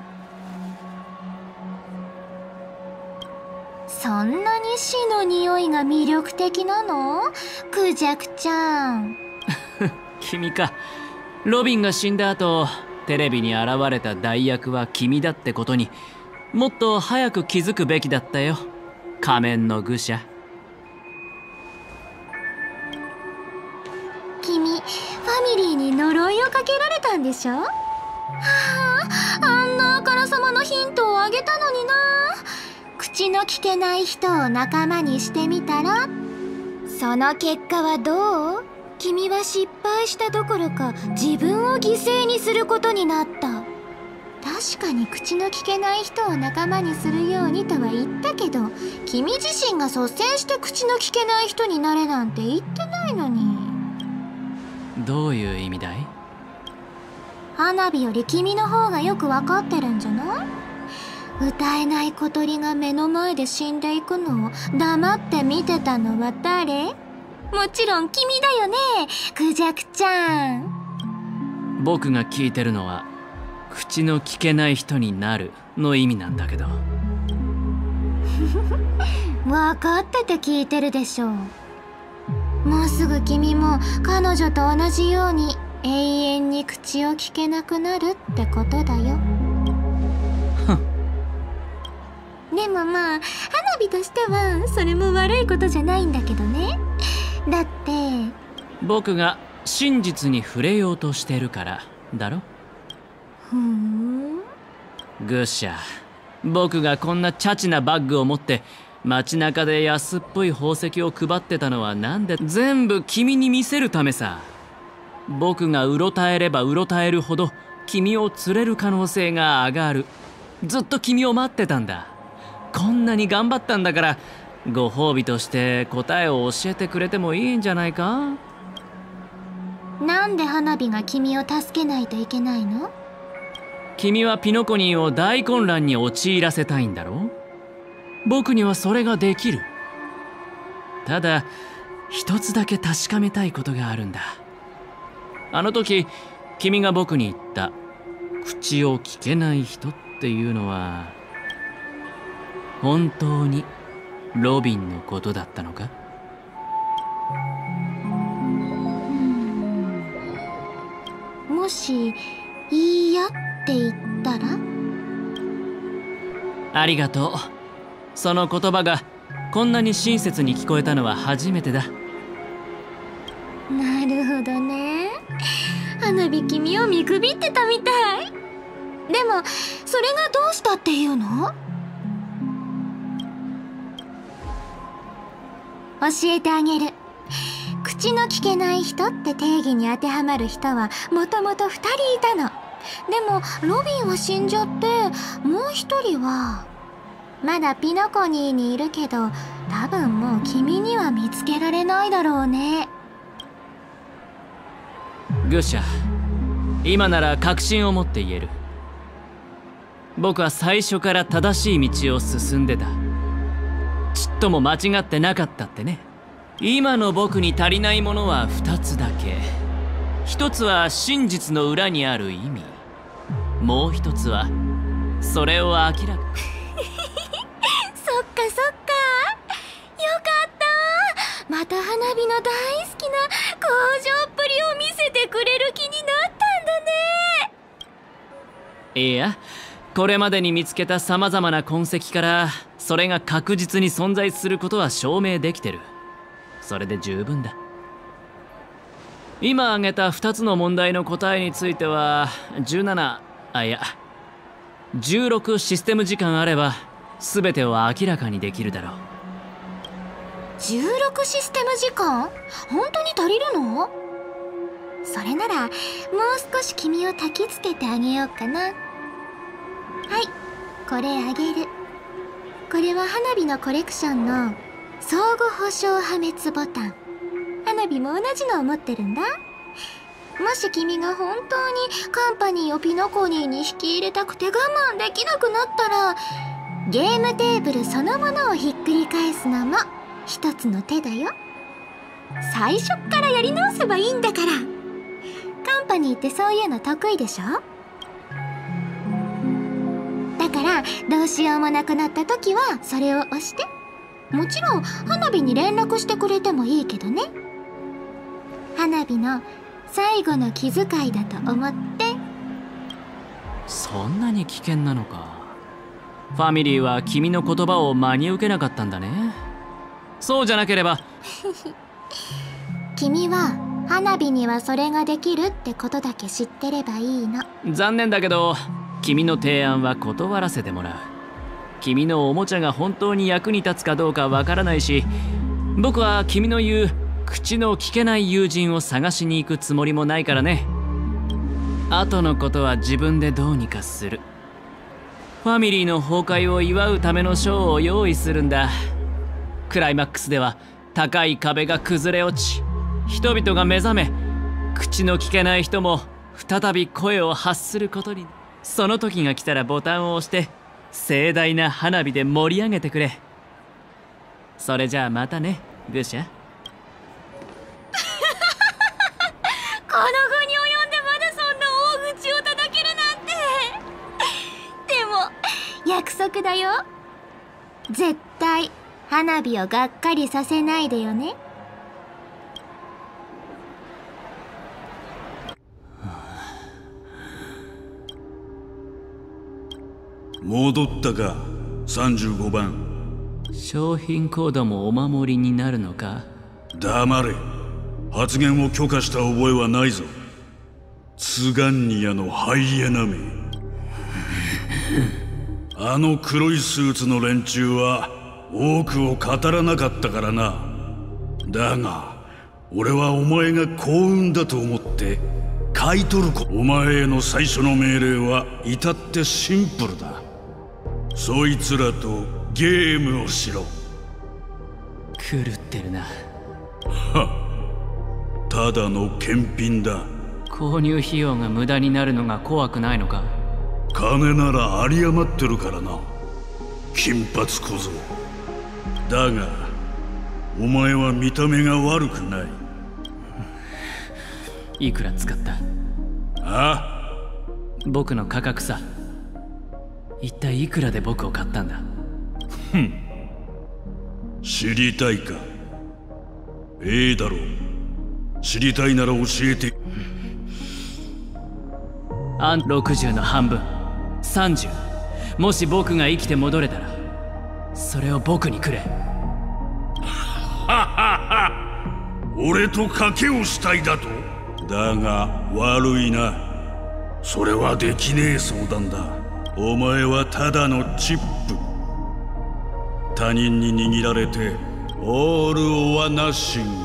そんなに死の匂いが魅力的なの？クジャクちゃん。 君か。ロビンが死んだ後、テレビに現れた代役は君だってことにもっと早く気づくべきだったよ、仮面の愚者。 君、ファミリーに呪いをかけられたんでしょ？はあ、あんなあからさまなヒントをあげたのにな。口の聞けない人を仲間にしてみたら？その結果はどう？君は失敗したどころか自分を犠牲にすることになった。確かに口の聞けない人を仲間にするようにとは言ったけど、君自身が率先して口の聞けない人になれなんて言ってないのに。 どういう意味だい？ 花火より君の方がよく分かってるんじゃない？歌えない小鳥が目の前で死んでいくのを黙って見てたのは誰？もちろん君だよね、クジャクちゃん。 僕が聞いてるのは口の聞けない人になるの意味なんだけど。 分かってて聞いてるでしょう。もうすぐ君も彼女と同じように永遠に口を聞けなくなるってことだよ。でもまあ花火としてはそれも悪いことじゃないんだけどね。 だって僕が真実に触れようとしてるからだろ。 ふーん。 グッシャ、僕がこんなチャチなバッグを持って街中で安っぽい宝石を配ってたのはなんで、全部君に見せるためさ。僕がうろたえればうろたえるほど君を釣れる可能性が上がる。ずっと君を待ってたんだ。こんなに頑張ったんだから、ご褒美として答えを教えてくれてもいいんじゃないか。 なんで花火が君を助けないといけないの？ 君はピノコニーを大混乱に陥らせたいんだろう。僕にはそれができる。ただ一つだけ確かめたいことがあるんだ。あの時君が僕に言った口を聞けない人っていうのは本当にロビンのことだったのか？ もしいいやって言ったら？ ありがとう。その言葉がこんなに親切に聞こえたのは初めてだ。 なるほどね。花火君を見くびってたみたい。でもそれがどうしたっていうの？教えてあげる。口の聞けない人って定義に当てはまる人はもともとふたりいたの。でもロビンは死んじゃって、もう一人はまだピノコニーにいるけど、多分もう君には見つけられないだろうね。 グッシャ、今なら確信を持って言える。僕は最初から正しい道を進んでた。ちっとも間違ってなかったってね。今の僕に足りないものはふたつだけ。一つは真実の裏にある意味。もう一つはそれを明らかそっかそっか、よかった。また花火の大好きな工場っぷりを見せてくれる気になったんだね。 いや、これまでに見つけたさまざまな痕跡からそれが確実に存在することは証明できてる。それで十分だ。今挙げたふたつの問題の答えについてはじゅうなな、あいやじゅうろくシステム時間あれば全てを明らかにできるだろう。 じゅうろくシステム時間？本当に足りるの？それならもう少し君を焚きつけてあげようかな。はい、これあげる。これは花火のコレクションの相互保証破滅ボタン。花火も同じのを持ってるんだ。もし君が本当にカンパニーをピノコニーに引き入れたくて我慢できなくなったら、ゲームテーブルそのものをひっくり返すのも一つの手だよ。最初っからやり直せばいいんだから。カンパニーってそういうの得意でしょ？だからどうしようもなくなった時はそれを押して。もちろん花火に連絡してくれてもいいけどね。花火の最後の気遣いだと思って。 そんなに危険なのか。ファミリーは君の言葉を真に受けなかったんだね。そうじゃなければ君は花火にはそれができるってことだけ知ってればいいの。 残念だけど君の提案は断らせてもらう。君のおもちゃが本当に役に立つかどうかわからないし、僕は君の言う口の聞けない友人を探しに行くつもりもないからね。後のことは自分でどうにかする。ファミリーの崩壊を祝うためのショーを用意するんだ。クライマックスでは高い壁が崩れ落ち、人々が目覚め、口の聞けない人も再び声を発することに。その時が来たらボタンを押して盛大な花火で盛り上げてくれ。それじゃあまたね、グシャ。 この後に及んでまだそんな大口を叩けるなんて。でも約束だよ。絶対花火をがっかりさせないでよね。 戻ったか、さんじゅうごばん。 商品コードもお守りになるのか。 黙れ。発言を許可した覚えはないぞ。ツガンニアのハイエナめ。あの黒いスーツの連中は多くを語らなかったからな。だが俺はお前が幸運だと思って買い取るこ。お前への最初の命令は至ってシンプルだ。そいつらとゲームをしろ。 狂ってるな。 はっ、ただの検品だ。 購入費用が無駄になるのが怖くないのか。 金なら有り余ってるからな、金髪小僧。だがお前は見た目が悪くない。 いくら使った？ あ？ 僕の価格さ。一体いくらで僕を買ったんだ？ ふん、知りたいか。ええだろう。知りたいなら教えて。 あんろくじゅうの半分、さんじゅう。もし僕が生きて戻れたらそれを僕にくれ。 俺と賭けをしたいだと？だが悪いな、それはできねえ相談だ。お前はただのチップ。他人に握られてオール・オア・ナッシング。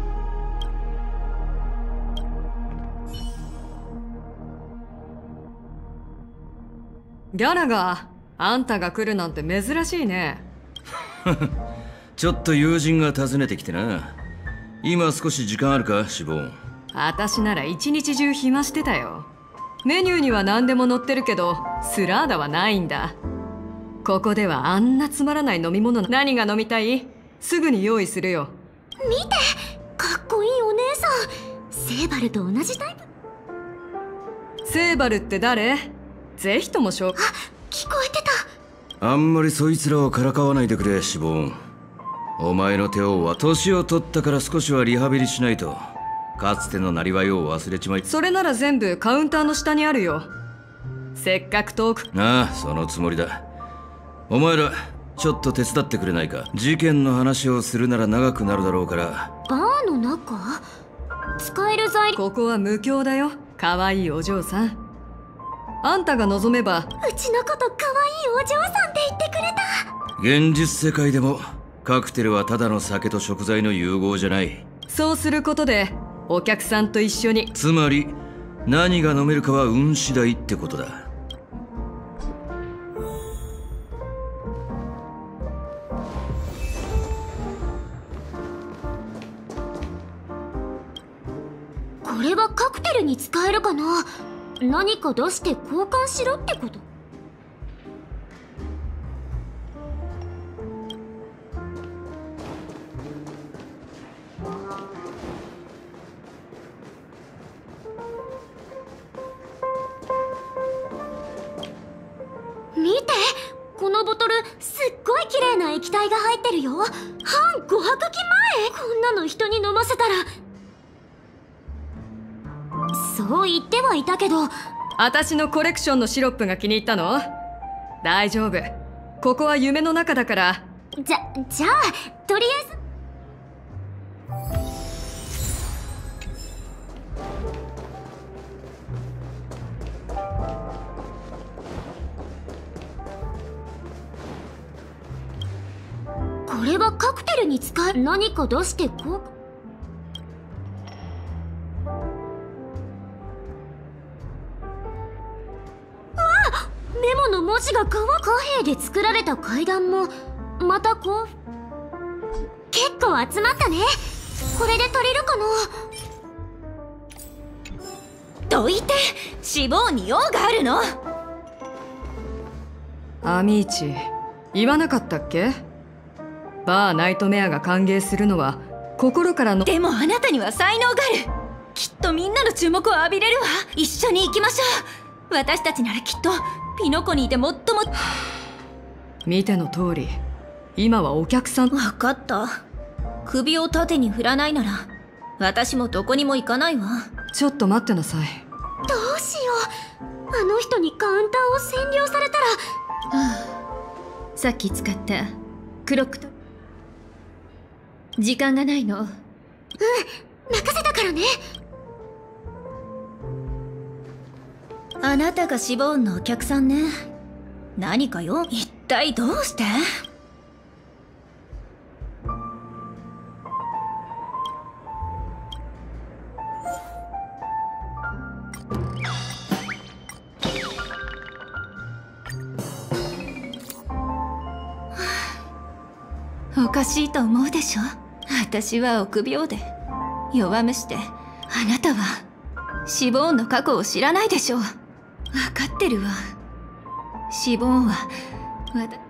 ギャラガー、あんたが来るなんて珍しいね。 ちょっと友人が訪ねてきてな。今少し時間あるか、シボン。 私なら一日中暇してたよ。メニューには何でも載ってるけどスラーダはないんだ。ここではあんなつまらない飲み物。何が飲みたい？すぐに用意するよ。 見て、かっこいいお姉さん。セーバルと同じタイプ。 セーバルって誰？ぜひとも紹介。 あ、聞こえてた。 あんまりそいつらをからかわないでくれ、シボン。お前の手をは年を取ったから少しはリハビリしないと。かつてのなりわいを忘れちまい。 それなら全部カウンターの下にあるよ。せっかく遠く。 ああ、そのつもりだ。お前らちょっと手伝ってくれないか。事件の話をするなら長くなるだろうから。 バーの中？使える材料。 ここは無教だよ、かわいいお嬢さん。あんたが望めば。 うちのことかわいいお嬢さんって言ってくれた。 現実世界でもカクテルはただの酒と食材の融合じゃない。 そうすることでお客さんと一緒に。 つまり何が飲めるかは運次第ってことだ。 これはカクテルに使えるかな。何か出して交換しろってこと？見て、このボトルすっごい綺麗な液体が入ってるよ。半ごはくき前。こんなの人に飲ませたら。そう言ってはいたけど。 私のコレクションのシロップが気に入ったの？大丈夫、ここは夢の中だから。 じゃ、じゃあとりあえず。これはカクテルに使える。何か出してこう。メモの文字が乾く。貨幣で作られた階段もまたこう。結構集まったね。これで足りるかな。 どいて、脂肪に用があるの。 アミーチ、言わなかったっけ？バーナイトメアが歓迎するのは心からの。 でもあなたには才能がある。きっとみんなの注目を浴びれるわ。一緒に行きましょう。私たちならきっとピノコにいて最も。 見ての通り、今はお客さん。 分かった。首を縦に振らないなら私もどこにも行かないわ。 ちょっと待ってなさい。 どうしよう。あの人にカウンターを占領されたら。 はあ、さっき使ったクロックと。時間がないの。 任せたからね。 あなたがシボーンのお客さんね。何かよ。一体どうして？おかしいと思うでしょ。私は臆病で弱虫で、あなたはシボーンの過去を知らないでしょ。分かってるわ。シボーンはわた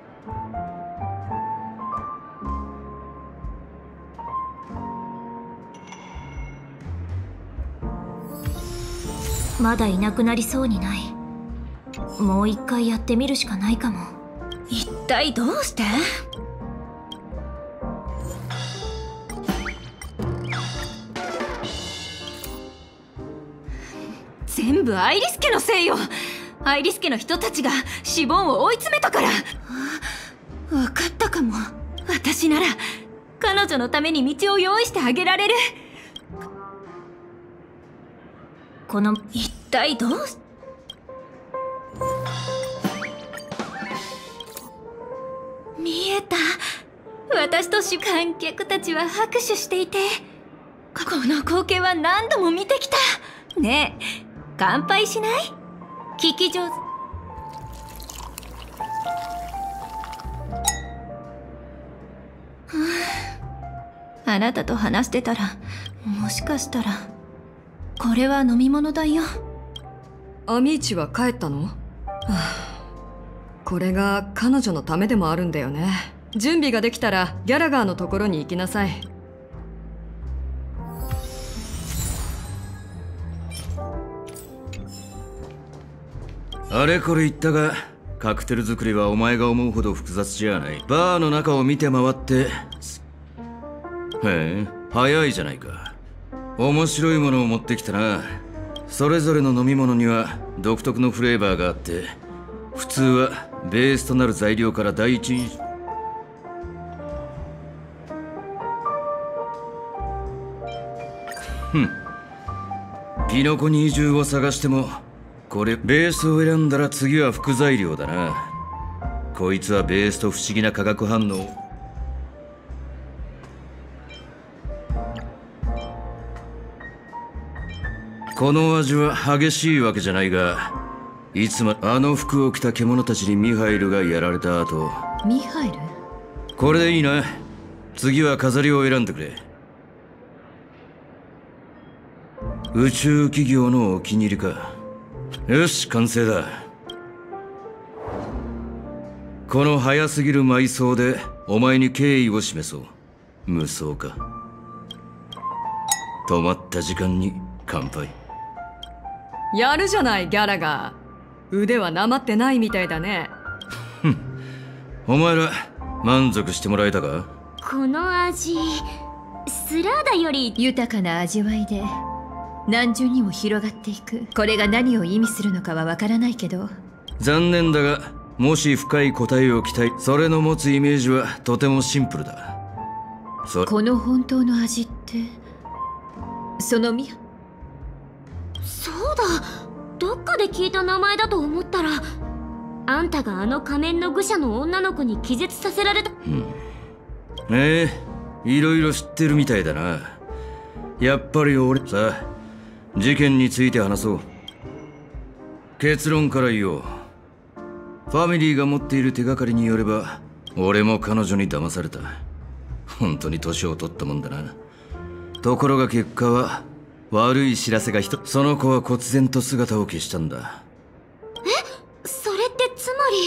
まだいなくなりそうにない。もう一回やってみるしかないかも。一体どうして？全部アイリス家のせいよ。アイリス家の人たちがシボーンを追い詰めたから。分かったかも。私なら彼女のために道を用意してあげられる。この一体どうし見えた。私とし観客たちは拍手していて、この光景は何度も見てきた。ねえ、乾杯しない？聞き上手。あなたと話してたら、もしかしたらこれは飲み物だよ。 アミーチは帰ったの？はあ、これが彼女のためでもあるんだよね。準備ができたらギャラガーのところに行きなさい。 あれこれ言ったが、カクテル作りはお前が思うほど複雑じゃない。バーの中を見て回って。へえ、早いじゃないか。面白いものを持ってきたな。それぞれの飲み物には独特のフレーバーがあって、普通はベースとなる材料から第一印象。ふん。ピノコ二重を探しても、これベースを選んだら次は副材料だな。こいつはベースと不思議な化学反応。この味は激しいわけじゃないが、いつもあの服を着た獣たちにミハイルがやられた後。 ミハイル？ これでいいな。次は飾りを選んでくれ。宇宙企業のお気に入りか。よし、完成だ。この早すぎる埋葬でお前に敬意を示そう。無双か。止まった時間に乾杯。 やるじゃないギャラガー。腕はなまってないみたいだね。 ふん。お前ら満足してもらえたか？ この味、スラーダより豊かな味わいで何重にも広がっていく。これが何を意味するのかはわからないけど。 残念だが、もし深い答えを期待、それの持つイメージはとてもシンプルだ。そこの本当の味って、そのみそうだ、どっかで聞いた名前だと思ったら、あんたがあの仮面の愚者の女の子に気絶させられた。 うん、ええ、いろいろ知ってるみたいだな。やっぱり俺さあ、事件について話そう。結論から言おう。ファミリーが持っている手がかりによれば、俺も彼女に騙された。本当に年を取ったもんだな。ところが結果は悪い知らせが一つ。その子は忽然と姿を消したんだ。 え、それってつ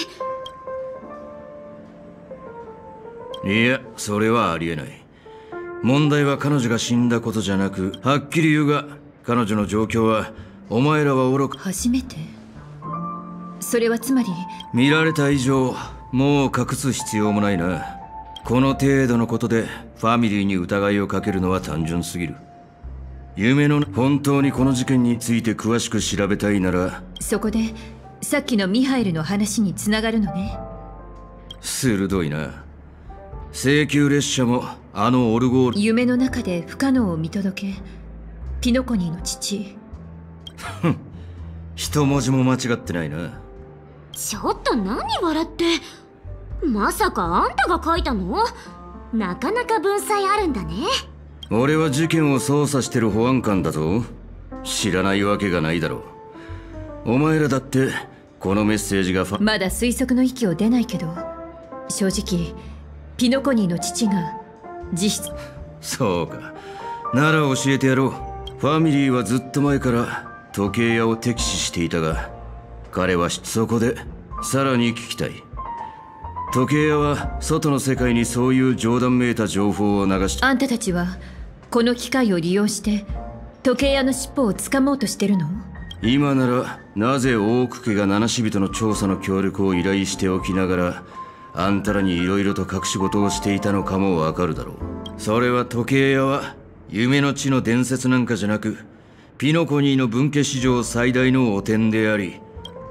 まり。いや、それはありえない。問題は彼女が死んだことじゃなく、はっきり言うが彼女の状況はお前らは愚か。 初めて？それはつまり見られた以上もう隠す必要もないな。この程度のことでファミリーに疑いをかけるのは単純すぎる。夢の本当にこの事件について詳しく調べたいなら、 そこでさっきのミハイルの話につながるのね。 鋭いな。 請求列車もあのオルゴール。 夢の中で不可能を見届け、ピノコニーの父。 ふん、一文字も間違ってないな。 ちょっと何笑って。まさかあんたが書いたの？なかなか文才あるんだね。 俺は事件を捜査してる保安官だぞ。知らないわけがないだろう。お前らだってこのメッセージがファまだ推測の域を出ないけど、正直ピノコニーの父が実質。 そうか、なら教えてやろう。ファミリーはずっと前から時計屋を敵視していたが、彼はそこでさらに聞きたい。時計屋は外の世界にそういう冗談めいた情報を流して。 あんたたちはこの機会を利用して時計屋の尻尾をつかもうとしてるの？ 今ならなぜ大奥家が七死人の調査の協力を依頼しておきながら、あんたらに色々と隠し事をしていたのかもわかるだろう。それは時計屋は夢の地の伝説なんかじゃなく、ピノコニーの分家史上最大の汚点であり。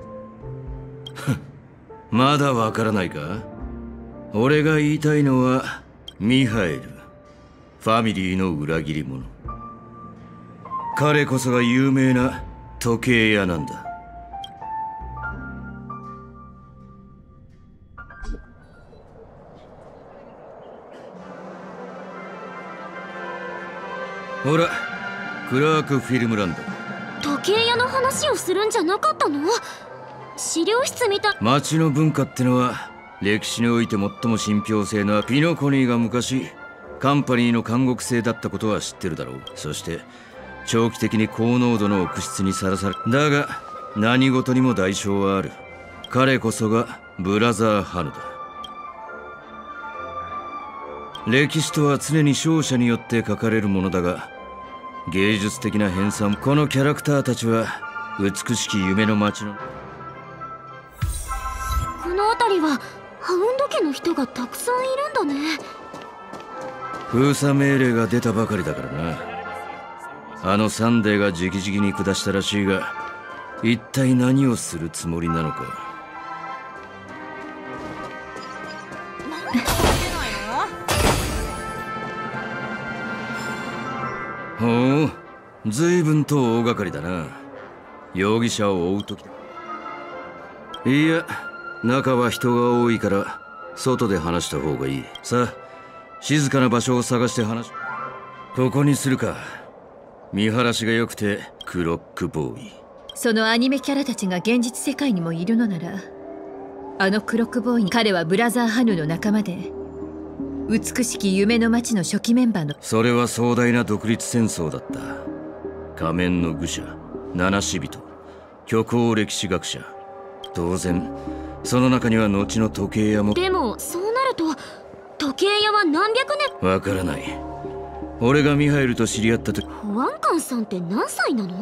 まだわからないか？俺が言いたいのはミハエル、ファミリーの裏切り者。彼こそが有名な時計屋なんだ。ほら、クラークフィルムランド。 時計屋の話をするんじゃなかったの？資料室みたい。 町の文化ってのは歴史において最も信憑性のある。ピノコニーが昔カンパニーの監獄生だったことは知ってるだろう。そして長期的に高濃度の悪質にさらされ、だが何事にも代償はある。彼こそがブラザーハヌだ。歴史とは常に勝者によって書かれるものだが、芸術的な編纂、このキャラクターたちは美しき夢の街の。 この辺りはハウンド家の人がたくさんいるんだね。 封鎖命令が出たばかりだからな。あのサンデーが直々に下したらしいが、一体何をするつもりなのか。ほう、随分と大掛かりだな。容疑者を追うとき。いや、中は人が多いから外で話した方がいい。さあ、静かな場所を探して話。ここにするか。見晴らしが良くてクロックボーイ。 そのアニメキャラたちが現実世界にもいるのなら、あのクロックボーイに、彼はブラザーハヌの仲間で、美しき夢の街の初期メンバーの。 それは壮大な独立戦争だった。仮面の愚者、七死人、虚構歴史学者。当然その中には後の時計屋も。 でもそうなると時計屋は何百年。 わからない。俺がミハエルと知り合った時。 保安官さんって何歳なの？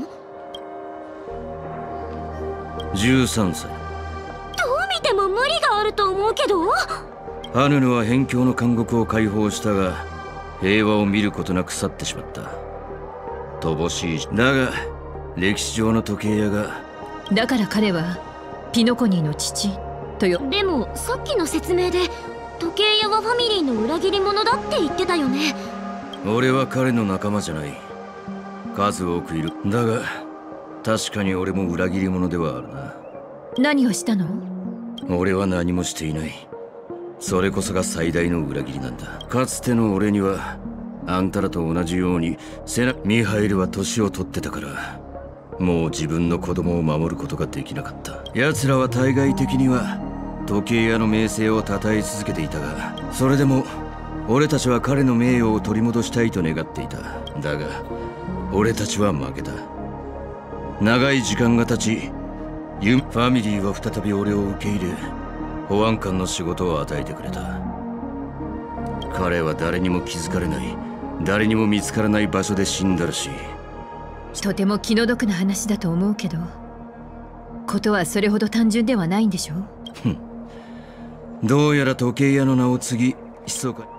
じゅうさんさい。 どう見ても無理があると思うけど。 ハヌヌは辺境の監獄を解放したが、平和を見ることなく去ってしまった。乏しい。だが歴史上の時計屋が。 だから彼はピノコニーの父とよ。 でもさっきの説明で時計屋はファミリーの裏切り者だって言ってたよね。 俺は彼の仲間じゃない。数多くいる。だが確かに俺も裏切り者ではあるな。 何をしたの？ 俺は何もしていない。それこそが最大の裏切りなんだ。かつての俺にはあんたらと同じように背中。ミハエルは年を取ってたからもう自分の子供を守ることができなかった。奴らは対外的には時計屋の名声を称え続けていたが、それでも俺たちは彼の名誉を取り戻したいと願っていた。だが俺たちは負けた。長い時間が経ち、ファミリーは再び俺を受け入れ、保安官の仕事を与えてくれた。彼は誰にも気づかれない、誰にも見つからない場所で死んだらしい。 とても気の毒な話だと思うけど、ことはそれほど単純ではないんでしょ？ ふん。どうやら時計屋の名を継ぎ、密かに。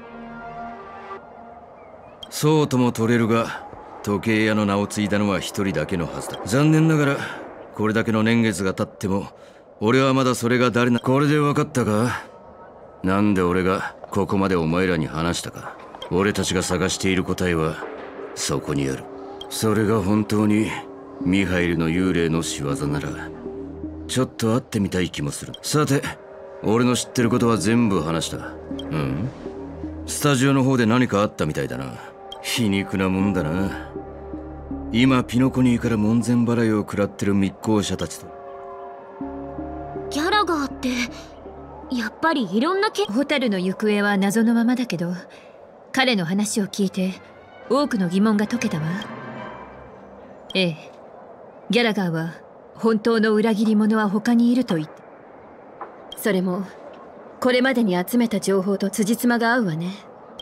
そうとも取れるが、時計屋の名を継いだのは一人だけのはずだ。残念ながらこれだけの年月が経っても俺はまだそれが誰な。これで分かったか？なんで俺がここまでお前らに話したか。俺たちが探している答えはそこにある。それが本当にミハイルの幽霊の仕業ならちょっと会ってみたい気もする。さて、俺の知ってることは全部話した。うん、スタジオの方で何かあったみたいだな。皮肉なもんだな。今ピノコニーから門前払いを食らってる密航者たちと。 ギャラガーってやっぱりいろんなけホタルの行方は謎のままだけど、彼の話を聞いて多くの疑問が解けたわ。ええ、ギャラガーは本当の裏切り者は他にいると言って、それもこれまでに集めた情報と辻褄が合うわね。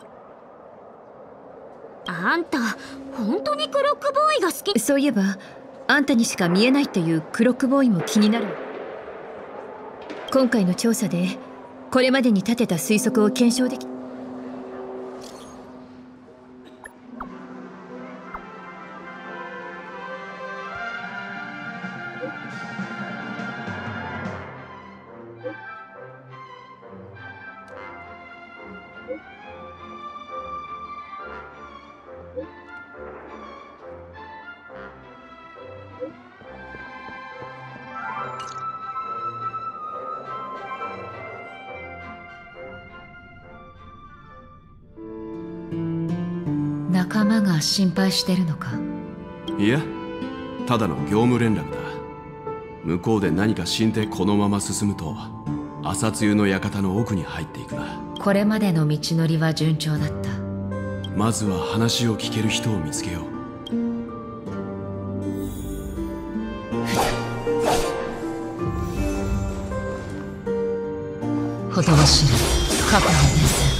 あんた本当にクロックボーイが好き？ そういえばあんたにしか見えないっていうクロックボーイも気になる。今回の調査でこれまでに立てた推測を検証でき、 仲間が心配してるのか？ いや、ただの業務連絡だ。向こうで何か進展、このまま進むと朝露の館の奥に入っていくな。 これまでの道のりは順調だった。 まずは話を聞ける人を見つけよう。 ほとばしる過去の伝説。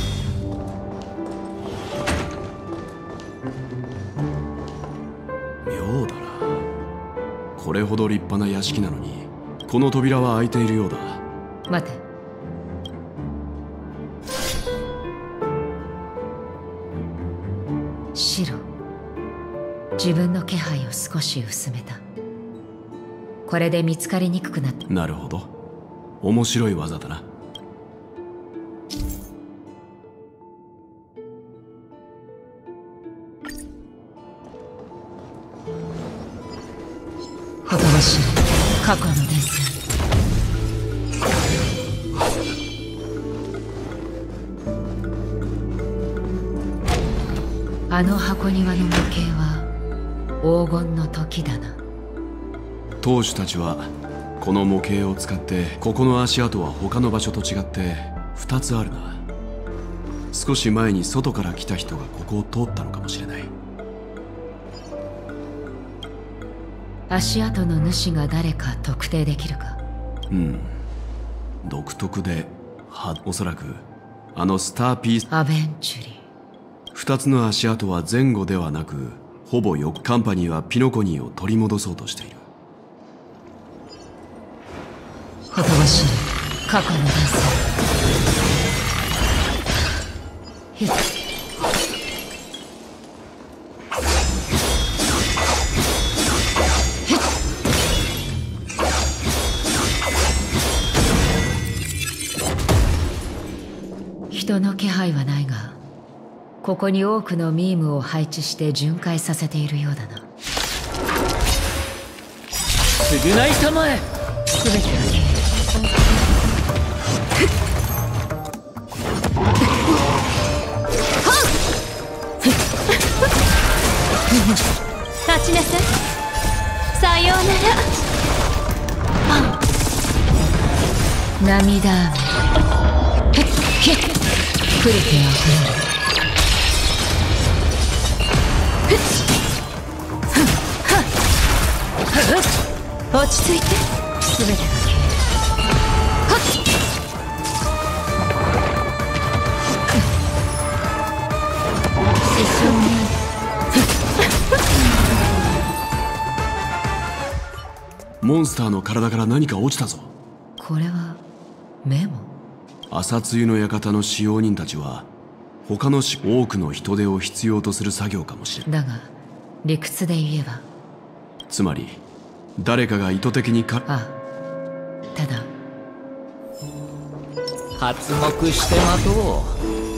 妙だな。これほど立派な屋敷なのにこの扉は開いているようだ。 待て。白、自分の気配を少し薄めた。これで見つかりにくくなった。 なるほど、面白い技だな。 ほとばしる過去の伝説。あの箱庭の模型は黄金の時だな。 当主たちはこの模型を使って、ここの足跡は他の場所と違ってふたつあるな。少し前に外から来た人がここを通ったのかもしれない。 足跡の主が誰か特定できるか？ うん、独特ではおそらくあのスターピースアベンチュリー。 二つの足跡は前後ではなく、ほぼよくカンパニーはピノコニーを取り戻そうとしている。 ほとばしる過去の伝説。人の気配はないが、ここに多くのミームを配置して巡回させているようだな。 償いたまえ。 全てが消える。 立ちなさい。さようなら。 涙雨降りては降る。 落ち着いて。 全てが消える。師匠にモンスターの体から何か落ちたぞ。 これはメモ？ 朝露の館の使用人たちは他のし多くの人手を必要とする作業かもしれない。 だが理屈で言えば、 つまり誰かが意図的にかああ、ただ発目して待とう。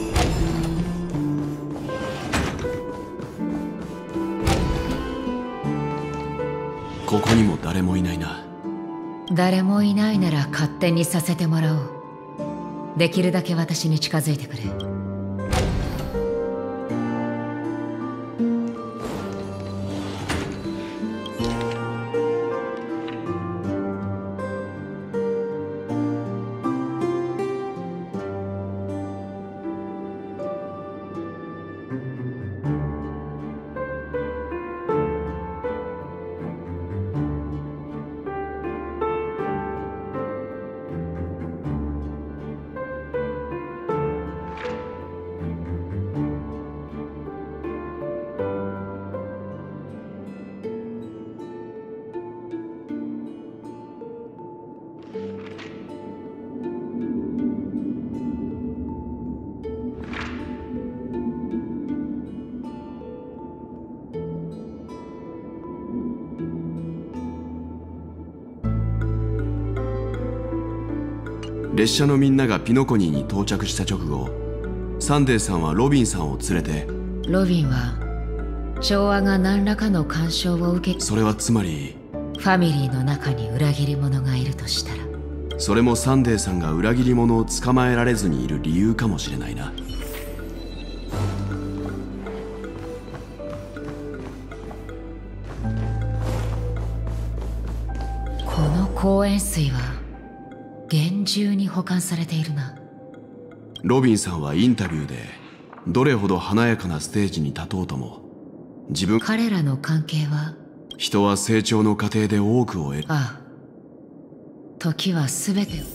ここにも誰もいないな。 誰もいないなら勝手にさせてもらおう。できるだけ私に近づいてくれ。 列車のみんながピノコニーに到着した直後、サンデーさんはロビンさんを連れて。 ロビンは調和が何らかの干渉を受け、 それはつまりファミリーの中に裏切り者がいるとしたら、 それもサンデーさんが裏切り者を捕まえられずにいる理由かもしれないな。 この公園水は厳重に保管されているな。 ロビンさんはインタビューで、どれほど華やかなステージに立とうとも自分彼らの関係は、 人は成長の過程で多くを得る。 ああ、時は全てを。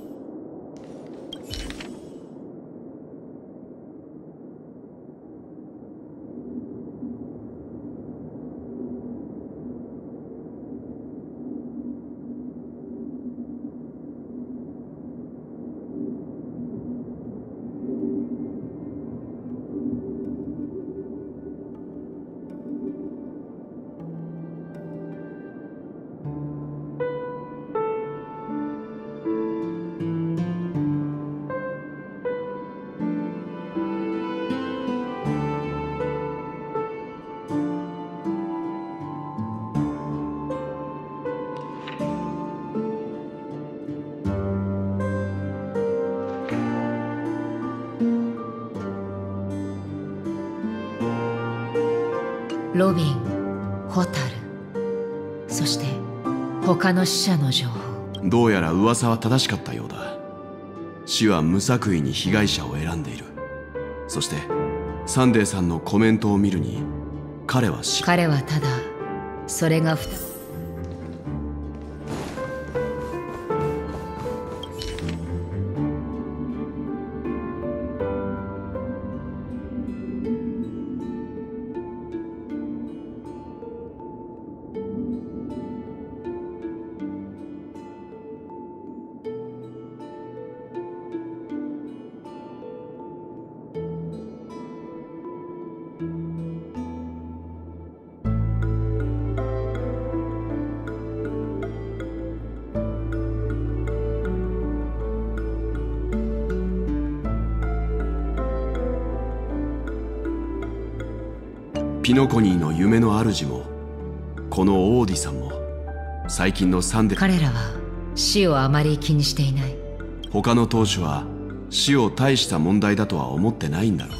ロビン、ホタル、そして他の死者の情報。 どうやら噂は正しかったようだ。死は無作為に被害者を選んでいる。そしてサンデーさんのコメントを見るに、彼は死彼はただそれがふたピノコニーの夢の主も、このオーディさんも、最近のサンデー。 彼らは死をあまり気にしていない。 他の当主は死を大した問題だとは思ってないんだろう。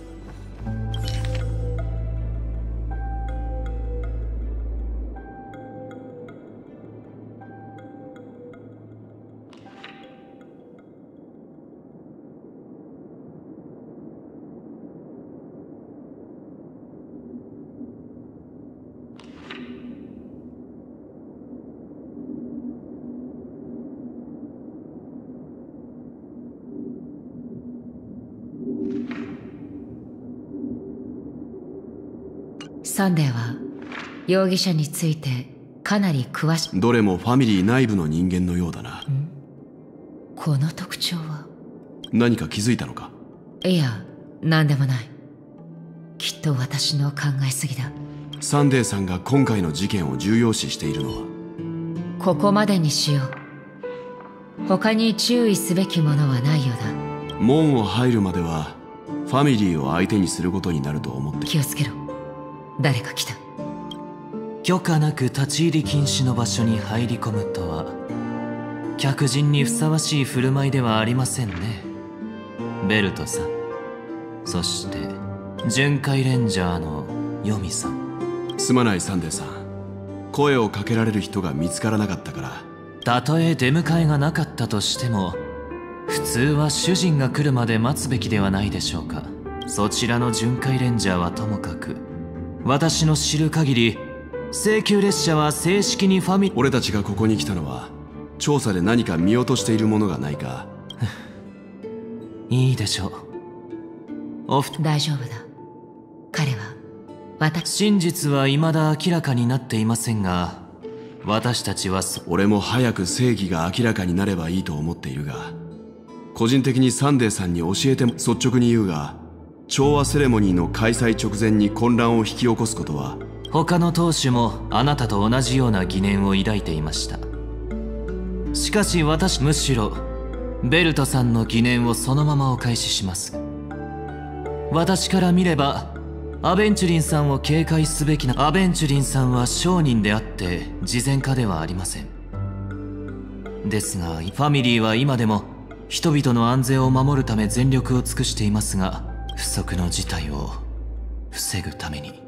サンデーは容疑者についてかなり詳しい。 どれもファミリー内部の人間のようだな。 この特徴は何か気づいたのか？ いや、何でもない。きっと私の考えすぎだ。 サンデーさんが今回の事件を重要視しているのは、 ここまでにしよう。他に注意すべきものはないようだ。 門を入るまではファミリーを相手にすることになると思って。 気をつけろ。誰か来た。 許可なく立ち入り禁止の場所に入り込むとは客人にふさわしい振る舞いではありませんね、ベルトさん。そして巡回レンジャーのヨミさん。 すまないサンデーさん、声をかけられる人が見つからなかったから。 たとえ出迎えがなかったとしても普通は主人が来るまで待つべきではないでしょうか。そちらの巡回レンジャーはともかく、私の知る限り請求列車は正式にファミ俺たちがここに来たのは調査で何か見落としているものがないか。 いいでしょう。おふ大丈夫だ。彼は私。 真実は未だ明らかになっていませんが、私たちは俺も早く正義が明らかになればいいと思っているが、個人的にサンデーさんに教えても。率直に言うが、調和セレモニーの開催直前に混乱を引き起こすことは。 他の当主もあなたと同じような疑念を抱いていました。しかし私、むしろベルトさんの疑念をそのままお返しします。私から見ればアベンチュリンさんを警戒すべきな。アベンチュリンさんは商人であって慈善家ではありません。ですがファミリーは今でも人々の安全を守るため全力を尽くしていますが、不測の事態を防ぐために。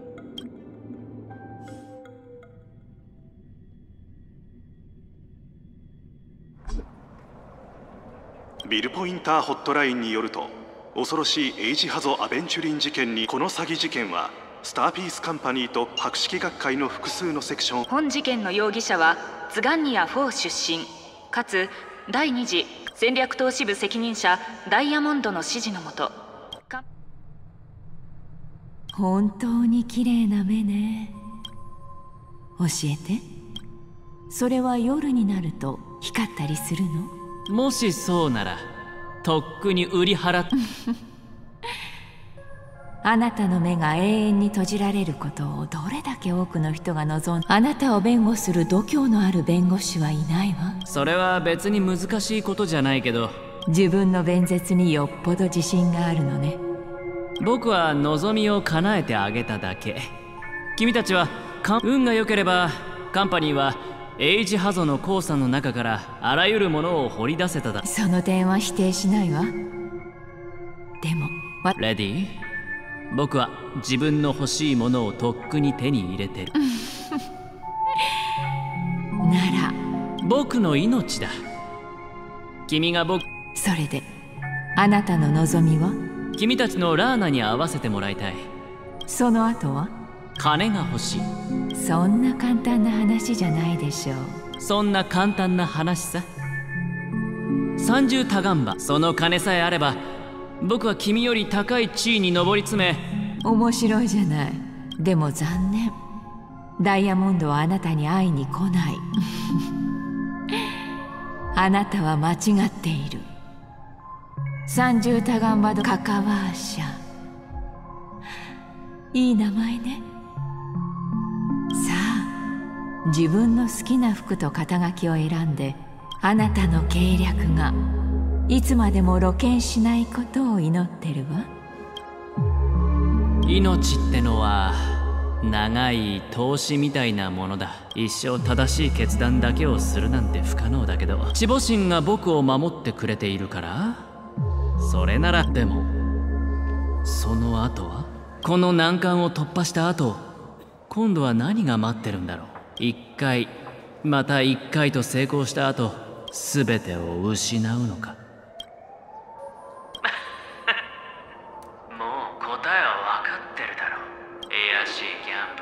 ビルポインターホットラインによると、恐ろしいエイジハゾアベンチュリン事件に。この詐欺事件はスターピースカンパニーと博識学会の複数のセクション。 本事件の容疑者はツガンニアフォー出身かつ第二次戦略投資部責任者ダイヤモンドの指示のもと。 本当に綺麗な目ね。教えて、それは夜になると光ったりするの？ もしそうならとっくに売り払っあなたの目が永遠に閉じられることをどれだけ多くの人が望ん。あなたを弁護する度胸のある弁護士はいないわ。 それは別に難しいことじゃないけど、 自分の弁舌によっぽど自信があるのね。 僕は望みを叶えてあげただけ。君たちは運が良ければカンパニーはエイジハゾの鉱山の中からあらゆるものを掘り出せただ。 その点は否定しないわ。でもレディー、僕は自分の欲しいものをとっくに手に入れてるなら僕の命だ。君が僕。 それであなたの望みは？ 君たちのラーナに会わせてもらいたい。 その後は？ 金が欲しい。 そんな簡単な話じゃないでしょう。 そんな簡単な話さ。三重多眼馬、その金さえあれば僕は君より高い地位に上り詰め。 面白いじゃない。でも残念、ダイヤモンドはあなたに会いに来ないあなたは間違っている。三重多眼馬のカカワーシャ、いい名前ね。さあ、自分の好きな服と肩書きを選んで、あなたの計略がいつまでも露見しないことを祈ってるわ。 命ってのは長い投資みたいなものだ。一生正しい決断だけをするなんて不可能だけど、守護神が僕を守ってくれているからそれなら。でもその後は、この難関を突破した後、今度は何が待ってるんだろう。一回また一回と成功した後、全てを失うのかもう答えは分かってるだろう、卑しいギャン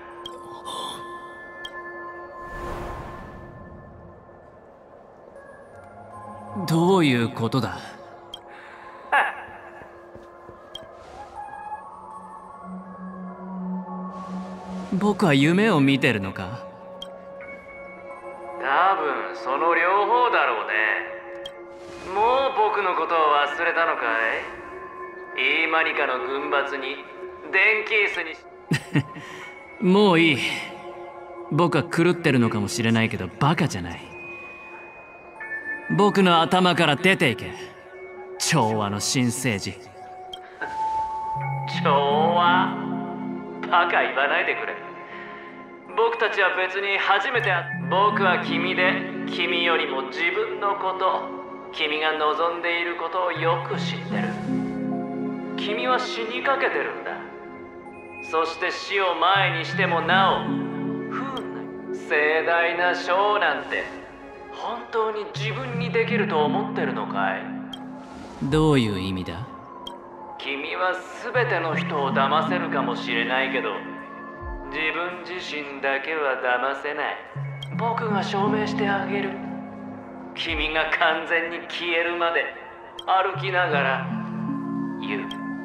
ブラー。どういうことだ。僕は夢を見てるのか。多分その両方だろうね。もう僕のことを忘れたのかい。イーマニカの軍閥に電気椅子にもういい。僕は狂ってるのかもしれないけどバカじゃない。僕の頭から出ていけ、調和の新生児。調和バカ言わないでくれ。 僕たちは別に初めて会っ僕は君で、君よりも自分のこと、君が望んでいることをよく知ってる。君は死にかけてるんだ。そして死を前にしてもなお、不運な盛大なショーなんて本当に自分にできると思ってるのかい？どういう意味だ？君は全ての人を騙せるかもしれないけど、自分自身だけは騙せない。僕が証明してあげる。君が完全に消えるまで歩きながら言う。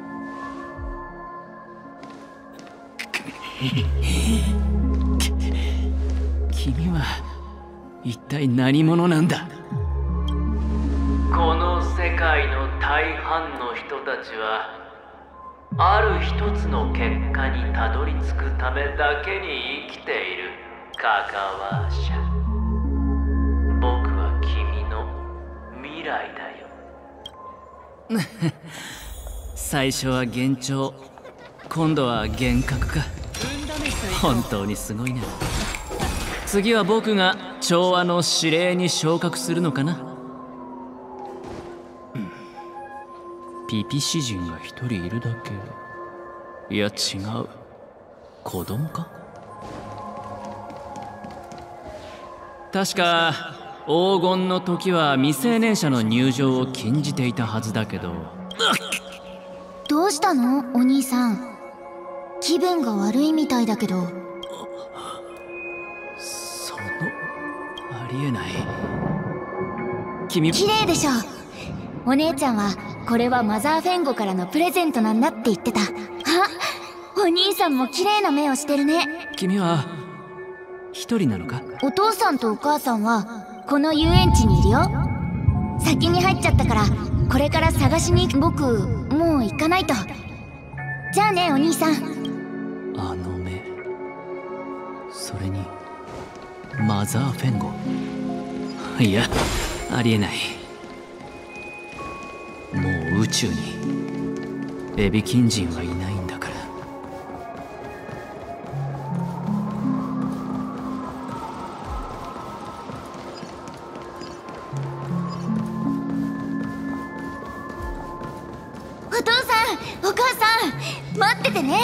君は一体何者なんだ？この世界の大半の人たちはある一つの結果にたどり着くためだけに生きているカカワーシャ。僕は君の未来だよ。最初は幻聴、今度は幻覚か。本当にすごいな。次は僕が調和の指令に昇格するのかな。ピピ詩人が一人いるだけ。いや違う、子供か。確か黄金の時は未成年者の入場を禁じていたはずだけど。 どうしたのお兄さん、気分が悪いみたいだけど。 そのありえない。君綺麗でしょ。お姉ちゃんはこれはマザーフェンゴからのプレゼントなんだって言ってた。あ、お兄さんも綺麗な目をしてるね。 君は一人なのか？ お父さんとお母さんはこの遊園地にいるよ。先に入っちゃったからこれから探しに。僕もう行かないと。じゃあねお兄さん。 あの目、それにマザーフェンゴ。いやありえない。もう宇宙にエビキン人はいないんだから。 お父さんお母さん待っててね。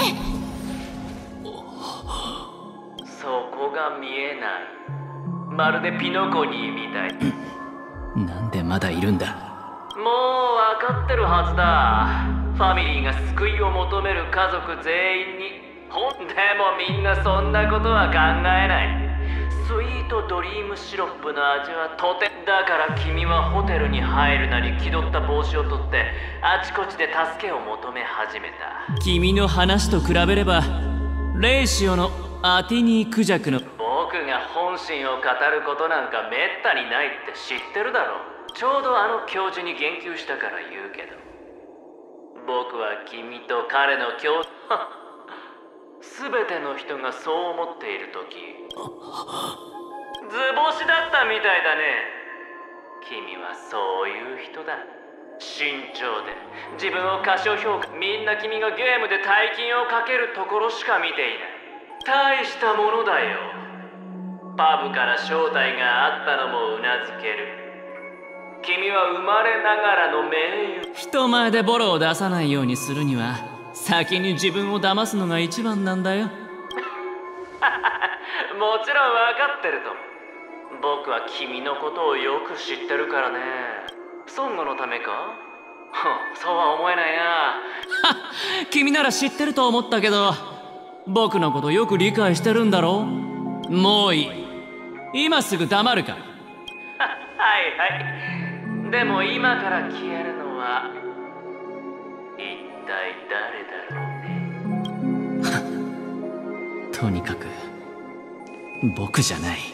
そこが見えない。まるでピノコニーみたい。なんでまだいるんだ？もう分かってるはずだ。ファミリーが救いを求める家族全員に。ほんでもみんなそんなことは考えない。スイートドリームシロップの味はとて。だから君はホテルに入るなり気取った帽子を取ってあちこちで助けを求め始めた。君の話と比べればレイシオのアティニークジャクの。僕が本心を語ることなんかめったにないって知ってるだろう。ちょうどあの教授に言及したから言うけど、僕は君と彼の教すべての人がそう思っているとき図星だったみたいだね。君はそういう人だ。慎重で自分を過小評価。みんな君がゲームで大金をかけるところしか見ていない。大したものだよ。パブから招待があったのもうなずける。君は生まれながらの名優。人前でボロを出さないようにするには先に自分を騙すのが一番なんだよ。もちろん分かってると。僕は君のことをよく知ってるからね。孫悟のためか？そうは思えないな。君なら知ってると思ったけど、僕のことよく理解してるんだろう。もういい。今すぐ黙るか。はいはい。でも今から消えるのは一体誰だろうね。とにかく僕じゃない。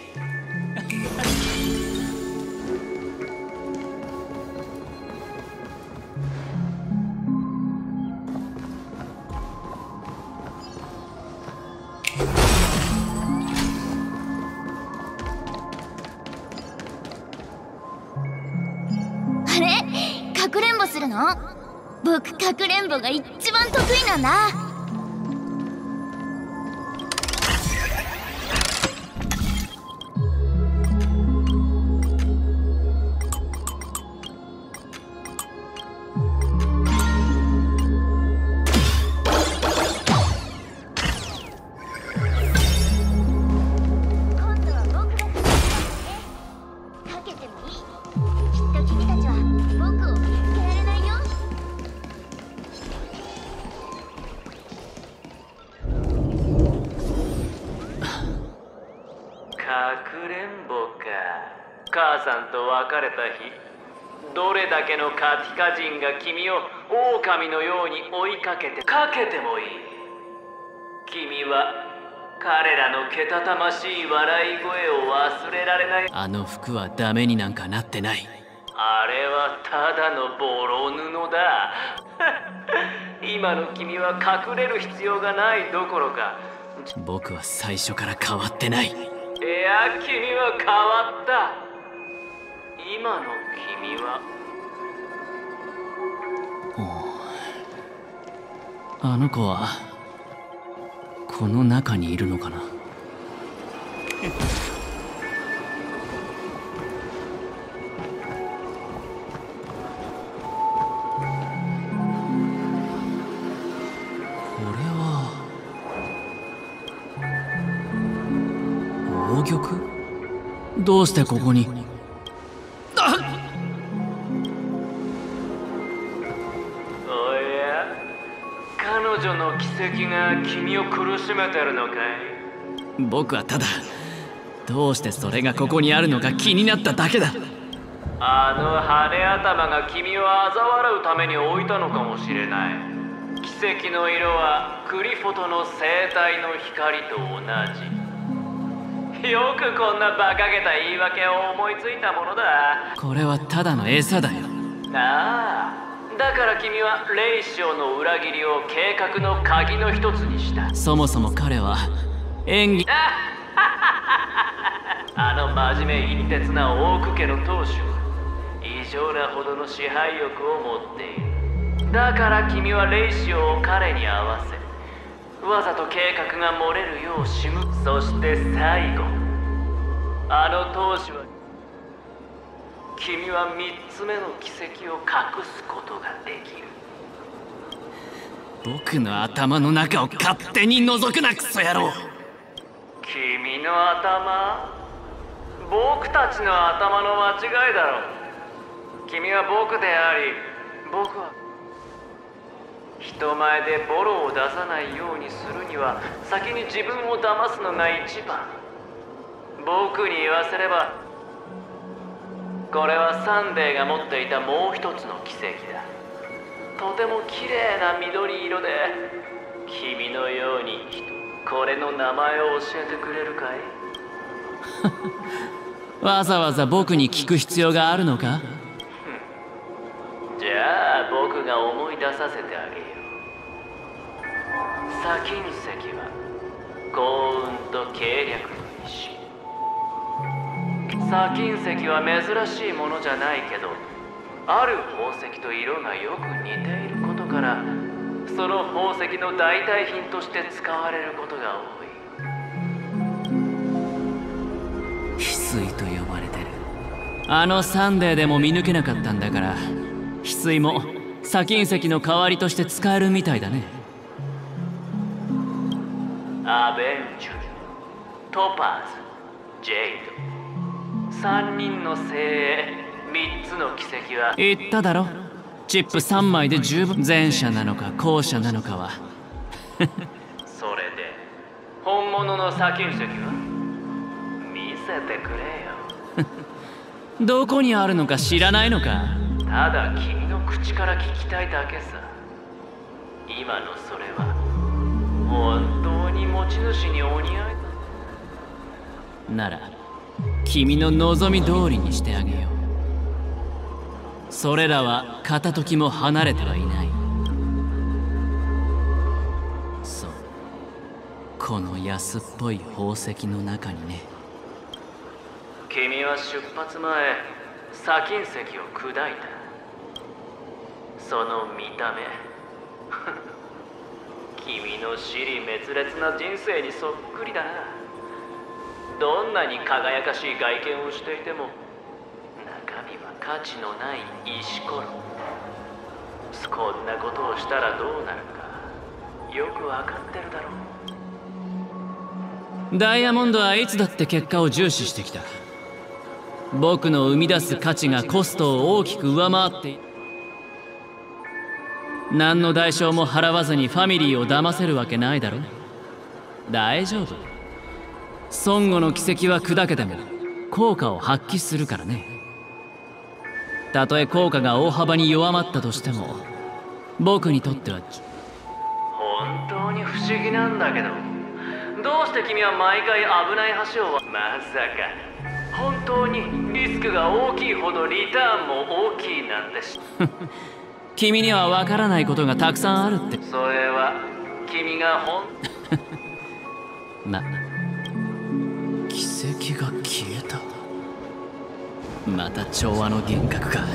僕かくれんぼが一番得意なんだ。 かくれんぼか。母さんと別れた日、どれだけのカティカ人が君を狼のように追いかけてかけてもいい。君は彼らのけたたましい笑い声を忘れられない。あの服はダメになんかなってない。あれはただのボロ布だ。今の君は隠れる必要がないどころか、僕は最初から変わってない。いや、君は変わった。今の君はあの子はこの中にいるのかな。これは宝玉？どうしてここに？あっ！おや、彼女の奇跡が君を苦しめてるのかい？僕はただどうしてそれがここにあるのか気になっただけだ。あの羽頭が君を嘲笑うために置いたのかもしれない。奇跡の色はクリフォトの生態の光と同じ。よくこんな馬鹿げた言い訳を思いついたものだ。これはただの餌だよ。ああ、だから君はレイシオの裏切りを計画の鍵の一つにした。そもそも彼は演技あの真面目陰鉄なオーク家の当主は異常なほどの支配欲を持っている。だから君はレイシオを彼に合わせ、わざと計画が漏れるよう仕向け、そして最後、あの当主は君は三つ目の奇跡を隠すことができる。僕の頭の中を勝手に覗くな、クソ野郎。君の頭？僕たちの頭の間違いだろ。君は僕であり、僕は人前でボロを出さないようにするには先に自分を騙すのが一番。僕に言わせればこれはサンデーが持っていたもう一つの奇跡だ。とても綺麗な緑色で、君のようにこれの名前を教えてくれるかい？わざわざ僕に聞く必要があるのか？じゃあ僕が思い出させてあげよう。砂金石は幸運と計略の石。砂金石は珍しいものじゃないけど、ある宝石と色がよく似ていることから、その宝石の代替品として使われることが多い。翡翠と呼ばれてる。あのサンデーでも見抜けなかったんだから、翡翠も砂金石の代わりとして使えるみたいだね。アベンチュリ、トパーズ、ジェイド、三人の精鋭、三つの奇跡は言っただろ。チップ三枚で十分。前者なのか後者なのかはそれで本物の砂金石は見せてくれよ。どこにあるのか知らないのか？ただ君の口から聞きたいだけさ。今のそれは本当に持ち主にお似合いなら君の望み通りにしてあげよう。それらは片時も離れてはいない。そう、この安っぽい宝石の中にね。君は出発前、砂金石を砕いた。その見た目君の支離滅裂な人生にそっくりだな。どんなに輝かしい外見をしていても中身は価値のない石ころ。こんなことをしたらどうなるかよくわかってるだろう。ダイヤモンドはいつだって結果を重視してきた。僕の生み出す価値がコストを大きく上回っている。何の代償も払わずにファミリーを騙せるわけないだろ。大丈夫。 孫悟の奇跡は砕けても効果を発揮するからね。たとえ効果が大幅に弱まったとしても僕にとっては。 本当に不思議なんだけど、どうして君は毎回危ない橋を。まさか本当にリスクが大きいほどリターンも大きいなんです。 君には分からないことがたくさんあるって。 それは君がほんま、奇跡が消えた。また調和の幻覚か。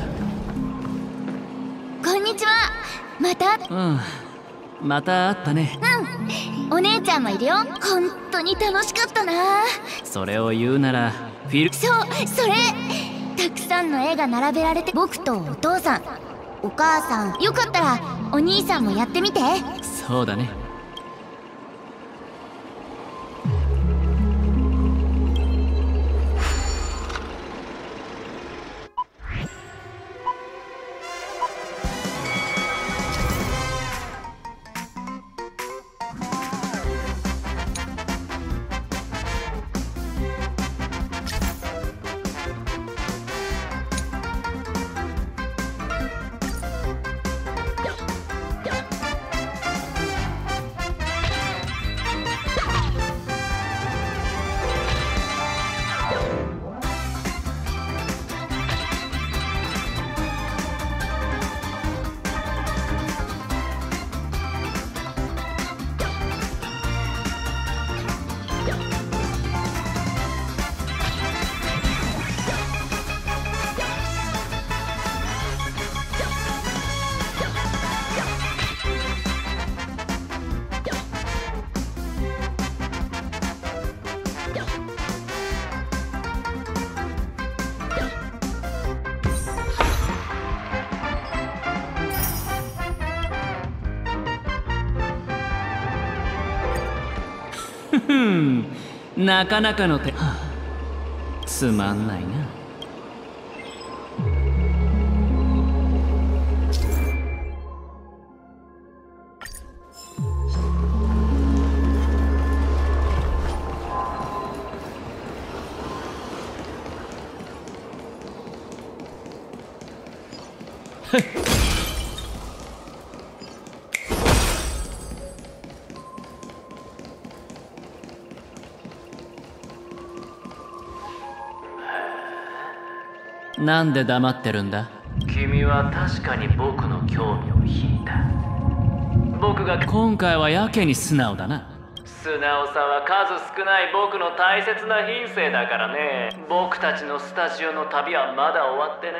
こんにちは。また。 うん、また会ったね。 うん、お姉ちゃんもいるよ。本当に楽しかったな。 それを言うならフィル。 そう、それ。たくさんの絵が並べられて、僕とお父さん、お母さん、よかったらお兄さんもやってみて。 そうだね。ふん、なかなかの手。はあ、つまんないな。なんで黙ってるんだ？ 君は確かに僕の興味を引いた。僕が今回はやけに素直だな。 素直さは数少ない僕の大切な品性だからね。僕たちのスタジオの旅はまだ終わってない。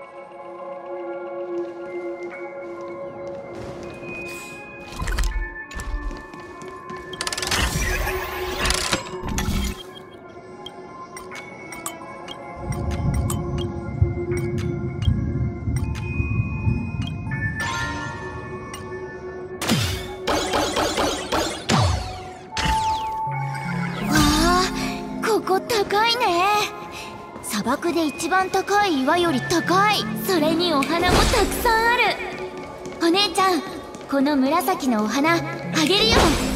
高いね。砂漠で一番高い岩より高い。それにお花もたくさんある。お姉ちゃん、この紫のお花あげるよ。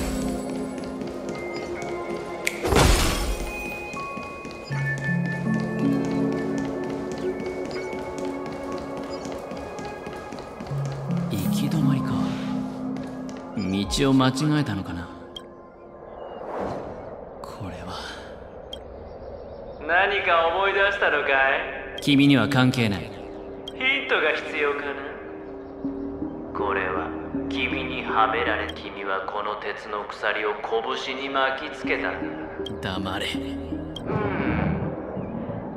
行き止まりか。道を間違えたのかな。 何か思い出したのかい？ 君には関係ない。 ヒントが必要かな。これは君にはめられ、君はこの鉄の鎖を拳に巻きつけたんだ。 黙れ。 うん、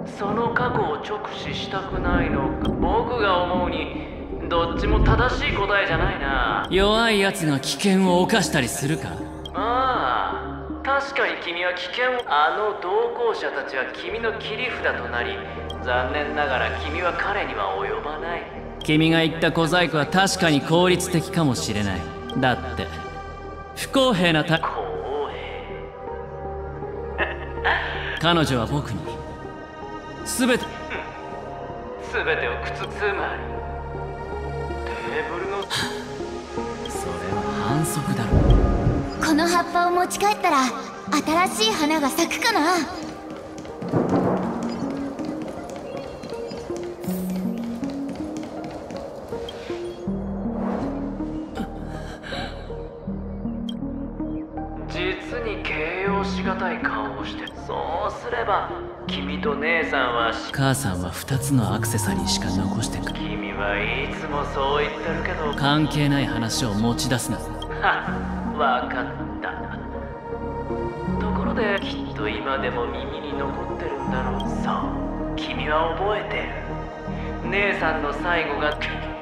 その過去を直視したくないのか。僕が思うにどっちも正しい答えじゃないな。 弱い奴が危険を冒したりするか。 ああ、確かに君は危険を。あの同行者たちは君の切り札となり、残念ながら君は彼には及ばない。 君が言った小細工は確かに効率的かもしれない。だって不公平なた。 公平彼女は僕に全て全てを靴。つまりテーブルのそれは反則だろ。 この葉っぱを持ち帰ったら新しい花が咲くかな。 実に形容しがたい顔をしてる。そうすれば君と姉さんは母さんはふたつのアクセサリーしか残してく。君はいつもそう言ってるけど関係ない話を持ち出すな。はっ、わかった。ところできっと今でも耳に残ってるんだろう。そう、君は覚えてる。姉さんの最後が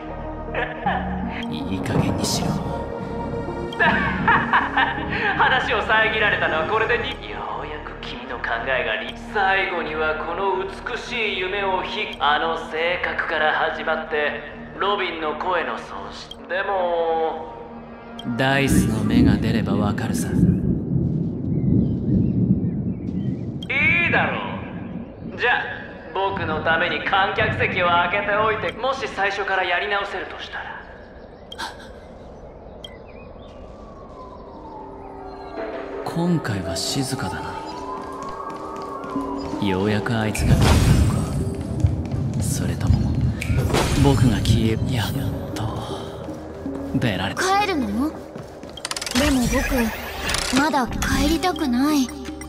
いい加減にしろ。話を遮られたのはこれでに。ようやく君の考えが理。最後にはこの美しい夢をひあの性格から始まってロビンの声の喪失。でもダイスの目が出ればわかるさ。いいだろう。じゃあ僕のために観客席を開けておいて、もし最初からやり直せるとしたら。今回は静かだな。ようやくあいつが来たのか。それとも僕が消えやっと出られた。 帰るの？でも僕まだ帰りたくない。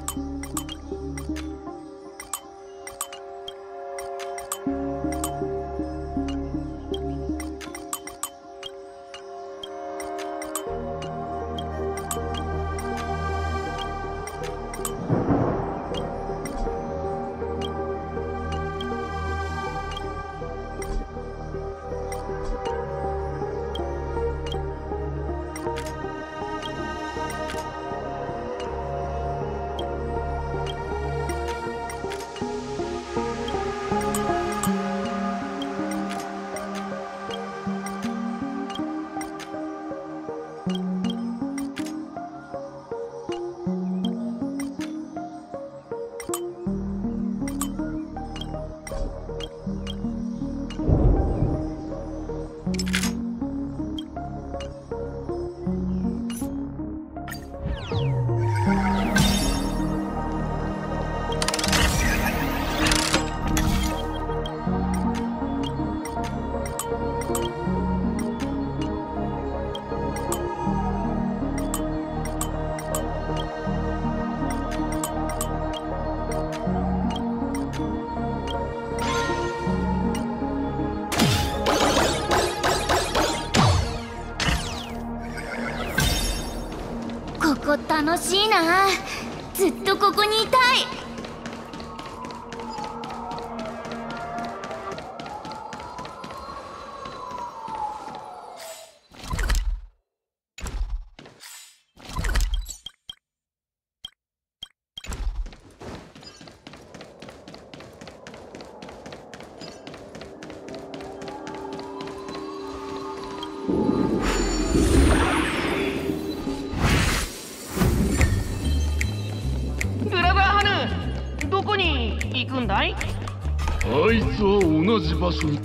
ここ楽しいな。ずっとここにいたい。 あいつは同じ場所に。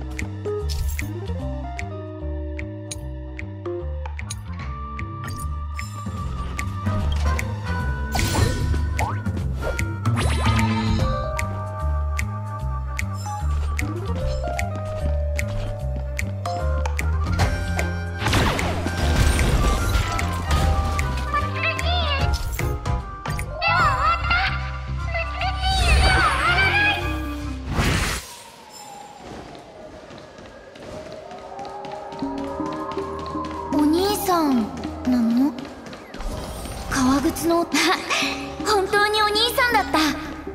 本当にお兄さんだった。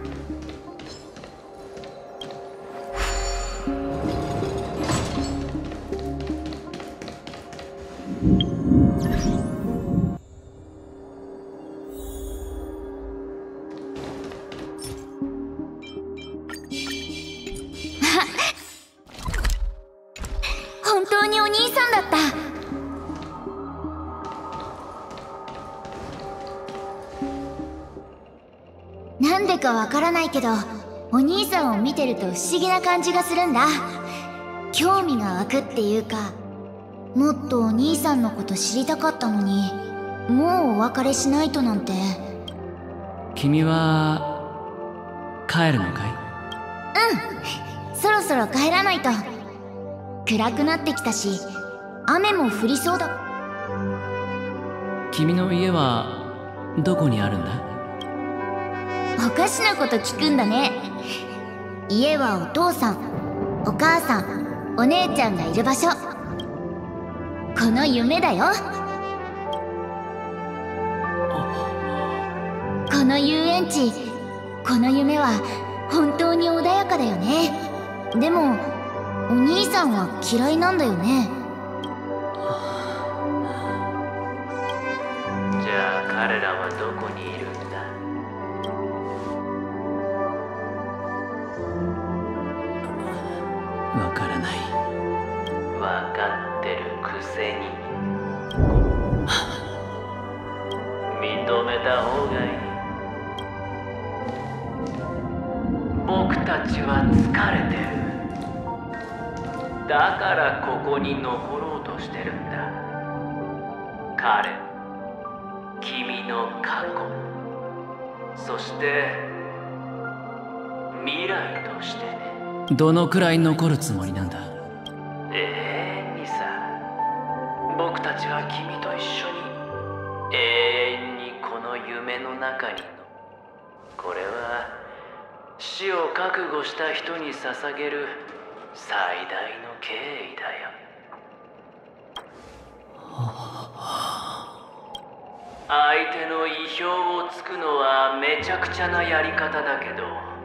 本当にお兄さんだった。なんでかわからないけど、お兄さんを見てると不思議な感じがするんだ。興味が湧くっていうか、もっとお兄さんのこと知りたかったのに、もうお別れしないとなんて。 君は帰るのかい？ うん、そろそろ帰らないと。暗くなってきたし、雨も降りそうだ。 君の家はどこにあるんだ？ おかしなこと聞くんだね。家はお父さん、お母さん、お姉ちゃんがいる場所。この夢だよ。この遊園地、この夢は本当に穏やかだよね。でもお兄さんは嫌いなんだよね。 じゃあ彼らはどこにいるんだ？わからない。わかってるくせに認めた方がいい。僕たちは疲れてる。だからここに残ろうとしてるんだ。彼、君の過去、そして未来としてね。どのくらい残るつもりなんだ？永遠にさ。僕たちは君と一緒に永遠にこの夢の中にの。これは死を覚悟した人に捧げる最大の敬意だよ。相手の意表をつくのはめちゃくちゃなやり方だけど、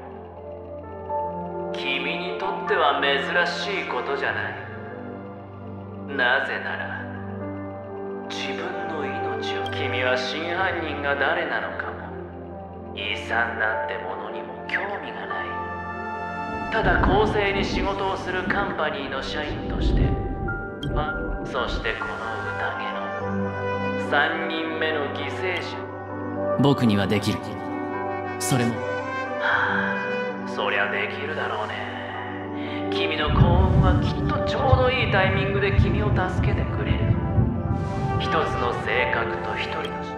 君にとっては珍しいことじゃない。なぜなら自分の命を。君は真犯人が誰なのかも遺産なんてものにも興味がない。ただ公正に仕事をするカンパニーの社員として、ま、そしてこの宴のさんにんめの犠牲者。僕にはできる。それもはあ、そりゃできるだろうね。君の幸運はきっとちょうどいいタイミングで君を助けてくれる。一つの性格と一人の死。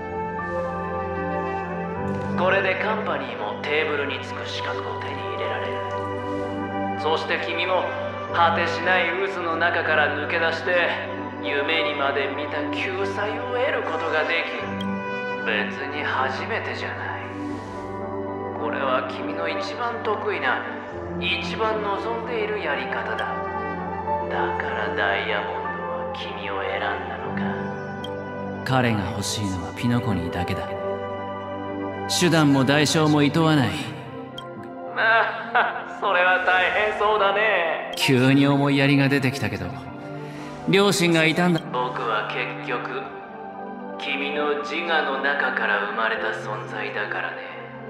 これでカンパニーもテーブルにつく資格を手に入れられる。そして君も果てしない渦の中から抜け出して夢にまで見た救済を得ることができる。別に初めてじゃない。これは君の一番得意な、一番望んでいるやり方だ。だからダイヤモンドは君を選んだのか。彼が欲しいのはピノコニーだけだ。手段も代償も厭わない。まあ、それは大変そうだね。急に思いやりが出てきたけど、両親がいたんだ。僕は結局君の自我の中から生まれた存在だからね。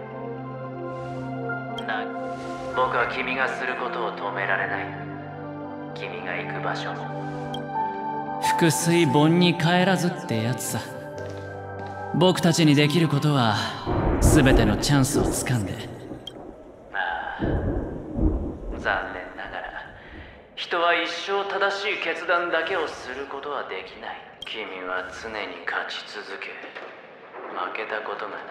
な、僕は君がすることを止められない。君が行く場所も覆水盆に帰らずってやつさ。僕たちにできることは全てのチャンスをつかんで。まあ、残念ながら人は一生正しい決断だけをすることはできない。君は常に勝ち続け、負けたことが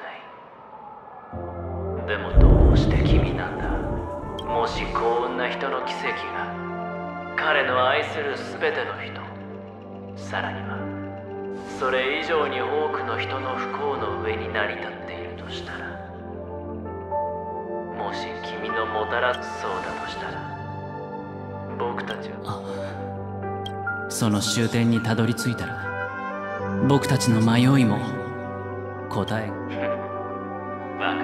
ない。でもどうして君なんだ。もし幸運な人の奇跡が彼の愛する全ての人、さらにはそれ以上に多くの人の不幸の上に成り立っているとしたら、もし君のもたらすそうだとしたら、僕たちはその終点にたどり着いたら、僕たちの迷いも答え。分かった。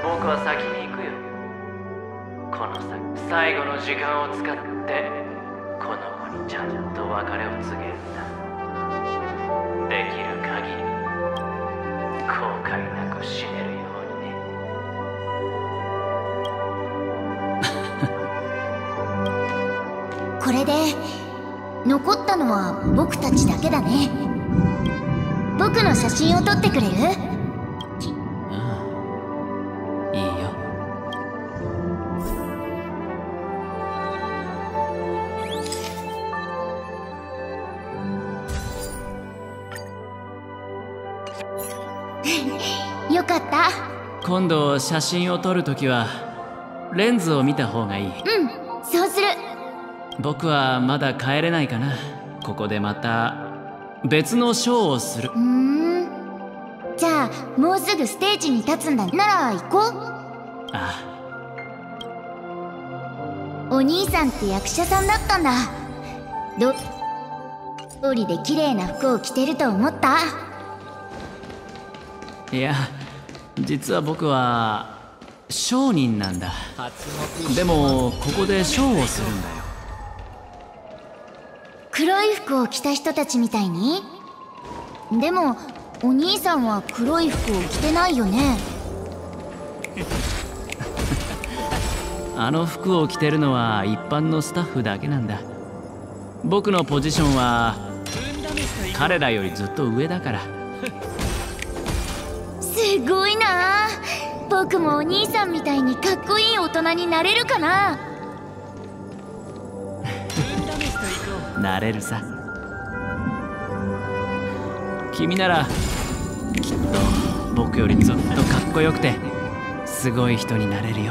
僕は先に行くよ。この先、最後の時間を使ってこの子にちゃんと別れを告げるんだ。できる限り後悔なく死ねるようにね。 これで残ったのは僕たちだけだね。僕の写真を撮ってくれる？ いいよ。 よかかった。 今度写真を撮るときはレンズを見た方がいい。 うん、そうする。 僕はまだ帰れないかな。ここでまた別のショーをする。 うーん、じゃあもうすぐステージに立つんだなら行こう。 ああ、お兄さんって役者さんだったんだ。ど通りで綺麗な服を着てると思った？ いや、実は僕は商人なんだ。でもここでショーをするんだよ。 黒い服を着た人たちみたいに？でもお兄さんは黒い服を着てないよね。 あの服を着てるのは一般のスタッフだけなんだ。僕のポジションは彼らよりずっと上だから。 すごいな。僕もお兄さんみたいにかっこいい大人になれるかな。 なれるさ。君ならきっと僕よりずっとかっこよくてすごい人になれるよ。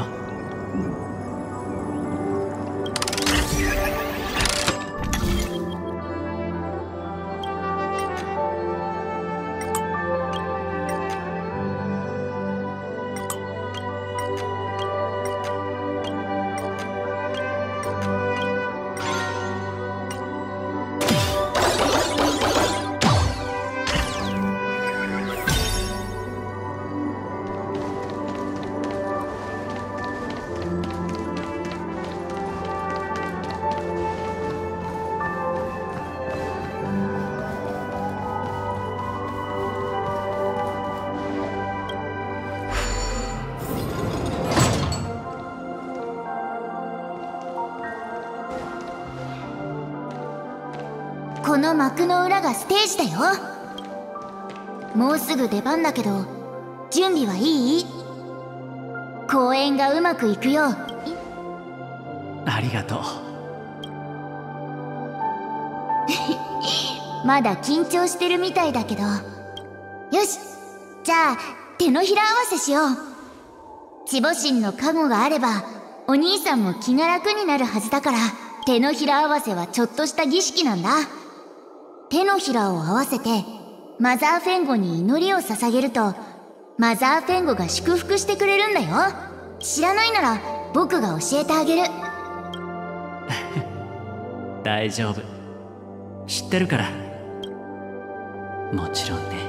この幕の裏がステージだよ。もうすぐ出番だけど準備はいい？公演がうまくいくよ。 ありがとう。 まだ緊張してるみたいだけど。よし、じゃあ手のひら合わせしよう。チボ神の加護があればお兄さんも気が楽になるはずだから、手のひら合わせはちょっとした儀式なんだ。手のひらを合わせてマザーフェンゴに祈りを捧げると、マザーフェンゴが祝福してくれるんだよ。知らないなら僕が教えてあげる。 大丈夫、知ってるから。もちろんね。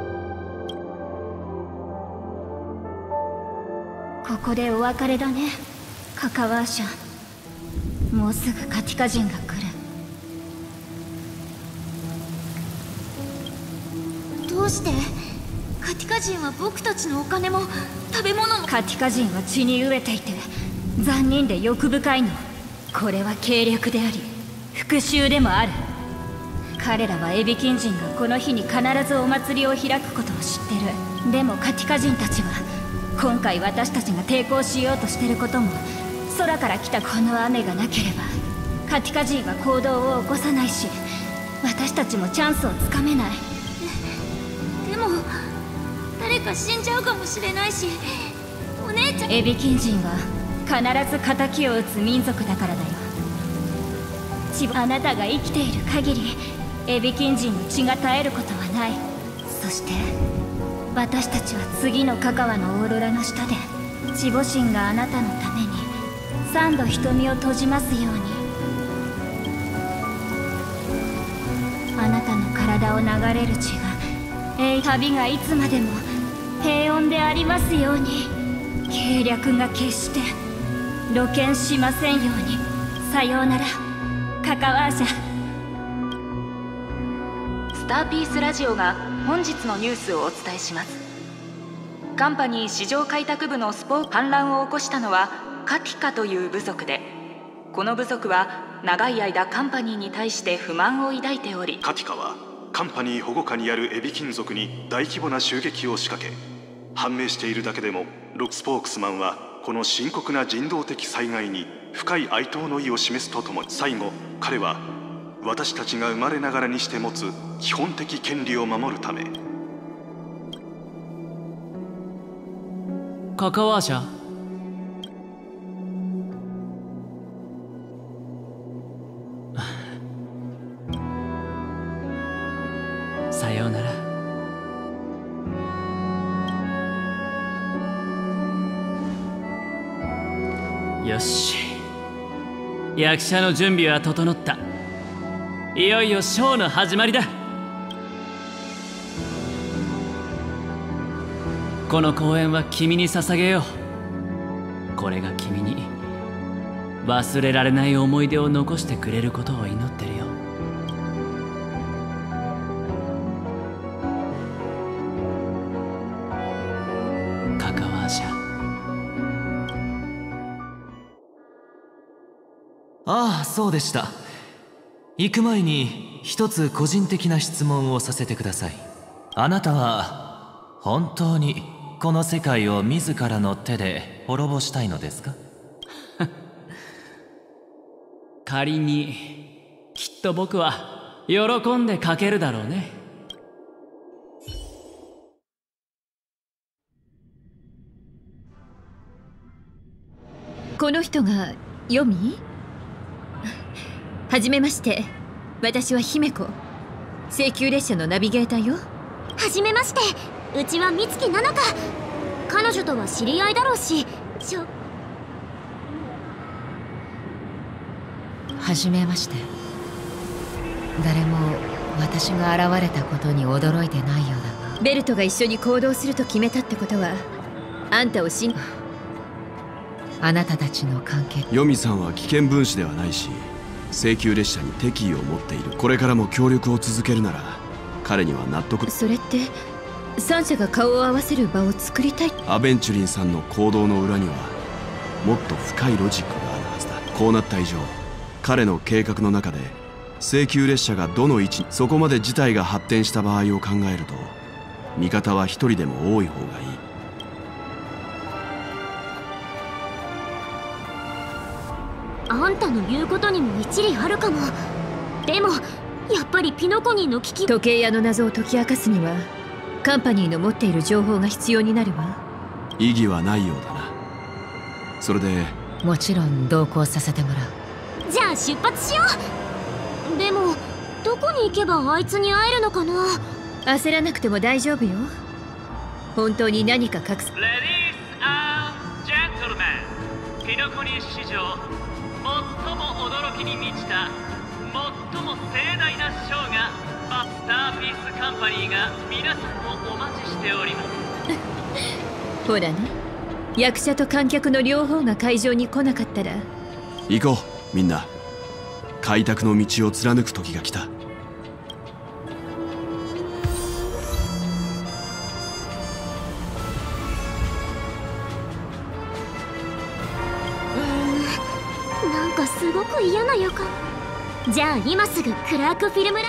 ここでお別れだね、カカワーシャ。もうすぐカティカ人が来る。 どうしてカティカ人は僕たちのお金も食べ物も。 カティカ人は血に飢えていて残忍で欲深いの。これは計略であり復讐でもある。彼らはエビキン人がこの日に必ずお祭りを開くことを知ってる。でもカティカ人たちは今回私たちが抵抗しようとしてることも、空から来たこの雨がなければカティカ人は行動を起こさないし、私たちもチャンスをつかめない。 でも誰か死んじゃうかもしれないし、お姉ちゃん。 エビキン人は必ず仇を討つ民族だからだよ。あなたが生きている限りエビキン人の血が絶えることはない。そして私たちは次のカカワのオーロラの下でチボ神があなたのために三度瞳を閉じますように。あなたの体を流れる血が永旅がいつまでも平穏でありますように。計略が決して露見しませんように。さようならカカワーシャ。 スターピースラジオが本日のニュースをお伝えします。カンパニー市場開拓部のスポー反乱を起こしたのはカティカという部族で、この部族は長い間カンパニーに対して不満を抱いており、 カティカはカンパニー保護下にあるエビ金属に大規模な襲撃を仕掛け、判明しているだけでもロックスポークスマンはこの深刻な人道的災害に深い哀悼の意を示すとともに、最後彼は私たちが生まれながらにして持つ基本的権利を守るためカカワーシャ。さようなら。よし、役者の準備は整った。いよいよショーの始まりだ。この公演は君に捧げよう。これが君に忘れられない思い出を残してくれることを祈ってるよ。カカワーシャ。 ああ、そうでした。行く前に一つ個人的な質問をさせてください。あなたは本当にこの世界を自らの手で滅ぼしたいのですか？ 仮に、きっと僕は喜んで書けるだろうね。 この人がヨミ？はじめまして、私はヒメコ、請求列車のナビゲーターよ。 はじめまして、うちは美月なのか。彼女とは知り合いだろうし、しょはじめまして。誰も私が現れたことに驚いてないようだが。 ベルトが一緒に行動すると決めたってことは、あんたを信あなたたちの関係。 ヨミさんは危険分子ではないし、請求列車に敵意を持っている。これからも協力を続けるなら彼には納得。 それって三者が顔を合わせる場を作りたい。 アベンチュリンさんの行動の裏にはもっと深いロジックがあるはずだ。こうなった以上、彼の計画の中で請求列車がどの位置、そこまで事態が発展した場合を考えると、味方は一人でも多い方がいい。 あんたの言うことにも一理あるかも。でもやっぱりピノコニーの危機。 時計屋の謎を解き明かすにはカンパニーの持っている情報が必要になるわ。 意義はないようだな。それでもちろん同行させてもらう。 じゃあ出発しよう。でもどこに行けばあいつに会えるのかな。 焦らなくても大丈夫よ。本当に何か隠す。 レディース&ジェントルメン、ピノコニー史上最も驚きに満ちた最も盛大なショーが、スターピースカンパニーが皆さんをお待ちしております。 ほらね、役者と観客の両方が会場に来なかったら。 行こう、みんな。開拓の道を貫く時が来た。 なんかすごく嫌な予感。じゃあ今すぐクラークフィルムラ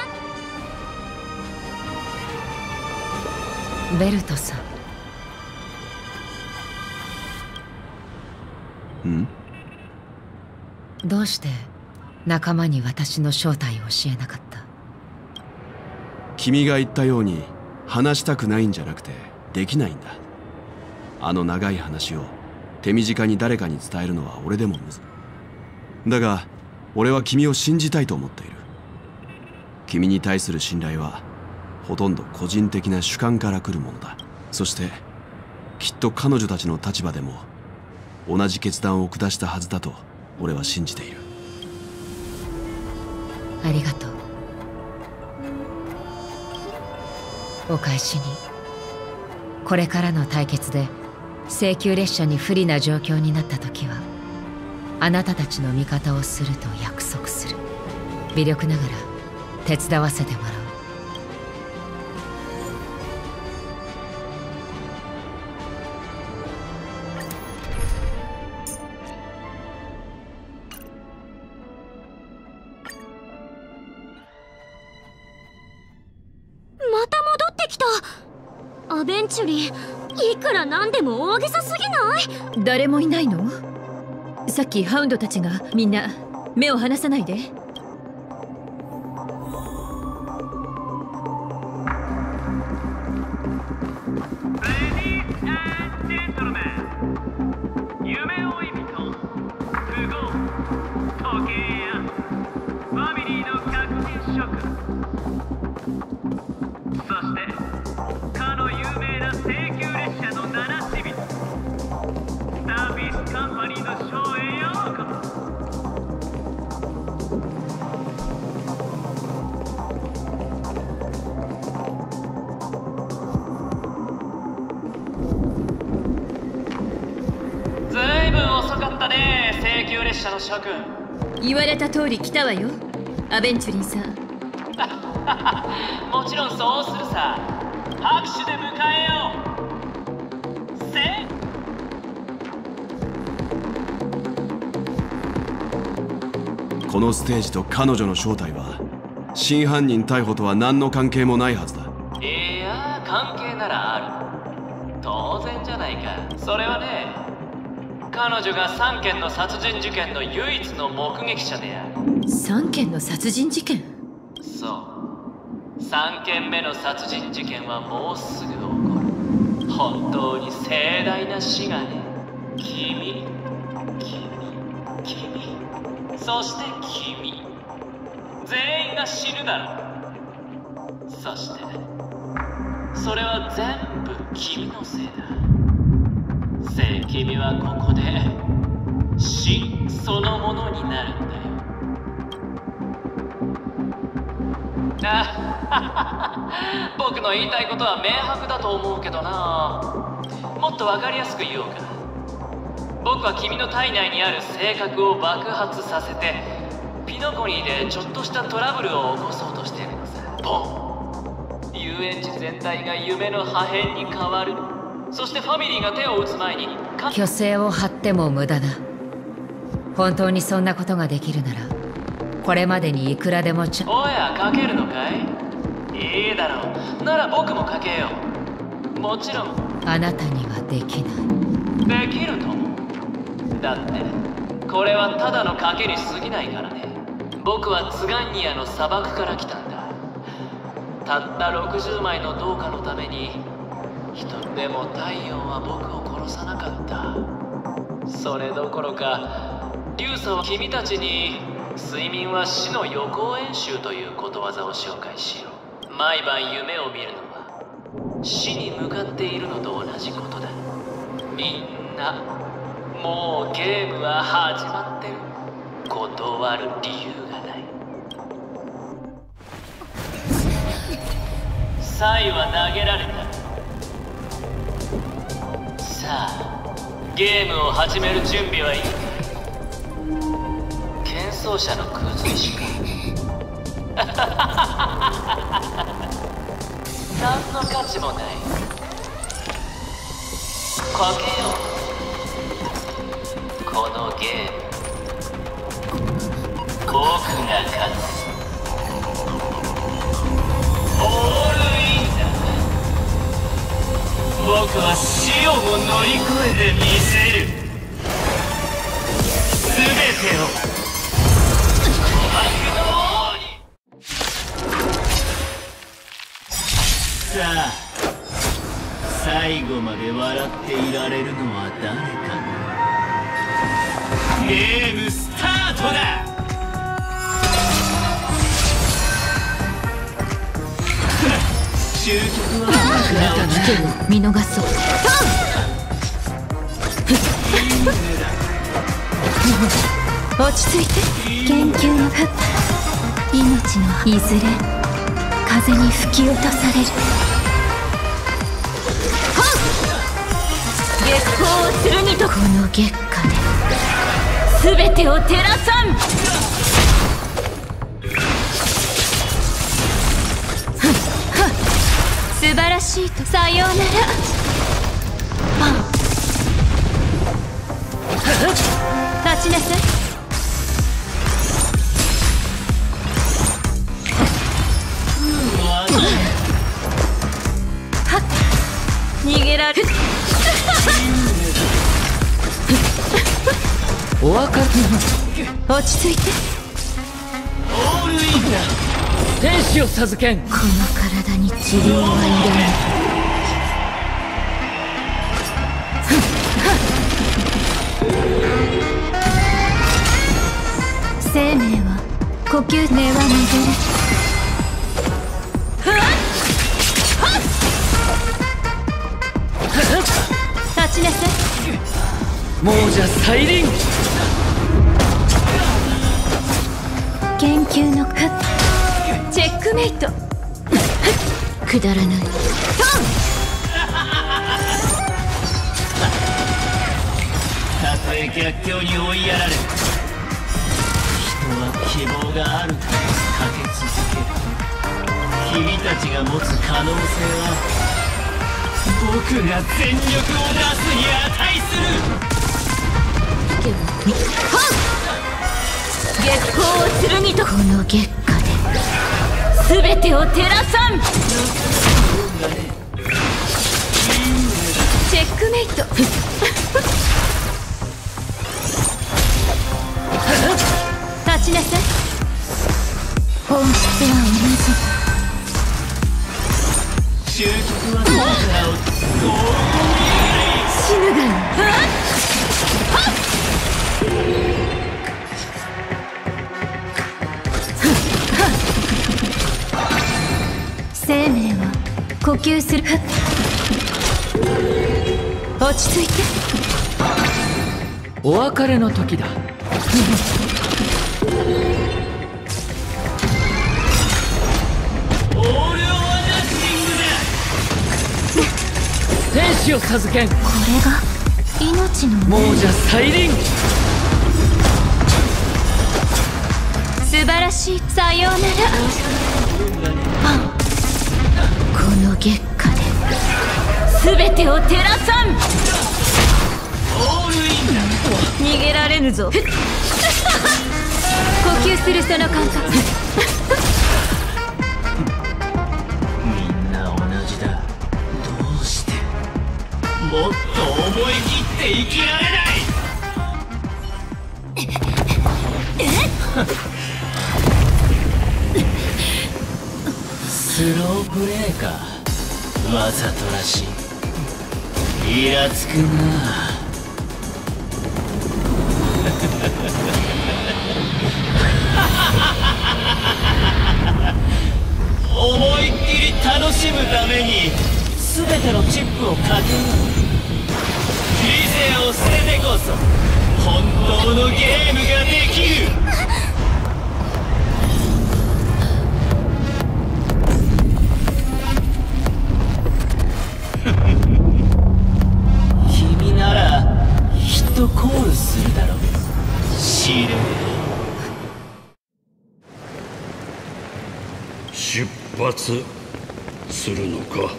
ン。ベルトさん。ん？ どうして仲間に私の正体を教えなかった？ 君が言ったように話したくないんじゃなくてできないんだ。あの長い話を手短に誰かに伝えるのは俺でもむずい。だが俺は君を信じたいと思っている。君に対する信頼はほとんど個人的な主観から来るものだ。そしてきっと彼女たちの立場でも同じ決断を下したはずだと俺は信じている。 ありがとう。お返しに、これからの対決で請求列車に不利な状況になった時はあなたたちの味方をすると約束する。微力ながら手伝わせてもらう。 また戻ってきた。アベンチュリー、いくらなんでも大げさすぎない？ 誰もいないの？さっきハウンドたちが。みんな目を離さないで。 ジェントルメン、 ービスカンパニーのショーへようこそ。ずいぶん遅かったね、請求列車の諸君。 言われた通り来たわよ、アベンチュリンさん。 もちろんそうするさ。拍手で迎えよう。せこのステージと彼女の正体は真犯人逮捕とは何の関係もないはずだ。 いや、関係ならある。当然じゃないか。それはね、彼女がさんけんの殺人事件の唯一の目撃者である。 さんけんの殺人事件？ そう、さんけんめの殺人事件はもうすぐ起こる。本当に盛大な死がね。君、君、君、そして君、全員が死ぬだろう。そしてそれは全部君のせいだ。せい、君はここで死そのものになるんだよ。あ僕の言いたいことは明白だと思うけどな。もっと分かりやすく言おうか。僕は君の体内にある性格を爆発させてピノコニーでちょっとしたトラブルを起こそうとしているのさ。ボン。遊園地全体が夢の破片に変わる。そしてファミリーが手を打つ前に虚勢を張っても無駄だ。本当にそんなことができるならこれまでにいくらでもちゃ。 おや、かけるのかい？いいだろう。なら僕もかけよう。もちろんあなたにはできない。 できるとも。だってこれはただの賭けに過ぎないからね。僕はツガンニアの砂漠から来たんだ。たったろくじゅうまいの銅貨のために一人でも太陽は僕を殺さなかった。それどころかリュウサは君たちに睡眠は死の予行演習ということわざを紹介しよう。毎晩夢を見るのは死に向かっているのと同じことだ。みんなもうゲームは始まってる。断る理由がない。サイは投げられた。さあゲームを始める準備はいいか。喧騒者の空随しか何の価値もない。かけよう。このゲーム僕が勝つ。オールインだ。僕は死をも乗り越えてみせる。全てを琥珀の王に。さあ最後まで笑っていられるのは誰かな。ゲームスタートだ。終局はあなたの危険を見逃そう。落ち着いて。 研究のふ命のいずれ風に吹き落とされる。 月光をするにとこの月下で全てを照らさん。 素晴らしいとさようなら。 立ちなさい。逃げられる。 お分かり。 落ち着いて。 オールインだ。天使を授けん。 この体に治療はいらない。生命は呼吸根は巡る。 立ちなさい。 亡者再臨。 研究のチェックメイト。くだらない。 たとえ逆境に追いやられ、人は希望があるからかけ続ける。君たちが持つ可能性は僕が全力を出すに値する。 月光を剣とこの月下で全てを照らさん。チェックメイト。立ちなさい。本質は同じ。 終局はどうからを死ぬがいい。生命は呼吸する。落ち着いて。 お別れの時だ。オール・オア・ナッシングだ。天使を授けん。これが命の亡者再臨。 素晴らしい。さようなら。この月下で全てを照らさん。 オールインだ。 逃げられぬぞ。呼吸するその感覚。 みんな同じだ。どうしてもっと思い切って生きられない。スロープレーか。わざとらしい。イラつくな。思いっきり楽しむために全てのチップをかける。理性を捨ててこそ本当のゲームができる。君ならきっとコールするだろう。知る。 出発するのか。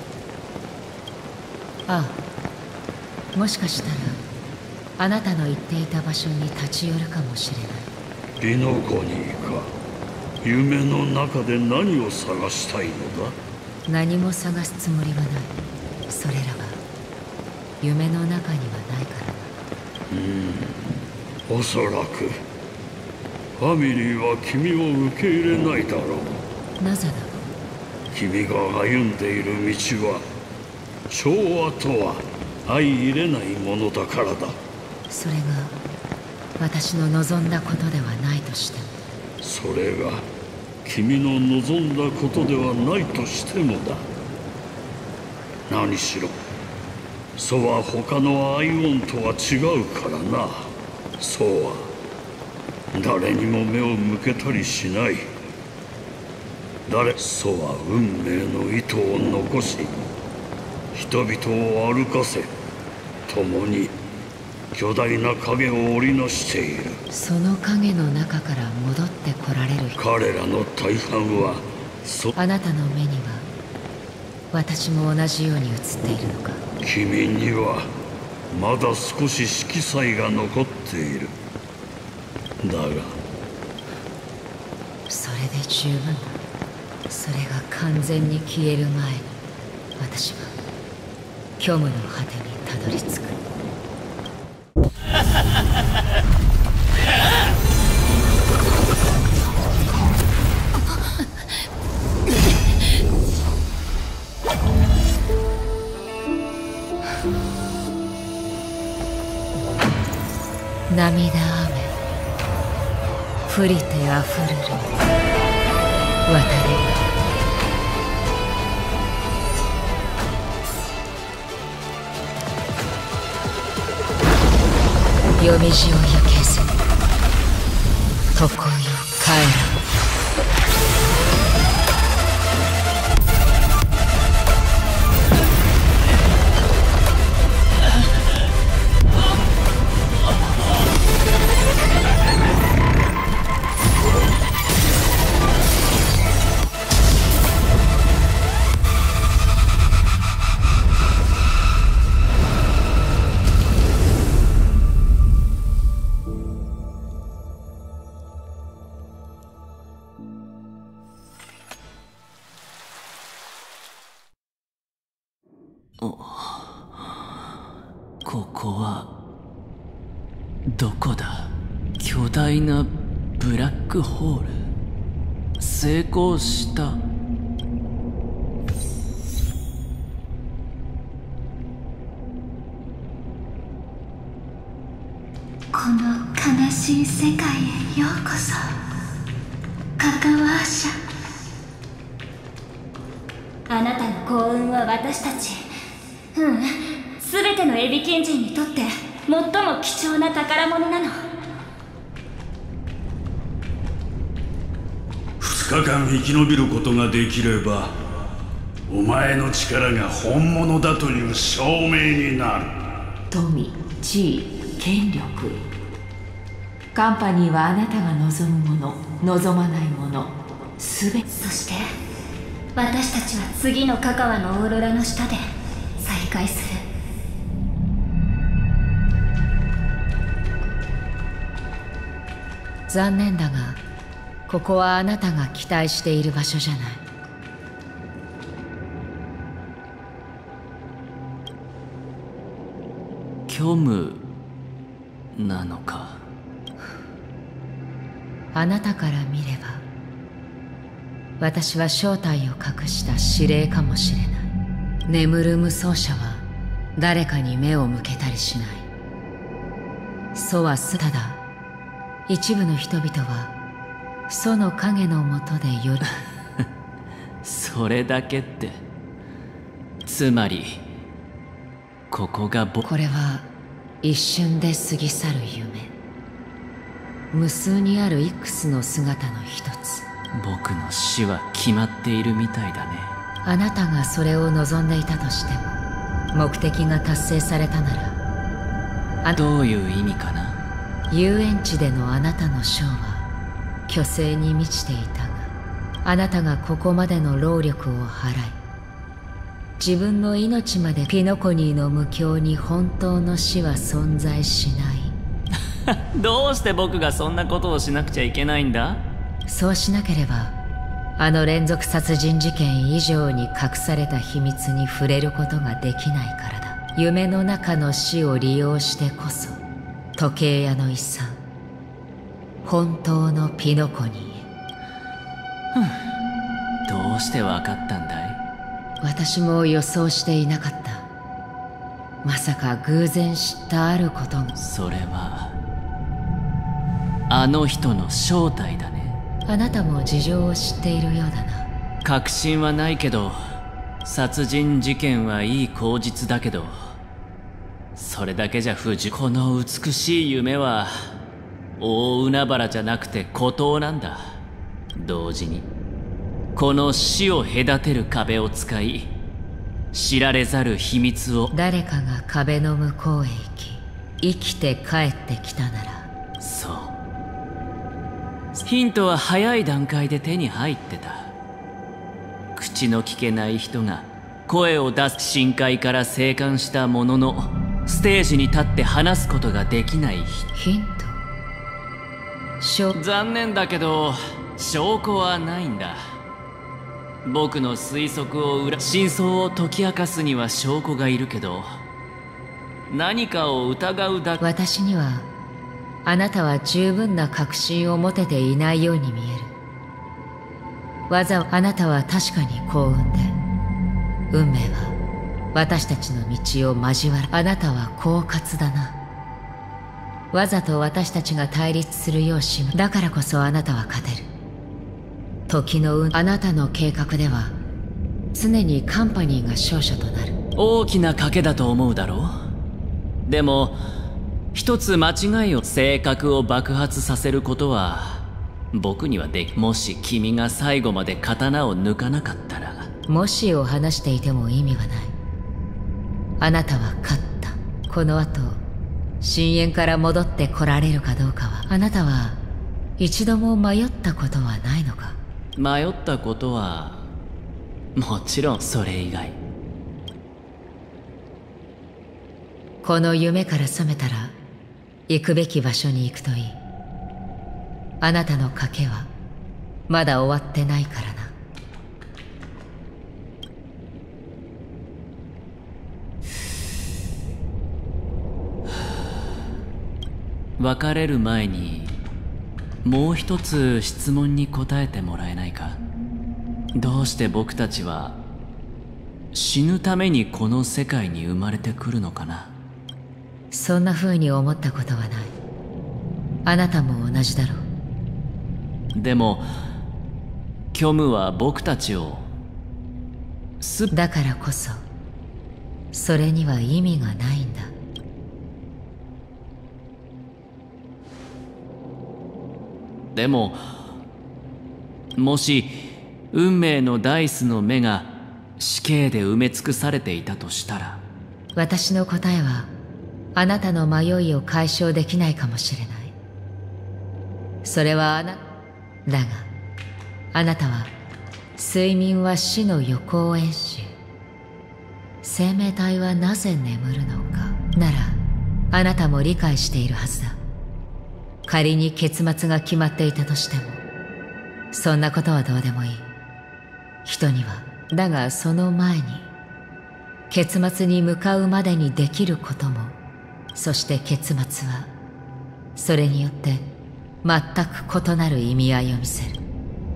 ああ、もしかしたらあなたの言っていた場所に立ち寄るかもしれない。 リノコニーか。夢の中で何を探したいのだ。 何も探すつもりはない。それらは夢の中にはないからな。 うーん、おそらくファミリーは君を受け入れないだろう。 なぜだ。 君が歩んでいる道は調和とは相入れないものだからだ。 それが私の望んだことではないとしても。 それが君の望んだことではないとしてもだ。何しろソは他のアイオンとは違うからな。ソは誰にも目を向けたりしない。誰ソは運命の糸を残し人々を歩かせ、共に巨大な影を織りなしている。 その影の中から戻ってこられる人。 彼らの大半はそあなたの目には私も同じように映っているのか。 君にはまだ少し色彩が残っている。だがそれで十分だ。それが完全に消える前に私は虚無の果てにたどり着く。涙雨降りてあふるる渡り。 読み地を焼けず常よ帰らここはどこだ？巨大なブラックホール。成功した。 この悲しい世界へようこそ、カカワーシャ。あなたの幸運は私たち、うん全てのエビキン人にとって最も貴重な宝物なの。 二日間生き延びることができればお前の力が本物だという証明になる。 富、地位、権力。カンパニーはあなたが望むもの、望まないもの、すべて。 そして私たちは次のカカワのオーロラの下で再会する。 残念だがここはあなたが期待している場所じゃない。 虚無なのか。 あなたから見れば私は正体を隠した司令かもしれない。眠る無双者は誰かに目を向けたりしない。そはすただ一部の人々はその影のもとでよりそれだけって。つまりここが僕。 これは一瞬で過ぎ去る夢。無数にあるいくつの姿の一つ。 僕の死は決まっているみたいだね。 あなたがそれを望んでいたとしても目的が達成されたなら。 どういう意味かな。 遊園地でのあなたのショーは虚勢に満ちていたが、あなたがここまでの労力を払い自分の命までピノコニーの無境に本当の死は存在しない。 どうして僕がそんなことをしなくちゃいけないんだ。 そうしなければあの連続殺人事件以上に隠された秘密に触れることができないからだ。夢の中の死を利用してこそ時計屋の遺産、本当のピノコニーへ。 どうしてわかったんだい。 私も予想していなかった。まさか偶然知ったあることが。 それはあの人の正体だね。 あなたも事情を知っているようだな。 確信はないけど殺人事件はいい口実だけど、それだけじゃ不十分。この美しい夢は大海原じゃなくて孤島なんだ。同時にこの死を隔てる壁を使い知られざる秘密を。 誰かが壁の向こうへ行き生きて帰ってきたなら。 そう、ヒントは早い段階で手に入ってた。口の聞けない人が声を出す。深海から生還したもののステージに立って話すことができない人。 ヒント？ 残念だけど証拠はないんだ。僕の推測を裏真相を解き明かすには証拠がいるけど、何かを疑うだけ。 私にはあなたは十分な確信を持てていないように見える。わざあなたは確かに幸運で、運命は私たちの道を交わる。あなたは狡猾だな。わざと私たちが対立するようしむ。だからこそあなたは勝てる。時の運。あなたの計画では常にカンパニーが勝者となる。 大きな賭けだと思うだろう。でも一つ間違いを性格を爆発させることは僕にはでき、もし君が最後まで刀を抜かなかったら。 もしを話していても意味はない。あなたは勝った。この後深淵から戻って来られるかどうかは。あなたは一度も迷ったことはないのか？ 迷ったことはもちろんそれ以外。 この夢から覚めたら行くべき場所に行くといい。あなたの賭けはまだ終わってないからな。 別れる前にもう一つ質問に答えてもらえないか？どうして僕たちは死ぬためにこの世界に生まれてくるのかな？ そんな風に思ったことはない。あなたも同じだろう。でも虚無は僕たちをすだからこそそれには意味がないんだ。 でももし運命のダイスの目が死刑で埋め尽くされていたとしたら、 私の答えはあなたの迷いを解消できないかもしれない。それはあなだがあなたは睡眠は死の予行演習。生命体はなぜ眠るのかならあなたも理解しているはずだ。仮に結末が決まっていたとしてもそんなことはどうでもいい。人にはだがその前に結末に向かうまでにできることも、そして結末はそれによって全く異なる意味合いを見せる。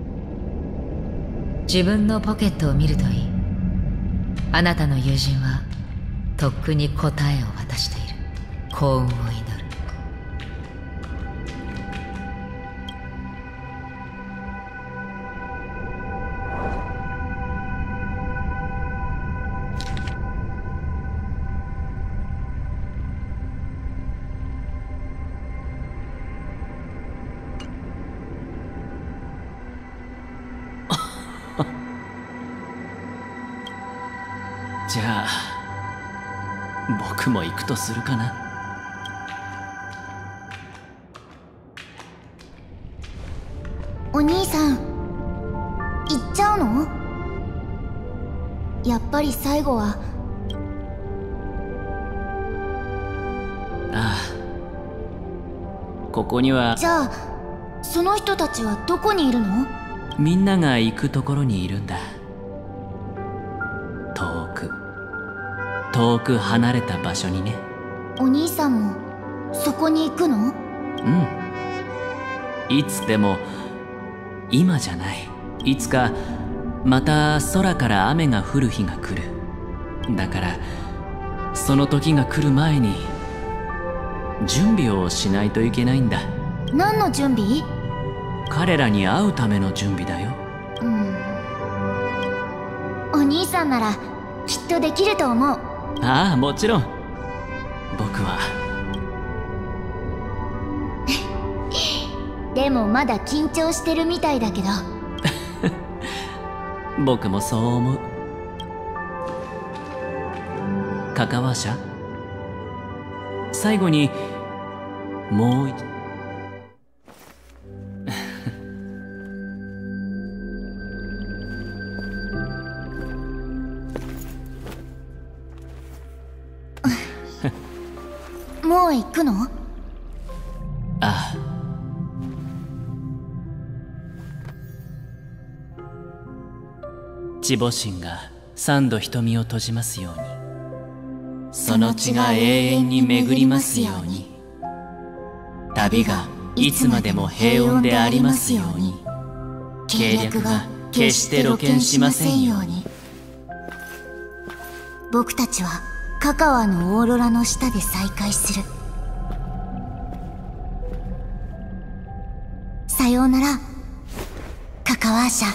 自分のポケットを見るといい。あなたの友人はとっくに答えを渡している。幸運を祈る。 じゃあ僕も行くとするかな。 お兄さん行っちゃうの？やっぱり最後は。 ああ、ここには。 じゃあその人たちはどこにいるの？ みんなが行くところにいるんだ。遠く遠く離れた場所にね。 お兄さんもそこに行くの？ うん。いつでも今じゃない。いつかまた空から雨が降る日が来る。だからその時が来る前に準備をしないといけないんだ。 何の準備？ 彼らに会うための準備だよ。 うん。お兄さんならきっとできると思う。 ああ、もちろん。僕はでもまだ緊張してるみたいだけど僕もそう思う。カカワ社、最後にもう一もう行くの？ ああ。地母神が三度瞳を閉じますように、その血が永遠に巡りますように、旅がいつまでも平穏でありますように、計略が決して露見しませんように。 僕たちはカカワのオーロラの下で再会する。さようなら、カカワーシャ。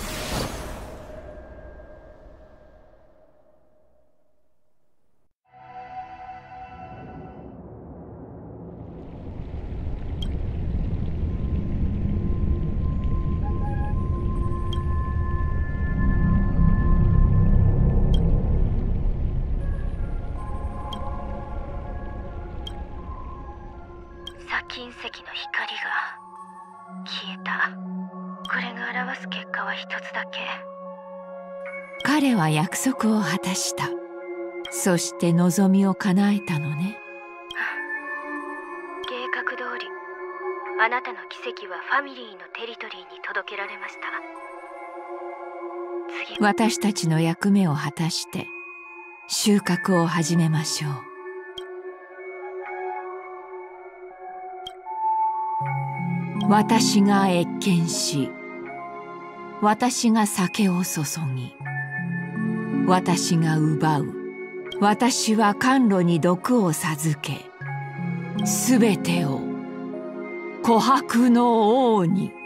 金石の光が消えた。これが表す結果は一つだけ。 彼は約束を果たした。そして望みを叶えたのね。 計画通り、あなたの奇跡はファミリーのテリトリーに届けられました。次、 私たちの役目を果たして収穫を始めましょう。私が謁見し、私が酒を注ぎ、私が奪う。私は甘露に毒を授け、すべてを琥珀の王に。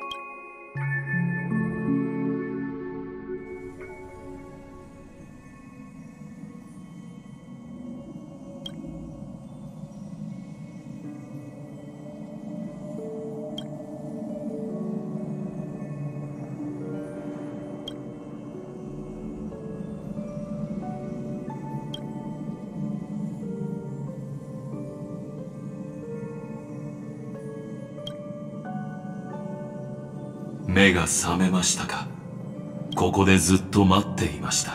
目が覚めましたか。ここでずっと待っていました。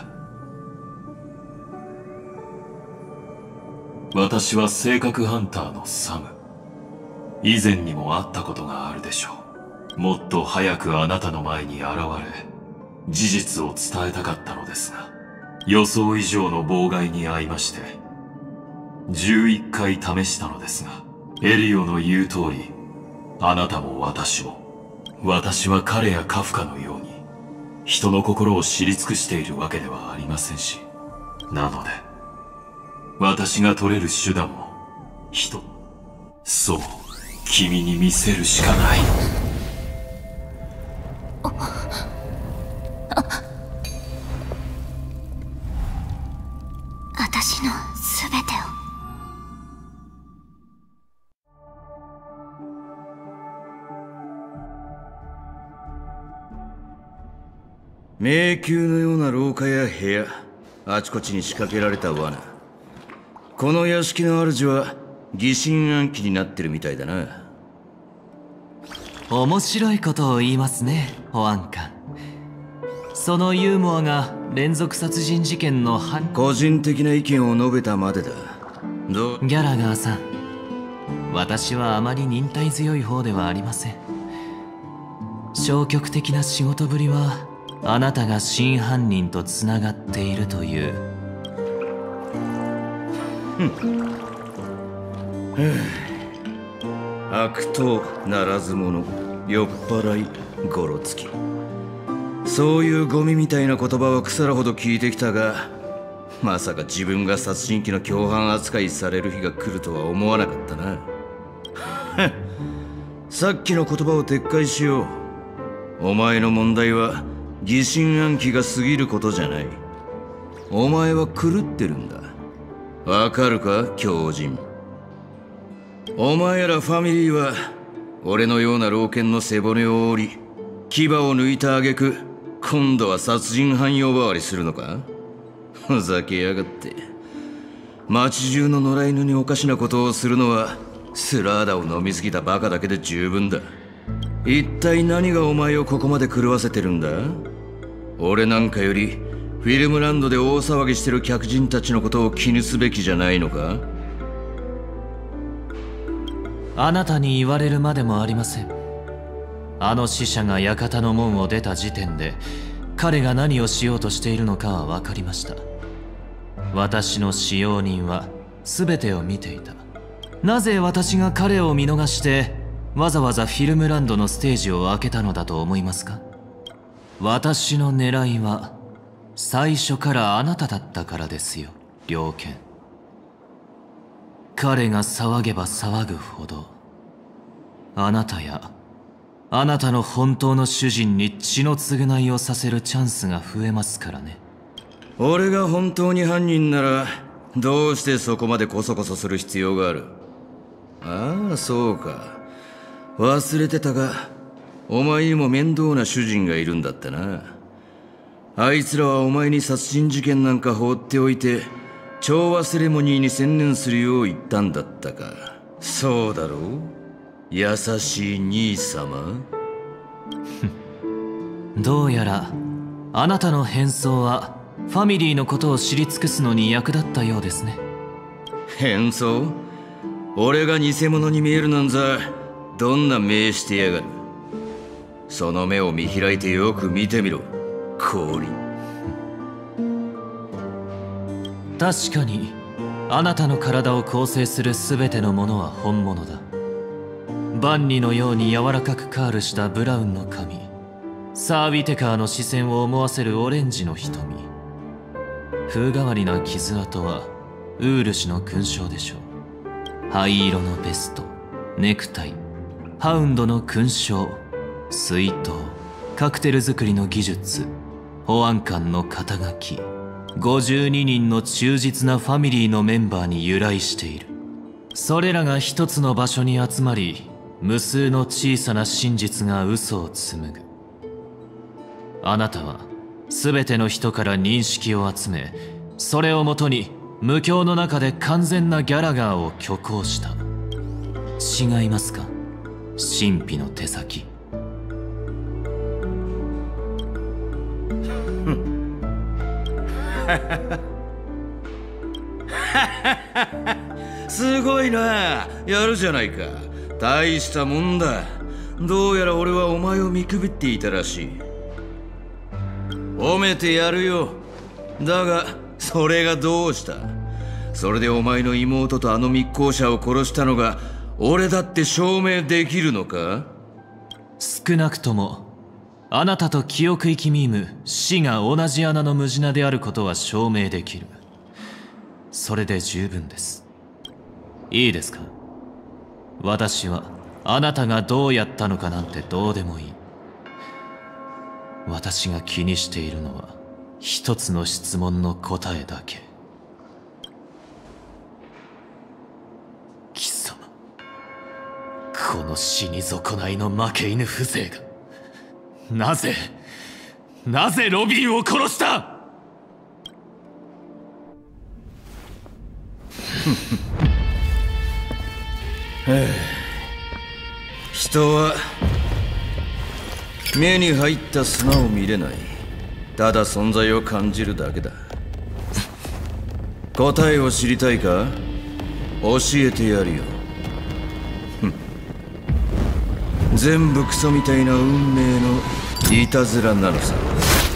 私は性格ハンターのサム。以前にも会ったことがあるでしょう。もっと早くあなたの前に現れ、事実を伝えたかったのですが、予想以上の妨害に遭いまして、じゅういっかい試したのですが、エリオの言う通り、あなたも私も、私は彼やカフカのように人の心を知り尽くしているわけではありませんし、なので私が取れる手段も人、そう君に見せるしかない。 私のすべてを。 迷宮のような廊下や部屋、あちこちに仕掛けられた罠。この屋敷の主は疑心暗鬼になってるみたいだな。 面白いことを言いますね、保安官。そのユーモアが連続殺人事件の犯個人的な意見を述べたまでだ。どうギャラガーさん、私はあまり忍耐強い方ではありません。消極的な仕事ぶりはあなたが真犯人とつながっているという。 悪党ならず者、酔っ払い、ゴロつき。そういうゴミみたいな言葉は腐るほど聞いてきたが、まさか自分が殺人鬼の共犯扱いされる日が来るとは思わなかったな。さっきの言葉を撤回しよう。お前の問題は疑心暗鬼が過ぎることじゃない。お前は狂ってるんだ。わかるか、狂人。お前らファミリーは俺のような老犬の背骨を折り、牙を抜いた挙句、今度は殺人犯呼ばわりするのか。ふざけやがって。町中の野良犬におかしなことをするのはスラーダを飲みすぎたバカだけで十分だ。一体何がお前をここまで狂わせてるんだ。俺なんかよりフィルムランドで大騒ぎしてる客人たちのことを気にすべきじゃないのか。 あなたに言われるまでもありません。あの死者が館の門を出た時点で彼が何をしようとしているのかは分かりました。私の使用人は全てを見ていた。なぜ私が彼を見逃してわざわざフィルムランドのステージを開けたのだと思いますか。私の狙いは最初からあなただったからですよ、猟犬。彼が騒げば騒ぐほどあなたやあなたの本当の主人に血の償いをさせるチャンスが増えますからね。 俺が本当に犯人ならどうしてそこまでコソコソする必要がある。ああ、そうか。忘れてたが、お前にも面倒な主人がいるんだってな。あいつらはお前に殺人事件なんか放っておいて調和セレモニーに専念するよう言ったんだったか。 そうだろう、優しい兄様。 どうやらあなたの変装はファミリーのことを知り尽くすのに役立ったようですね。 変装？俺が偽物に見えるなんざどんな目してやがる。その目を見開いてよく見てみろ、降臨。 確かにあなたの体を構成する全てのものは本物だ。万里のように柔らかくカールしたブラウンの髪、サー・ウィテカーの視線を思わせるオレンジの瞳、風変わりな傷跡はウール氏の勲章でしょう。灰色のベスト、ネクタイ、ハウンドの勲章、水筒、カクテル作りの技術、保安官の肩書き、ごじゅうににんの忠実なファミリーのメンバーに由来している。それらが一つの場所に集まり、無数の小さな真実が嘘を紡ぐ。あなたは全ての人から認識を集め、それをもとに無境の中で完全なギャラガーを虚構した。違いますか、神秘の手先。 すごいな、やるじゃないか。大したもんだ。どうやら俺はお前を見くびっていたらしい。褒めてやるよ。だがそれがどうした？それでお前の妹とあの密航者を殺したのが俺だって証明できるのか？ 少なくともあなたと記憶域ミーム死が同じ穴のムジナであることは証明できる。それで十分です。いいですか？私はあなたがどうやったのかなんてどうでもいい。私が気にしているのは一つの質問の答えだけ。貴様、この死に損ないの負け犬風情がなぜなぜロビンを殺した？ 人は目に入った砂を見れない。ただ存在を感じるだけだ。答えを知りたいか？教えてやるよ。全部クソみたいな運命のいたずらなのさ。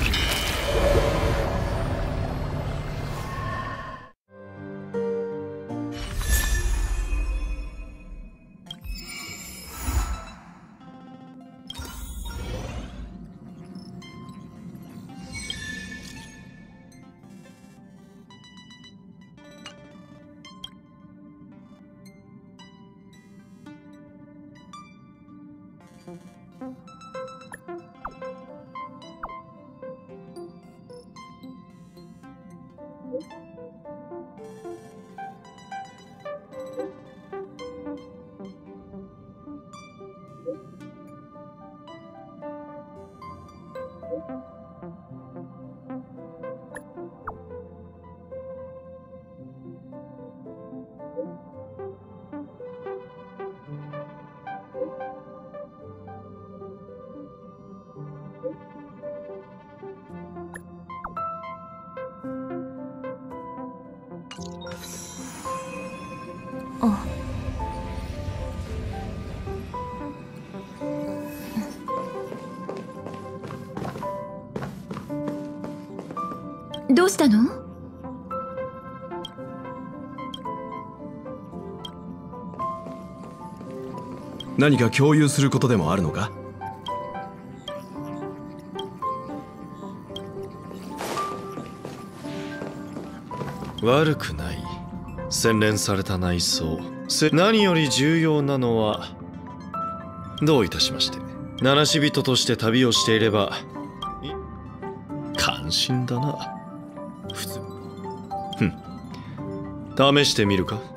どうしたの？ 何か共有することでもあるのか？ 悪くない。洗練された内装。何より重要なのは、どういたしまして。七死人として旅をしていれば感心だな。普通。ふん。試してみるか？